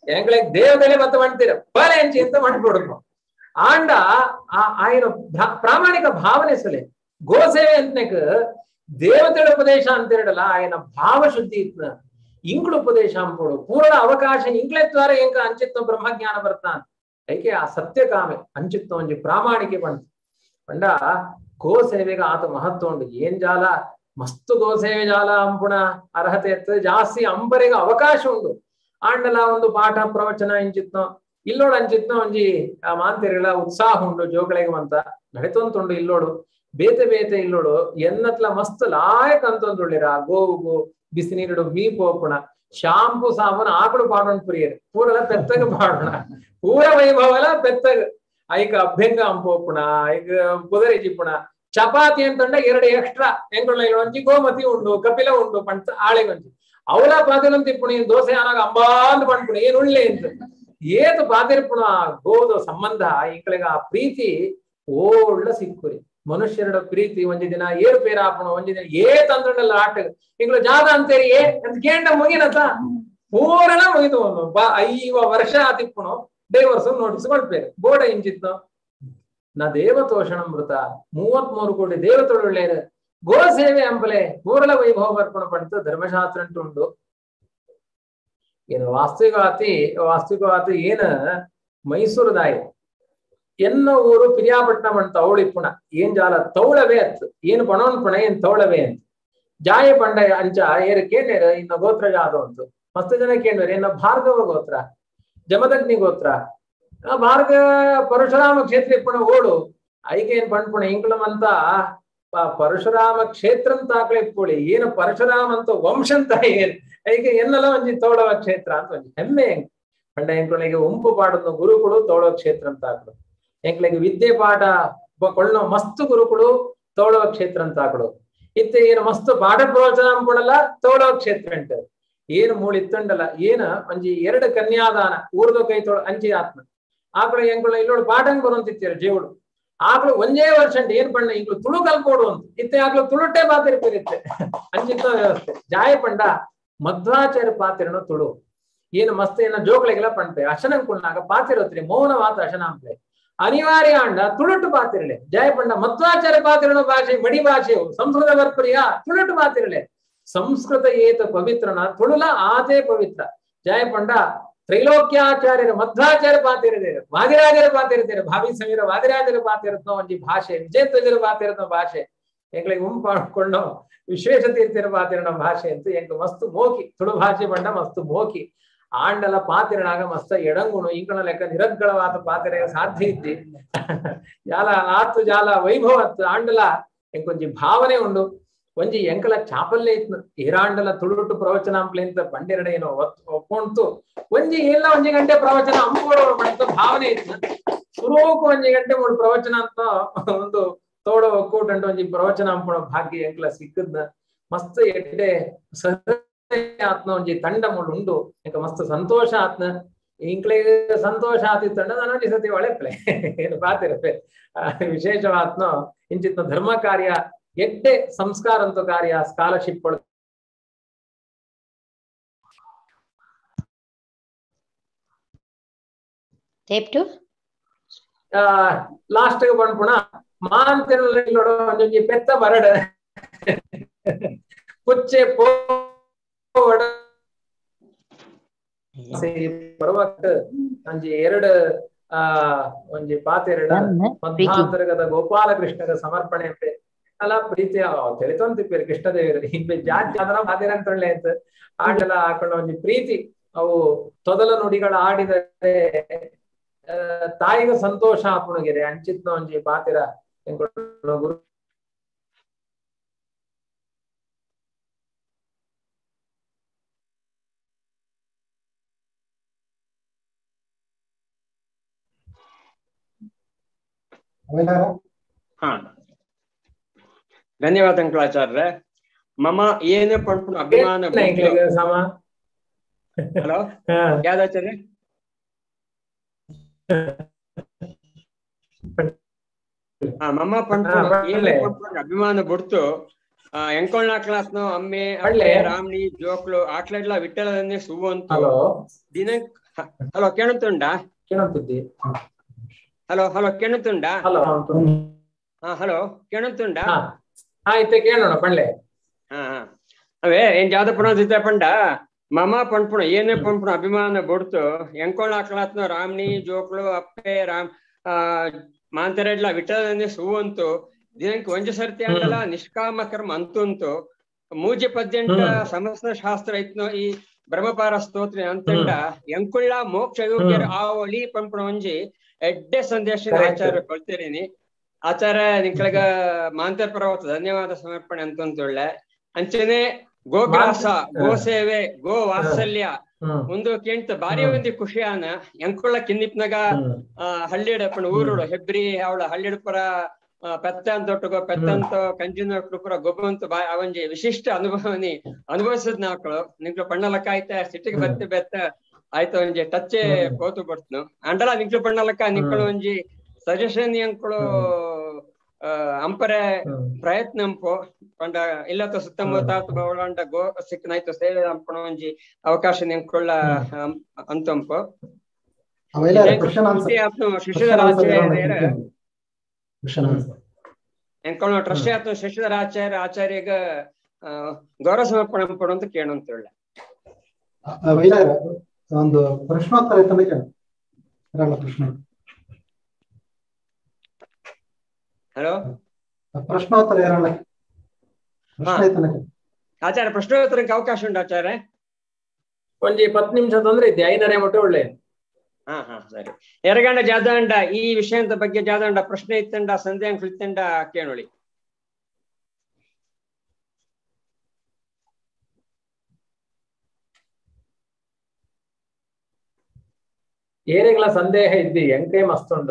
ఎంకలకి దేవతలే మత మంటిర బలే అని చింత మంటిపోడును ఆండ ఆయన ಪ್ರಾಮಾಣಿಕ ಭಾವನೆ ಸಲೆ ಗೋಸೇವೆ ಅಂತನಕ ದೇವತೆಗಳ ಉಪದೇಶ ಅಂತಿರಡಲ್ಲ ఆయన ಭಾವಶುದ್ಧಿ ಇತ್ನ ಇಂಕ್ಳು ಉಪದೇಶ ಅಂಪೋಡು ಪೂರ್ಣ ಅವಕಾಶ ಇಂಕ್ಳೆ ದ್ವಾರ ಎಂಕ ಅಂಚಿತ್ತ ಬ್ರಹ್ಮಜ್ಞಾನ ಬರ್ತಾನ ಐಕೆ ಆ ಸತ್ಯಕಾಮೆ ಅಂಚಿತ್ತ ಒಂಜಿ ಪ್ರಾಮಾಣಿಕೆ ಬಂತು ಪಂಡ ಗೋಸೇವೆಗ ಆತ ಮಹತ್ವ ಉಂಡು ಏನ್ ಜಾಲ ಮಸ್ತ್ ಗೋಸೇವೆ ಜಾಲ ಅಂಪುಣ ಅರ್ಹತೆ ಇರ್ತದೆ ಜಾಸ್ತಿ ಅಂಬರೆಗ ಅವಕಾಶ ಉಂಡು ಆಂಡಲ ಒಂದು ಪಾಠ ಪ್ರವಚನ ಇಂಚಿತ್ತ ಇಲ್ಲೋಡು ಅಂಚಿತ್ತ ಒಂಜಿ ಮಾಂತಿರಗಳ ಉತ್ಸಾಹ ಉಂಡು ಜೋಕಳೆಗೆ ಅಂತ ನಡಿತೊಂದುಂಡು ಇಲ್ಲೋಡು ಬೇತೆ ಬೇತೆ ಇಲ್ಲೋಡು ಎನ್ನತ್ಲ ಮಸ್ತ್ ಲಾಯಕ್ ಅಂತೊಂದುಳ್ಳಿರ ಗೋವುಗು ಬಿಸಿ ನೀರುಡು ಮೀಪೋಪುಣ ಶಾಂಪು ಸಾಬೂನು ಆಕಳು ಪಾಡೋಣ ಪ್ರಿಯರು ಪೂರಲ ಪೆತ್ತಗ ಪಾಡೋಣ ಪೂರ ವೈಭವಲ ಪೆತ್ತಗ ಐಕ ಅಭ್ಯಂಗ ಅಂಪೋಪುಣ ಐಕ ಕುದುರೆ ಜಿಪ್ಪುಣ ಚಪಾತಿ ಅಂತಂಡ ಎರಡು ಎಕ್ಸ್ಟ್ರಾ ಎಂಗಳ ಒಂಜಿ ಗೋಮತಿ ಉಂಡು ಕಪಿಲ ಉಂಡು ಪಂಚ ಆಳೆಗೊಂಜಿ ಅವಲ ಪಾತಿರಂತ ಇಪ್ಪುಣ ಏನ್ ದೋಸೆ ಆನಾಗ ಅಂಬಾಂದ್ ಪಂಡ್ಪುಣ ಏನ್ ಉಳ್ಳೆ ಅಂತ ಏತು ಪಾತಿರ್ಪುಣ ಗೋದು ಸಂಬಂಧ ಇಂಕಳಿಗ ಆ ಪ್ರೀತಿ ಓಳ್ಳ ಸಿಕ್ಕುರಿ ಮನುಷ್ಯರ ಪ್ರೀತಿ ಒಂಜಿ ದಿನ ಏರು ಪೇರ ಆಪಣ ಒಂಜಿ ದಿನ ಏ ತಂದ್ರಲ್ಲ ಆಟ ಇಂಗ್ಳು ಜಾದ ಅಂತೇರಿ ಏ ಅಂತ ಕೇಂಡ ಮುಗಿನತ ಪೂರಣ ಮುಗಿದು ಬಾ ಐವ ವರ್ಷ ಆತಿಪ್ಪುಣು ದೇವರ್ಸು ನೋಟಿಸ್ ಕೊಡ್ಪೇರು ಬೋಡ ಇಂಚಿತ್ತು ನಾ ದೇವತೋಷಣ ಮೃತ ಮೂವತ್ ಮೂರು ಕೋಟಿ ದೇವತೊಳ್ಳೆರು ಗೋ ಸೇವೆ ಅಂಬಲೆ ಪೂರಲ ವೈಭವ ಅರ್ಪಣ ಪಡಿತು ಧರ್ಮಶಾಸ್ತ್ರ ಉಂಟು ಏನು ವಾಸ್ತವಿಕವಾತಿ ವಾಸ್ತವಿಕವಾತಿ ಏನ ಮೈಸೂರದಾಯಿ ಎನ್ನ ಊರು ಪಿರಿಯಾಪಟ್ಟಣಂ ಅಂತ ಅವಳಿಪ್ಪುಣ ಏನ್ ಜಾಲ ತೌಳವೇ ಅತ್ ಏನು ಪಣೋನ್ ಪಣ ಏನ್ ತೌಳವೇ ಅಂತ ಜಾಯ ಪಂಡ ಅಂಚ ಏರು ಕೇಳೇರ ಇನ್ನ ಗೋತ್ರ ಜಾದು ಅಂತ ಮಸ್ತ್ ಜನ ಕೇಳಿದ್ರೆ ಇನ್ನ ಭಾರ್ಗವ ಗೋತ್ರ ಜಮದಗ್ನಿ ಗೋತ್ರ ಭಾರ್ಗ ಪರಶುರಾಮ ಕ್ಷೇತ್ರ ಇಪ್ಪಣ ಓಡು ಐಕೆ ಏನ್ ಪಂಡ್ಪುಣ ಇಂಕ್ಳಮಂತ ಪರಶುರಾಮ ಕ್ಷೇತ್ರ ಅಂತ ಆಕಳೆ ಇಪ್ಪುಳಿ ಏನು ಪರಶುರಾಮ ಅಂತ ವಂಶ ಅಂತ ಏನ್ ಐಕೆ ಎನ್ನಲ್ಲ ಒಂಜಿ ತೌಳವ ಕ್ಷೇತ್ರ ಅಂತ ಒಂಜಿ ಹೆಮ್ಮೆ ಪಂಡ ಎಂಕ್ಳಿಗೆ ಉಂಪು ಪಾಡೋದು ಗುರುಗಳು ತೌಳವ ಕ್ಷೇತ್ರ ಅಂತ ಆಕಳು ಎಂಕ್ಳಿಗೆ ವಿದ್ಯೆ ಪಾಠ ಕೊಳ್ಳೋ ಮಸ್ತ್ ಗುರುಗಳು ತೌಳವ ಕ್ಷೇತ್ರ ಅಂತ ಆಕಳು ಇತ್ತೆ ಏನು ಮಸ್ತ್ ಪಾಠ ಪ್ರವಚನ ಅಂಪುಣಲ್ಲ ತೌಳವ ಕ್ಷೇತ್ರ ಅಂತ ಏನು ಮೂಳಿ ಇತ್ತಂಡಲ್ಲ ಏನ ಒಂಜಿ ಎರಡು ಕನ್ಯಾದಾನ ಊರ್ದು ಕೈ ತೊಳ ಅಂಚಿ ಆತ್ಮ ಆಕಳು ಎಂಕುಳ ಇಲ್ಲೋಡು ಪಾಠಂಗ್ ಬರುವಂತಿತ್ತೀರ ಜೀವಡು ಆಕಳು ಒಂದೇ ವರ್ಷ ಅಂತ ಏನ್ ಪಂಡ ಇಂಕ್ಳು ತುಳು ಕಲ್ಪೋಡು ಅಂತ ಇತ್ತೆ ಆಕಳು ತುಳುಟೆ ಪಾತಿರ್ಪಿರುತ್ತೆ ಅಂಚಿತ್ತ ವ್ಯವಸ್ಥೆ ಜಾಯ ಪಂಡ ಮಧ್ವಾಚಾರ್ಯ ಪಾತಿರನು ತುಳು ಏನು ಮಸ್ತ್ ಏನ ಜೋಕ್ಳೆಗೆಲ್ಲ ಪಂಪೆ ಅಶನಂಕುಳ್ನಾಗ ಪಾತಿರೋತ್ರಿ ಮೌನವಾತ ಅಶನಾಂಪೆ ಅನಿವಾರ್ಯ ಅಂಡ ತುಳುಟು ಪಾತಿರಲೆ ಜಯ ಪಂಡ ಮಧ್ವಾಚಾರ್ಯ ಪಾತಿರನ ಭಾಷೆ ಮಡಿ ಭಾಷೆಯು ಸಂಸ್ಕೃತ ಬರ್ಪರಿಯ ತುಳುಟು ಪಾತಿರಲೆ ಸಂಸ್ಕೃತ ಏತ ಪವಿತ್ರನ ತುಳುಲ ಆತೆ ಪವಿತ್ರ ಜಯ ಪಂಡ ತ್ರೈಲೋಕ್ಯಾಚಾರ್ಯರ ಮಧ್ವಾಚಾರ್ಯ ಪಾತಿರಿದ್ದೇವೆ ವಾದಿರಾಜರ ಪಾತಿರಿದ್ದೇವೆ ಭಾವಿ ಸಮೀರ ವಾದಿರಾಜರ ಪಾತಿರತ್ನ ಒಂಜಿ ಭಾಷೆ ವಿಜಯಧ್ವಜರ ಪಾತಿರತ್ನ ಭಾಷೆ ಎಂಗಳಿಗೆ ಉಂಪಾಡ್ಕೊಂಡು ವಿಶ್ವೇಶ ತೀರ್ಥರ ಪಾತಿರನ ಭಾಷೆ ಅಂತ ಎಂಕ್ ಮಸ್ತ್ ಮೋಕಿ ತುಳು ಭಾಷೆ ಪಂಡ ಮಸ್ತ್ ಮೋಕಿ ಆಂಡಲ ಪಾತಿರನಾಗ ಮಸ್ತ ಎಡಂಗುಣು ಇಂಕಣ ಲೆಕ್ಕ ನಿರರ್ಗಳವಾದ ಪಾತಿರ ಸಾಧ್ಯ ಇದ್ದಿ ಜಾಲ ಆತು ಜಾಲ ವೈಭವತ್ ಆಂಡಲ ಎಂಕೊಂಜಿ ಭಾವನೆ ಉಂಡು ಒಂಜಿ ಎಂಕಲ ಚಾಪಲ್ಲೆ ಇತ್ತು ಏರಾಂಡಲ ತುಳುಟು ಪ್ರವಚನ ಅಂಪ್ಲೆ ಅಂತ ಬಂಡೆರಡೆ ಏನೋ ಒಪ್ಕೊಂತು ಒಂಜಿ ಎಲ್ಲ ಒಂಜಿ ಗಂಟೆ ಪ್ರವಚನ ಅಂಪೋಡು ಅಂತ ಭಾವನೆ ಇತ್ತು ಸುರೋಕು ಒಂಜಿ ಗಂಟೆ ಮೂರು ಪ್ರವಚನ ಅಂತ ಒಂದು ತೋಡೋ ಒಕ್ಕೂಟ ಅಂಟು ಒಂಜಿ ಪ್ರವಚನ ಅಂಪುಣ ಭಾಗ್ಯ ಎಂಕಲ ಸಿಕ್ಕದ್ನ ಮಸ್ತ್ ಎಡ್ಡೆ ಆತ್ನ ಒಂಜಿ ತಂಡ ಮೂಳು ಉಂಡು ಎಂಕ ಮಸ್ತ್ ಸಂತೋಷ ಆತ್ನ ಇಂಕ್ಲೆ ಸಂತೋಷ ಆತಿತ್ತಂಡ ನಾನು ಸತಿ ಒಳೆಪ್ಲೆ ಏನು ಪಾತಿರಪ್ಪೆ ವಿಶೇಷವಾತ್ನ ಇಂಚಿತ್ನ ಧರ್ಮ ಕಾರ್ಯ ಎಡ್ಡೆ ಸಂಸ್ಕಾರ ಅಂತ ಕಾರ್ಯ ಸ್ಕಾಲರ್ಶಿಪ್ ಕೊಡ ಲಾಸ್ಟ್ ಬಂದ್ಪುಣ ಮಾಂತಿನೋಡು ಒಂದೊಂಜಿ ಪೆತ್ತ ಬರಡ ಪುಚ್ಚೆ ಪೋ ಬರುವಟ್ಟು ಒಂಜಿ ಎರಡು ಆ ಒಂಜಿ ಪಾತೆರಡ ಮಧ್ಯಾಂತರ್ಗದ ಗೋಪಾಲಕೃಷ್ಣರ ಸಮರ್ಪಣೆ ಅಲ್ಲ ಪ್ರೀತಿ ತಿಳಿತೊಂತಿಪ್ಪೇರು ಕೃಷ್ಣದೇವರು ಹಿಂದೆ ಜಾತಿ ಅದರ ಮಾತಿರಂತೊಳ್ಳೆ ಅಂತ ಆಟೆಲ್ಲ ಹಾಕೊಂಡ ಒಂಜಿ ಪ್ರೀತಿ ಅವು ತೊದಲ ನುಡಿಗಳ ಆಡಿದರೆ ತಾಯಿಗ ಸಂತೋಷ ಆಪುಣಗೆರೆ ಅಂಚಿತ್ನ ಒಂಜಿ ಪಾತಿರ ಗುರು ಹಾ ಧನ್ಯವಾದ ಅಂಕಲಾಚಾರ್ಯ ಮಮ ಏನು ಪಂಪುನ ಅಭಿಮಾನ ಹಲೋ ಯಾವ್ದಾಚಾರ್ಯ ಹಾ ಮಮ್ಮ ಪಂಪುನ ಏನು ಪಂಪುನ ಅಭಿಮಾನ ಬಿಡ್ತು ಎಂಕೊಳ್ನ ಕ್ಲಾಸ್ ನ ಅಮ್ಮೆ ರಾಮಣಿ ಜೋಕ್ಲು ಆಟ್ಲೆಡ್ಲ ವಿಠಲದನ್ನೇ ಸುವಂತು ದಿನ ಹಲೋ ಕೇಳುತ್ತುಂಡಾ? ಕೇಳುತ್ತಿದ್ದಿ? ಹಲೋ ಹಲೋ ಕೇಳುತ್ತುಂಡಾ? ಹಲೋ ಹಾ ಹಲೋ ಕೇಳುತ್ತುಂಡಾ? ಆಯ್ತು ಕೇಳೋಣ ಪಂಡ್ಲೆ. ಹಾ ಹಾ ಅವೇ ಏನ್ ಜಾದ ಪುಣ ಪಂಡ ಮಮ ಪಂಡ್ಪುಣ ಏನೇ ಪಂಡ್ಪುಣ ಅಭಿಮಾನ ಬೊಡ್ತು ಎಂಕೊಳ ಆಕಳಾತ್ನ ರಾಮ್ನಿ ಜೋಕ್ಳು ಅಪ್ಪೆ ರಾಮ್ ಆ ಮಾಂತರೆಡ್ಲ ವಿಠಲ ಸುವಂತು ದಿನಕ್ಕೆ ಒಂಜ ಸರ್ತಿ ಅಂಡಲ ನಿಷ್ಕಾಮ ಕರ್ಮ ಅಂತುಂಟು ಮೂಜೆ ಪದ್ಯಂಟ ಸಮಸ್ತ ಶಾಸ್ತ್ರ ಇತ್ನೋ ಈ ಬ್ರಹ್ಮಪಾರ ಸ್ತೋತ್ರ ಅಂತಂಡ ಎಂಕುಳ್ಳ ಮೋಕ್ಷ ಯೋಗ್ಯರ ಆವಳಿ ಪಂಪುಣ ಒಂಜಿ ಎಡ್ಡೆ ಸಂದೇಶ ಆಚಾರ್ಯ ಕೊಳ್ತಿರೇನಿ. ಆಚಾರ್ಯ ನಿಂಕಳಗ ಮಾಂತರ ಪರ್ವತ ಧನ್ಯವಾದ ಸಮರ್ಪಣೆ ಅಂತಂತೊಳ್ಳೆ ಅಂಚನೆ ಗೋಗ್ರಾಸ ಗೋ ಸೇವೆ ಗೋ ವಾತ್ಸಲ್ಯ ಒಂದು ಕೇಂತ ಬಾರಿ ಒಂದು ಖುಷಿಯಾನ ಎಂಕುಳ್ಳ ಕಿನ್ನಿಪ್ನಾಗ ಆ ಹಳ್ಳಿಯಡಪ್ಪಣ ಊರುಡು ಹೆಬ್ರಿ ಅವಳ ಹಳ್ಳಿಯಡಪುರ ಪೆತ್ತ ಅಂತೊಟ್ಟುಗೋ ಪೆತ್ತಂತ ಕಂಜಿನ ಪುರ ಗೊಬ್ಬಂತ ಬಾ ಅವಂಜಿ ವಿಶಿಷ್ಟ ಅನುಭವನಿ ಅನುಭವಿಸಿದ್ ನಾಕ್ಳು ನಿಂಕ್ಳು ಪಣ್ಣಲಕ್ಕ ಆಯ್ತ ಸಿಟ್ಟಿಗೆ ಬತ್ತೆ ಬೆತ್ತ ಆಯ್ತು ಒಂಜಿ ಟಚ್ಚೆ ಪೋತು ಕೊಡ್ತನು ಅಂಡಲ ನಿಂಕ್ಳು ಪಣ್ಣಲಕ್ಕ ನಿಂಕ್ಳು ಒಂಜಿ ಸಜೆಷನ್ ಎಂಕ್ಳು ಅಂಪರೆ ಪ್ರಯತ್ನಂಪು ಪಂಡ ಇಲ್ಲತ ಸುತ್ತಮುತ್ತ ಬವಳಂಡ ಗೋ ಸಿಕ್ಕನಾಯ್ತು ಸೇವೆ ಅಂಪಣ ಒಂಜಿ ಅವಕಾಶ ನಿಂಕೊಳ್ಳ ಅಂತಂಪು ಶಿಶುಧರ ಆಚಾರ್ಯರ ಎಂಕೊಳ ಟ್ರಸ್ಟ್ ಆಯ್ತು ಶಿಶುಧರ ಆಚಾರ್ಯ ಆಚಾರ್ಯಗ ಗೌರವ ಸಮರ್ಪಣೆ ಪಡು ಅಂತ ಕೇಳು ಅಂತ ಹೇಳ ಒಂದು ಪ್ರಶ್ನೋತ್ತರ ಪ್ರಶ್ನೆ ಹಲೋ ಪ್ರಶ್ನೋತ್ತರ ಆಚಾರ್ಯ ಪ್ರಶ್ನೋತ್ತರಕ್ಕೆ ಅವಕಾಶ ಉಂಟು ಆಚಾರ್ಯ ಒಂಜಿ ಪತ್ತು ನಿಮಿಷ ತೊಂದ್ರೆ ಇದ್ದೆ ಐದನೇ ಮಟ್ಟ ಒಳ್ಳೆ ಹಾ ಹಾ ಸರಿ ಎರಗಂಡ ಜಾದಂಡ ಈ ವಿಷಯದ ಬಗ್ಗೆ ಜಾದಂಡ ಪ್ರಶ್ನೆ ಇತ್ತಂಡ ಸಂದೇಹ ಇತ್ತಂಡ ಕೇಳೋಳಿ. ಏರೆಗಳ ಸಂದೇಹ ಇದ್ದಿ ಎಂಕೈ ಮಸ್ತ್ ಉಂಟು.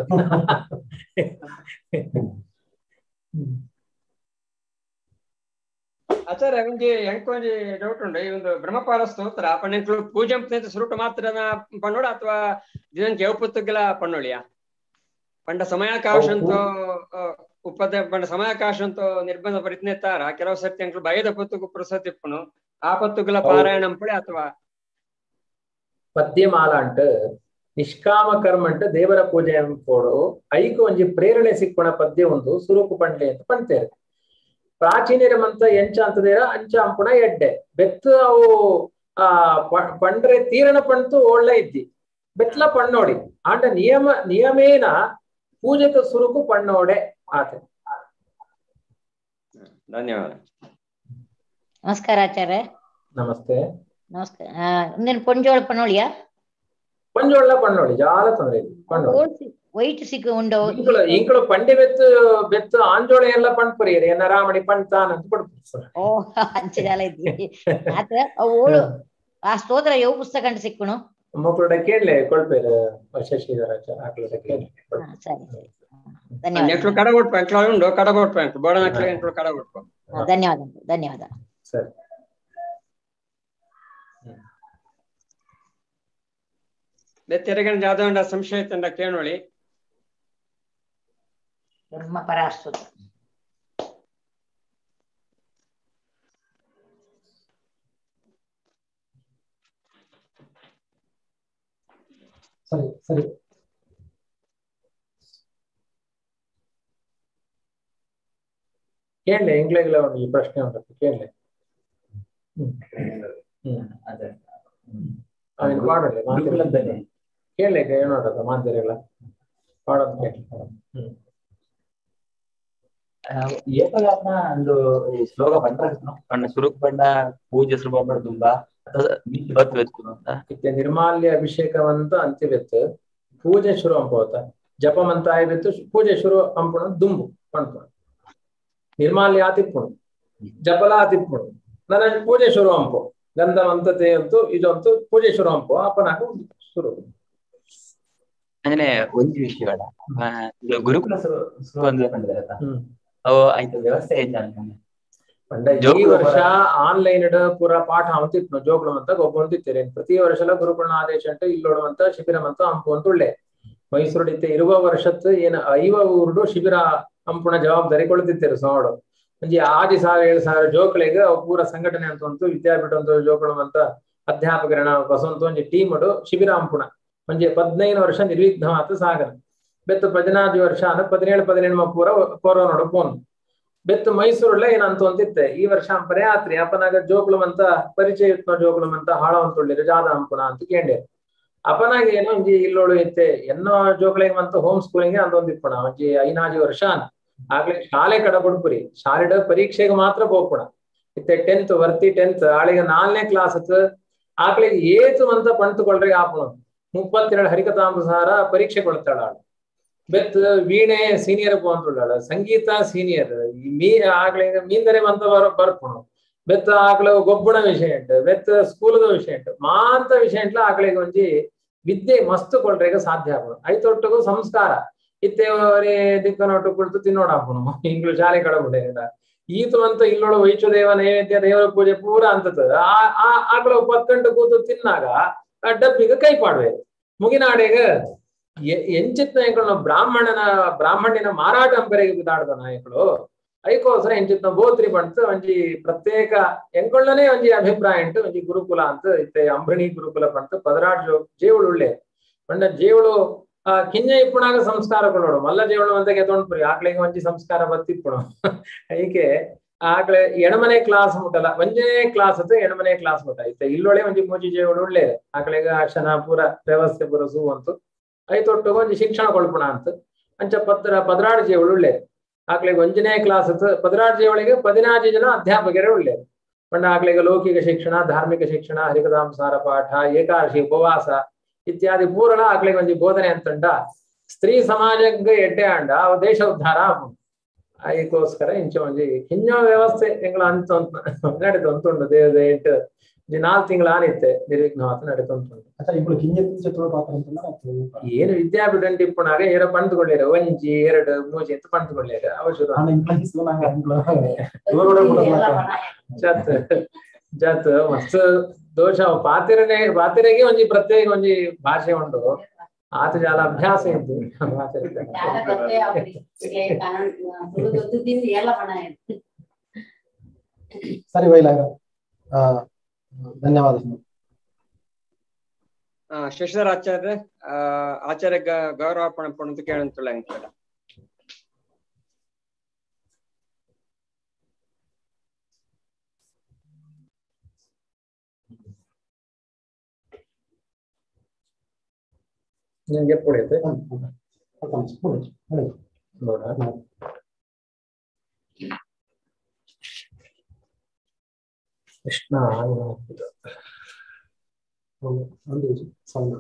ಆಚಾರ್ಯ ಒಂಜಿ ಎಂಕೊಂಜಿ ಡೌಟ್ ಉಂಡು ಈ ಒಂದು ಬ್ರಹ್ಮಪಾರ ಸ್ತೋತ್ರ ಪಣ್ಣೆಂಕ್ಳು ಪೂಜೆ ಸುರುಟ ಮಾತ್ರನ ಪಣ್ಣೋಡ ಅಥವಾ ದಿನಕ್ಕೆ ಯಾವ ಪುತ್ತಗಲ ಪಣ್ಣೋಳಿಯಾ ಪಂಡ ಸಮಯಾಕಾಶ ಅಂತೋ ಉಪದ ಪಂಡ ಸಮಯಾಕಾಶ ಅಂತೋ ನಿರ್ಬಂಧ ಪರಿತ್ನೆತ್ತಾರ ಕೆಲವು ಸರ್ತಿ ಅಂಕ್ಳು ಭಯದ ಪುತ್ತಗು ಪುರಸತಿ ಇಪ್ಪನು ಆ ಪತ್ತುಗಳ ಪಾರಾಯಣ ಪಡೆ ಅಥವಾ ಪದ್ಯಮಾಲ ಅಂಟು ನಿಷ್ಕಾಮ ಕರ್ಮ ಅಂಟು ದೇವರ ಪೂಜೆ ಅಂಪೋಡು ಐಕು ಒಂಜಿ ಪ್ರೇರಣೆ ಸಿಕ್ಕಣ ಪದ್ಯ ಒಂದು ಸುರೂಪು ಪಂಡ್ಲೆ ಅಂತ ಪಂಡ್ತೇವೆ. ಪ್ರಾಚೀನರ ಮಂತ ಎಂಚ ಅಂತದೇರ ಅಂಚ ಅಂಪುಣ ಎಡ್ಡೆ ಬೆತ್ತು ಅವು ಆ ಪಂಡ್ರೆ ತೀರಣ ಪಂಡ್ತು ಒಳ್ಳೆ ಇದ್ದಿ ಬೆತ್ಲ ಪಣ್ಣೋಡಿ ಆಂಡ ನಿಯಮ ನಿಯಮೇನ ಪೂಜೆತ ಸುರುಕು ಪಣ್ಣೋಡೆ ಆತೆ. ಧನ್ಯವಾದ. ನಮಸ್ಕಾರ ಆಚಾರ್ಯ. ನಮಸ್ತೆ. ನಮಸ್ಕಾರ. ಇಂದೇನು ಪೊಂಜೋಳ ಪಣ್ಣೋಳಿಯಾ? ಪಂಜೋಳ ಪಣ್ಣೋಳಿ ಜಾಲ ತೊಂದ್ರೆ ಪಣ್ಣೋಳಿ ವೈಟ್ ಸಿಕ್ಕ ಉಂಡು ಇಂಕ್ಳು ಇಂಕ್ಳು ಪಂಡೆ ಬೆತ್ತು ಬೆತ್ತು ಆಂಜೋಳ ಎಲ್ಲ ಪಂಡ್ಪುರಿ ನರಾಮಣಿ ಪಂಡ್ತಾನ ಅಂತ ಕೊಡ್ತಾರೆ. ಓ ಅಂಚೆಲ್ಲ ಇದ್ದಿ ಆತರ ಓಳು ಆ ಸ್ತೋತ್ರ ಯಾವ ಪುಸ್ತಕ ಅಂತ ಸಿಕ್ಕುನು ಮಕ್ಕಳ ಕೇಳಲೆ ಕೊಳ್ಪೇರು ಶಶಿಧರ ಆಕಳ ಕೇಳಿ. ಸರಿ ಸರಿ ಧನ್ಯವಾದ. ಕಡ ಕೊಡ್ಪ ಎಂಕ್ಳು ಉಂಡು ಕಡ ಕೊಡ್ಪ ಎಂಕ್ಳು ಬೋಡ ನಕ್ಳು ಎಂಕ್ಳು ಕಡ ಕೊಡ್ಪ. ಧನ್ಯವಾದ ಧನ್ಯವಾದ. ಸರಿ. ಬೆತ್ತೆರಗಣ ಜಾದವಂಡ ಸಂಶಯ ತಂಡ ಕೇಳೋಳಿ. ಬ್ರಹ್ಮಪರ ಸ್ತೋತ್ರ ಸರಿ ಸರಿ ಕೇಳಲೆ ಇಂಗ್ಲೆಗ್ಲ ಒಂದು ಈ ಪ್ರಶ್ನೆ ಉಂಟು ಕೇಳಲೆ. ಅವನ್ ಪಾಡಲೆ ಮಾತಿರಲ್ಲ ಕೇಳಲೆ ಏನೋಡದ ಮಾತಿರಲ್ಲ ಪಾಡೋದು ಕೇಳಿ. ಹ್ಮ್ ಏಕದಾತ್ಮ ಒಂದು ಶ್ಲೋಕ ಪಂಡ ಸುರುಕ್ ಪಂಡ ಪೂಜೆ ಸುರು ಪಂಡ ತುಂಬಾ ಇತ್ತೆ ನಿರ್ಮಾಲ್ಯ ಅಭಿಷೇಕವಂತ ಅಂತ್ಯವೆತ್ತು ಪೂಜೆ ಶುರು ಅಂಪೋತ ಜಪಮಂತ ಆಯ್ಬಿತ್ತು ಪೂಜೆ ಶುರು ಅಂಪುಣ ದುಂಬು ಪಂಪುಣ ನಿರ್ಮಾಲ್ಯ ಆತಿಪ್ಪುಣು ಜಪಲ ಆತಿಪ್ಪುಣು ನನ್ನ ಪೂಜೆ ಶುರು ಅಂಪು ಗಂಧವಂತತೆ ಅಂತೂ ಇದಂತೂ ಪೂಜೆ ಶುರು ಅಂಪು ಅಪ್ಪನಾಕು ಶುರು ಅಂದ್ರೆ ಒಂದು ವಿಷಯ ಗುರುಕುಲ ಅವು ಆಯ್ತು ವ್ಯವಸ್ಥೆ ಪಂಡ ಈ ವರ್ಷ ಆನ್ಲೈನ್ ಪೂರ ಪಾಠ ಅಂತಿತ್ತು ಜೋಗ್ಳು ಅಂತ ಗೊಬ್ಬಂತಿತ್ತೇನೆ ಪ್ರತಿ ವರ್ಷಲ ಗುರುಕುಲನ ಆದೇಶ ಅಂಟು ಇಲ್ಲೋಡುವಂತ ಶಿಬಿರ ಅಂತ ಅಂಪು ಅಂತ ಒಳ್ಳೆ ಮೈಸೂರಿತ್ತೆ ಇರುವ ವರ್ಷತ್ ಏನ ಐವ ಊರ್ಡು ಶಿಬಿರ ಅಂಪುಣ ಜವಾಬ್ದಾರಿ ಕೊಳ್ತಿತ್ತೇರು ಸೋಡು ಒಂಜಿ ಆರು ಸಾವಿರ ಏಳು ಸಾವಿರ ಜೋಕ್ಳಿಗೆ ಅವು ಪೂರ ಸಂಘಟನೆ ಅಂತ ಉಂಟು ವಿದ್ಯಾಪೀಠ ಅಂತ ಜೋಕ್ಳು ಅಂತ ಅಧ್ಯಾಪಕರಣ ಬಸವಂತ ಒಂಜಿ ಟೀಮ್ ಶಿಬಿರ ಅಂಪುಣ ಒಂಜಿ ಪದ್ನೈದು ವರ್ಷ ನಿರ್ವಿಘ್ನವಾತ ಸಾಗನ ಬೆತ್ತು ಪದಿನಾರು ವರ್ಷ ಅನ್ನ ಪದಿನೇಳು ಪದಿನೆಂಟು ಪೂರ ಕೊರೋನಾಡ ಪೋನ್ ಬೆತ್ತು ಮೈಸೂರಲ್ಲೇ ಏನಂತ ಅಂತಿತ್ತೆ ಈ ವರ್ಷ ಅಂಪರೆ ಆತ್ರಿ ಅಪನಾಗ ಜೋಕ್ಲಮಂತ ಪರಿಚಯ ಇತ್ನ ಜೋಕ್ಲಮಂತ ಹಾಳವಂತೊಳ್ಳಿರ ಜಾದ ಅಂಪುಣ ಅಂತ ಕೇಂಡೆ ಅಪನಾಗ ಏನೋ ಒಂಜಿ ಇಲ್ಲೋಳು ಇತ್ತೆ ಎನ್ನೋ ಜೋಕ್ಲಿಗೆ ಮಂತ ಹೋಮ್ ಸ್ಕೂಲಿಂಗ್ ಅಂದೊಂದಿಪ್ಪುಣ ಒಂಜಿ ಐನಾಜಿ ವರ್ಷ ಆಗ್ಲೇ ಶಾಲೆ ಕಡ ಕೊಡ್ಪುರಿ ಶಾಲೆ ಪರೀಕ್ಷೆಗೆ ಮಾತ್ರ ಹೋಗ್ಪುಣ ಇತ್ತೆ ಟೆಂತ್ ವರ್ತಿ ಟೆಂತ್ ಆಳಿಗೆ ನಾಲ್ನೇ ಕ್ಲಾಸ್ ಆಕಳಿಗೆ ಏತು ಅಂತ ಪಂತುಕೊಳ್ರಿ ಆಪುಣ ಮುಪ್ಪತ್ತೆರಡು ಹರಿಕತಾಂಬಸಾರ ಪರೀಕ್ಷೆ ಕೊಡ್ತಾಳ ಬೆತ್ ವೀಣೆ ಸೀನಿಯರ್ ಪೋಂತುಳ್ಳಾಳ ಸಂಗೀತ ಸೀನಿಯರ್ ಮೀ ಆಗ್ಲಿಗೆ ಮೀಂದರೆ ಮಂತ ಬರ ಬರ್ಪುಣು ಬೆತ್ತ ಆಕಳ ಗೊಬ್ಬಣ ವಿಷಯ ಉಂಟು ಬೆತ್ತ ಸ್ಕೂಲ್ದ ವಿಷಯ ಉಂಟು ಮಾಂತ ವಿಷಯ ಉಂಟ್ಲ ಆಕಳಿಗೆ ಒಂಜಿ ವಿದ್ಯೆ ಮಸ್ತ್ ಕೊಳ್ರೆಗ ಸಾಧ್ಯ ಆಪುಣು ಐತೊಟ್ಟಿಗೂ ಸಂಸ್ಕಾರ ಇತ್ತೆ ಅವರೇ ದಿಕ್ಕನೊಟ್ಟು ಕುಳಿತು ತಿನ್ನೋಡ ಆಪುಣು ಇಂಗ್ಲು ಶಾಲೆ ಕಡಬಿಡ ಈತು ಅಂತ ಇಲ್ಲೋಳು ವೈಚು ದೇವ ನೈವೇದ್ಯ ದೇವರ ಪೂಜೆ ಪೂರ ಅಂತದ ಆ ಆಕಳ ಪಕ್ಕಂಡು ಕೂತು ತಿನ್ನಾಗ ಆ ಡಬ್ಬಿಗೆ ಕೈ ಪಾಡ್ಬೇಕು ಮುಗಿನಾಡೆಗ ಎಂಚಿತ್ ನಾಯಕಳು ಬ್ರಾಹ್ಮಣನ ಬ್ರಾಹ್ಮಣ್ಯನ ಮಾರಾಟ ಅಂಬರಿಗೆ ಬಿದ್ದಾಡ್ದ ನಾಯಕಳು ಐಕೋಸ್ಕರ ಎಂಚಿತ್ನ ಬೋತ್ರಿ ಬಂತು ಒಂಜಿ ಪ್ರತ್ಯೇಕ ಎಂಕೊಳ್ಳನೇ ಒಂಜಿ ಅಭಿಪ್ರಾಯ ಉಂಟು ಒಂಜಿ ಗುರುಕುಲ ಅಂತ ಇತ್ತೆ ಅಂಬರಣಿ ಗುರುಕುಲ ಬಂತು ಪದರಾಡ್ ಜೋ ಜೇವಳು ಉಳ್ಳೆ ಬಂಡ ಜೇವಳು ಆ ಕಿಂಜ ಇಪ್ಪುಣಾಗ ಸಂಸ್ಕಾರ ಕೊಡೋಡು ಮಲ್ಲ ಜೇವಳು ಅಂತ ಗೆದೊಂಡ್ಪುರಿ ಆಕಳಿಗೆ ಒಂಜಿ ಸಂಸ್ಕಾರ ಬತ್ತಿಪ್ಪುಣ ಐಕೆ ಆಕಳೆ ಎಣಮನೆ ಕ್ಲಾಸ್ ಮುಟ್ಟಲ್ಲ ಒಂಜನೇ ಕ್ಲಾಸ್ ಅಂತ ಎಣಮನೆ ಕ್ಲಾಸ್ ಮುಟ್ಟ ಇತ್ತೆ ಇಲ್ಲೊಳೆ ಒಂಜಿ ಮೂಜಿ ಜೇವಳು ಉಳ್ಳೆ ಆಕಳಿಗೆ ಅಕ್ಷನ ಪೂರ ವ್ಯವಸ್ಥೆ ಪೂರ ಸೂ ಅಂತು ಐತೊಟ್ಟು ಒಂಜಿ ಶಿಕ್ಷಣ ಕೊಳ್ಪುಣ ಅಂತ ಅಂಚ ಪತ್ರ ಪದರಾಡ್ ಜೇವಳು ಉಳ್ಳೆ ಆಕಳಿಗೆ ಒಂಜನೇ ಕ್ಲಾಸ್ ಪದರಾಡ್ ಜೇವಳಿಗೆ ಪದಿನಾರು ಜನ ಅಧ್ಯಾಪಕರೇ ಉಳ್ಳೆ ಪಂಡ ಆಕಳಿಗೆ ಲೌಕಿಕ ಶಿಕ್ಷಣ ಧಾರ್ಮಿಕ ಶಿಕ್ಷಣ ಹರಿಕಥಾಂಸಾರ ಪಾಠ ಏಕಾದಶಿ ಉಪವಾಸ ಇತ್ಯಾದಿ ಪೂರಣ ಆಕಳಿಗೆ ಒಂಜಿ ಬೋಧನೆ ಅಂತಂಡ ಸ್ತ್ರೀ ಸಮಾಜಕ್ಕೆ ಎಡ್ಡೆ ಅಂಡ ಅವ ದೇಶ ಉದ್ಧಾರ ಆಪು ಅದಕ್ಕೋಸ್ಕರ ಇಂಚ ಒಂಜಿ ಹಿಂಜ ವ್ಯವಸ್ಥೆ ಎಂಗಳ ಅಂತ ನಡೀತು ಅಂತುಂಡು ದೇವದ ಎಂಟು ನಾಲ್ಕು ತಿಂಗಳ ಆನಿತ್ತೆ ನಿರ್ವಿಘ್ನವಾತ ನಡೀತುಂಟು ಏನು ವಿದ್ಯಾಪೀಠ ಇಪ್ಪುನಾಗ ಏರೋ ಪಂತುಕೊಳ್ಳಿರ ಒಂಜಿ ಎರಡು ಮೂಜಿ ಅಂತ ಪಂತುಕೊಳ್ಳಿರ ಅವಶ್ಯ ಜತ್ ಜತ್ ಮಸ್ತ್ ದೋಷ ಪಾತಿರನೆ ಪಾತಿರೆಗೆ ಒಂಜಿ ಪ್ರತ್ಯೇಕ ಒಂಜಿ ಭಾಷೆ ಉಂಟು ಆತ ಜಾಲ ಅಭ್ಯಾಸ ಇದ್ದು ಸರಿ ವೈಲಾಗ ಧನ್ಯವಾದ ಶಶಿಧರ್ ಆಚಾರ್ಯ ಆಚಾರ್ಯ ಗೌರವ ಪಣ ಕೇಳಂತಲ್ಲ ನಿಂಗೆ ಪುಡಿಯುತ್ತೆ ನೋಡ ಕೃಷ್ಣ ಒಂದು ಸೌಂಡ್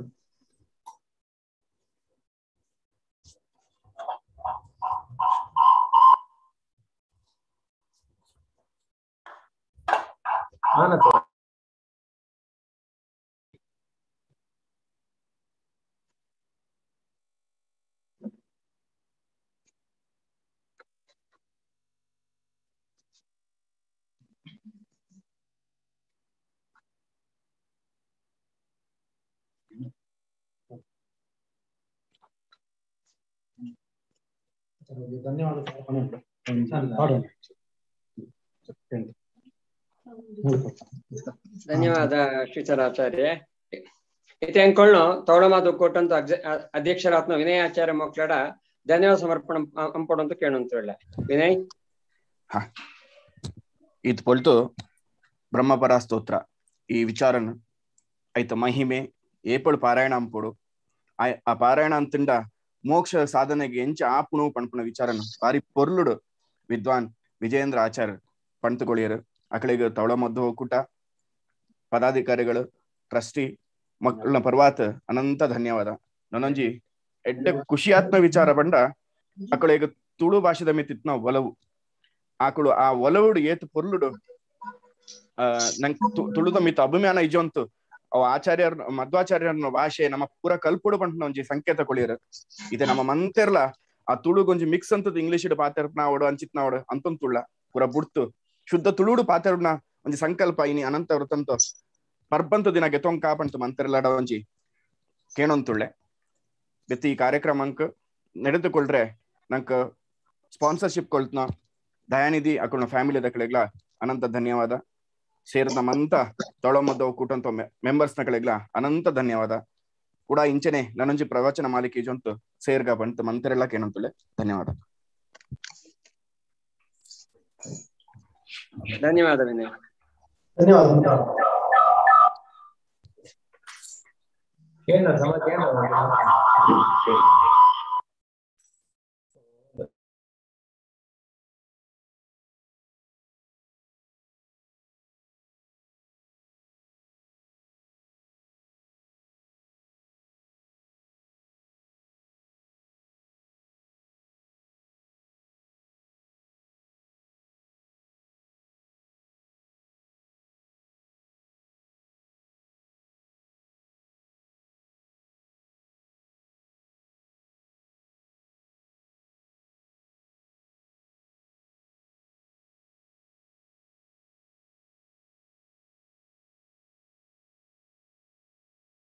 ಆನತ ಧನ್ಯವಾದ ಧನ್ಯವಾದ ಶ್ರೀಚರಾಚಾರ್ಯ ಇತ್ತೆ ಅಂಕೊಳ್ಳು ತೌಳಮಾದು ಕೊಟ್ಟಂತ ಅಧ್ಯಕ್ಷರಾತ್ನ ವಿನಯ್ ಆಚಾರ್ಯ ಮಕ್ಕಳ ಧನ್ಯವಾದ ಸಮರ್ಪಣ ಅಂಪಡು ಅಂತ ಕೇಳಂತ ಹೇಳ ವಿನಯ್ ಹಾ ಇದು ಪೊಲ್ತು ಬ್ರಹ್ಮಪರ ಸ್ತೋತ್ರ ಈ ವಿಚಾರನ ಐತ ಮಹಿಮೆ ಏಪಳು ಪಾರಾಯಣ ಅಂಪುಡು ಆ ಪಾರಾಯಣ ಅಂತಂಡ ಮೋಕ್ಷ ಸಾಧನೆಗೆ ಎಂಚ ಆಪುಣು ಪಣ್ಪುಣ ವಿಚಾರನ ಬಾರಿ ಪೊರ್ಲುಡು ವಿದ್ವಾನ್ ವಿಜಯೇಂದ್ರ ಆಚಾರ್ಯ ಪಣ್ತುಕೊಳಿಯರು ಅಕಳಿಗೆ ತವಳ ಮದ್ದು ಹೋಗ್ಕುಟ ಪದಾಧಿಕಾರಿಗಳು ಟ್ರಸ್ಟಿ ಮಕ್ಕಳ ಪರ್ವಾತ್ ಅನಂತ ಧನ್ಯವಾದ ನನ್ನೊಂಜಿ ಎಡ್ಡೆ ಖುಷಿಯಾತ್ಮ ವಿಚಾರ ಬಂಡ ಅಕಳಿಗೆ ತುಳು ಭಾಷೆದ ಮಿತ್ತಿತ್ನ ಒಲವು ಆಕಳು ಆ ಒಲವುಡು ಏತು ಪೊರ್ಲುಡು ಆ ನಂಗೆ ತುಳುದ ಮಿತ್ತು ಅಭಿಮಾನ ಇಜೊಂತು ಅವ ಆಚಾರ್ಯರ್ ಮಧ್ವಾಚಾರ್ಯರ ಭಾಷೆ ನಮ್ಮ ಪೂರ ಕಲ್ಪುಡು ಪಂಟ ಒಂಜಿ ಸಂಕೇತ ಕೊಳಿಯರು ಇದೆ ನಮ್ಮ ಮಂತೆರ್ಲ ಆ ತುಳುಗೊಂಜಿ ಮಿಕ್ಸ್ ಅಂತದ್ ಇಂಗ್ಲಿಷ್ ಪಾತೆರ್ನ ಅವಡು ಅಂಚಿತ್ನ ಅವಡು ಅಂತೊಂದು ತುಳ್ಳ ಪೂರ ಬುಡ್ತು ಶುದ್ಧ ತುಳುಡು ಪಾತೆರ್ನ ಒಂಜಿ ಸಂಕಲ್ಪ ಇನಿ ಅನಂತ ವೃತ್ತಂತ ಪರ್ಬಂತ ದಿನ ಗೆತೊಂಗ್ ಕಾಪಂತು ಮಂತೆರ್ಲಾಡ ಒಂಜಿ ಕೇಣೊಂತುಳ್ಳೆ ಬೆತ್ತಿ ಈ ಕಾರ್ಯಕ್ರಮಂಕ್ ನಡೆದುಕೊಳ್ರೆ ನಂಕ್ ಸ್ಪಾನ್ಸರ್ಶಿಪ್ ಕೊಳ್ತನ ದಯಾನಿಧಿ ಅಕಲ್ನ ಫ್ಯಾಮಿಲಿ ದಕ್ಕಳಿಗ್ಲ ಅನಂತ ಧನ್ಯವಾದ ಸೇರಿದ ನಮ್ಮಂತ ತೊಳಮದ್ದು ಕೂಟಂತ ಮೆಂಬರ್ಸ್ ನ ಕಳೆಗ್ಲ ಅನಂತ ಧನ್ಯವಾದ ಕೂಡ ಇಂಚನೆ ನನ್ನೊಂಜಿ ಪ್ರವಚನ ಮಾಲಿಕೆ ಜೊಂತು ಸೇರ್ಗ ಬಂತು ಮಂತೆರೆಲ್ಲ ಕೇನಂತುಲೆ. ಧನ್ಯವಾದ. ಧನ್ಯವಾದ ವಿನಯ್. ಧನ್ಯವಾದ. ಏನು ಸಮ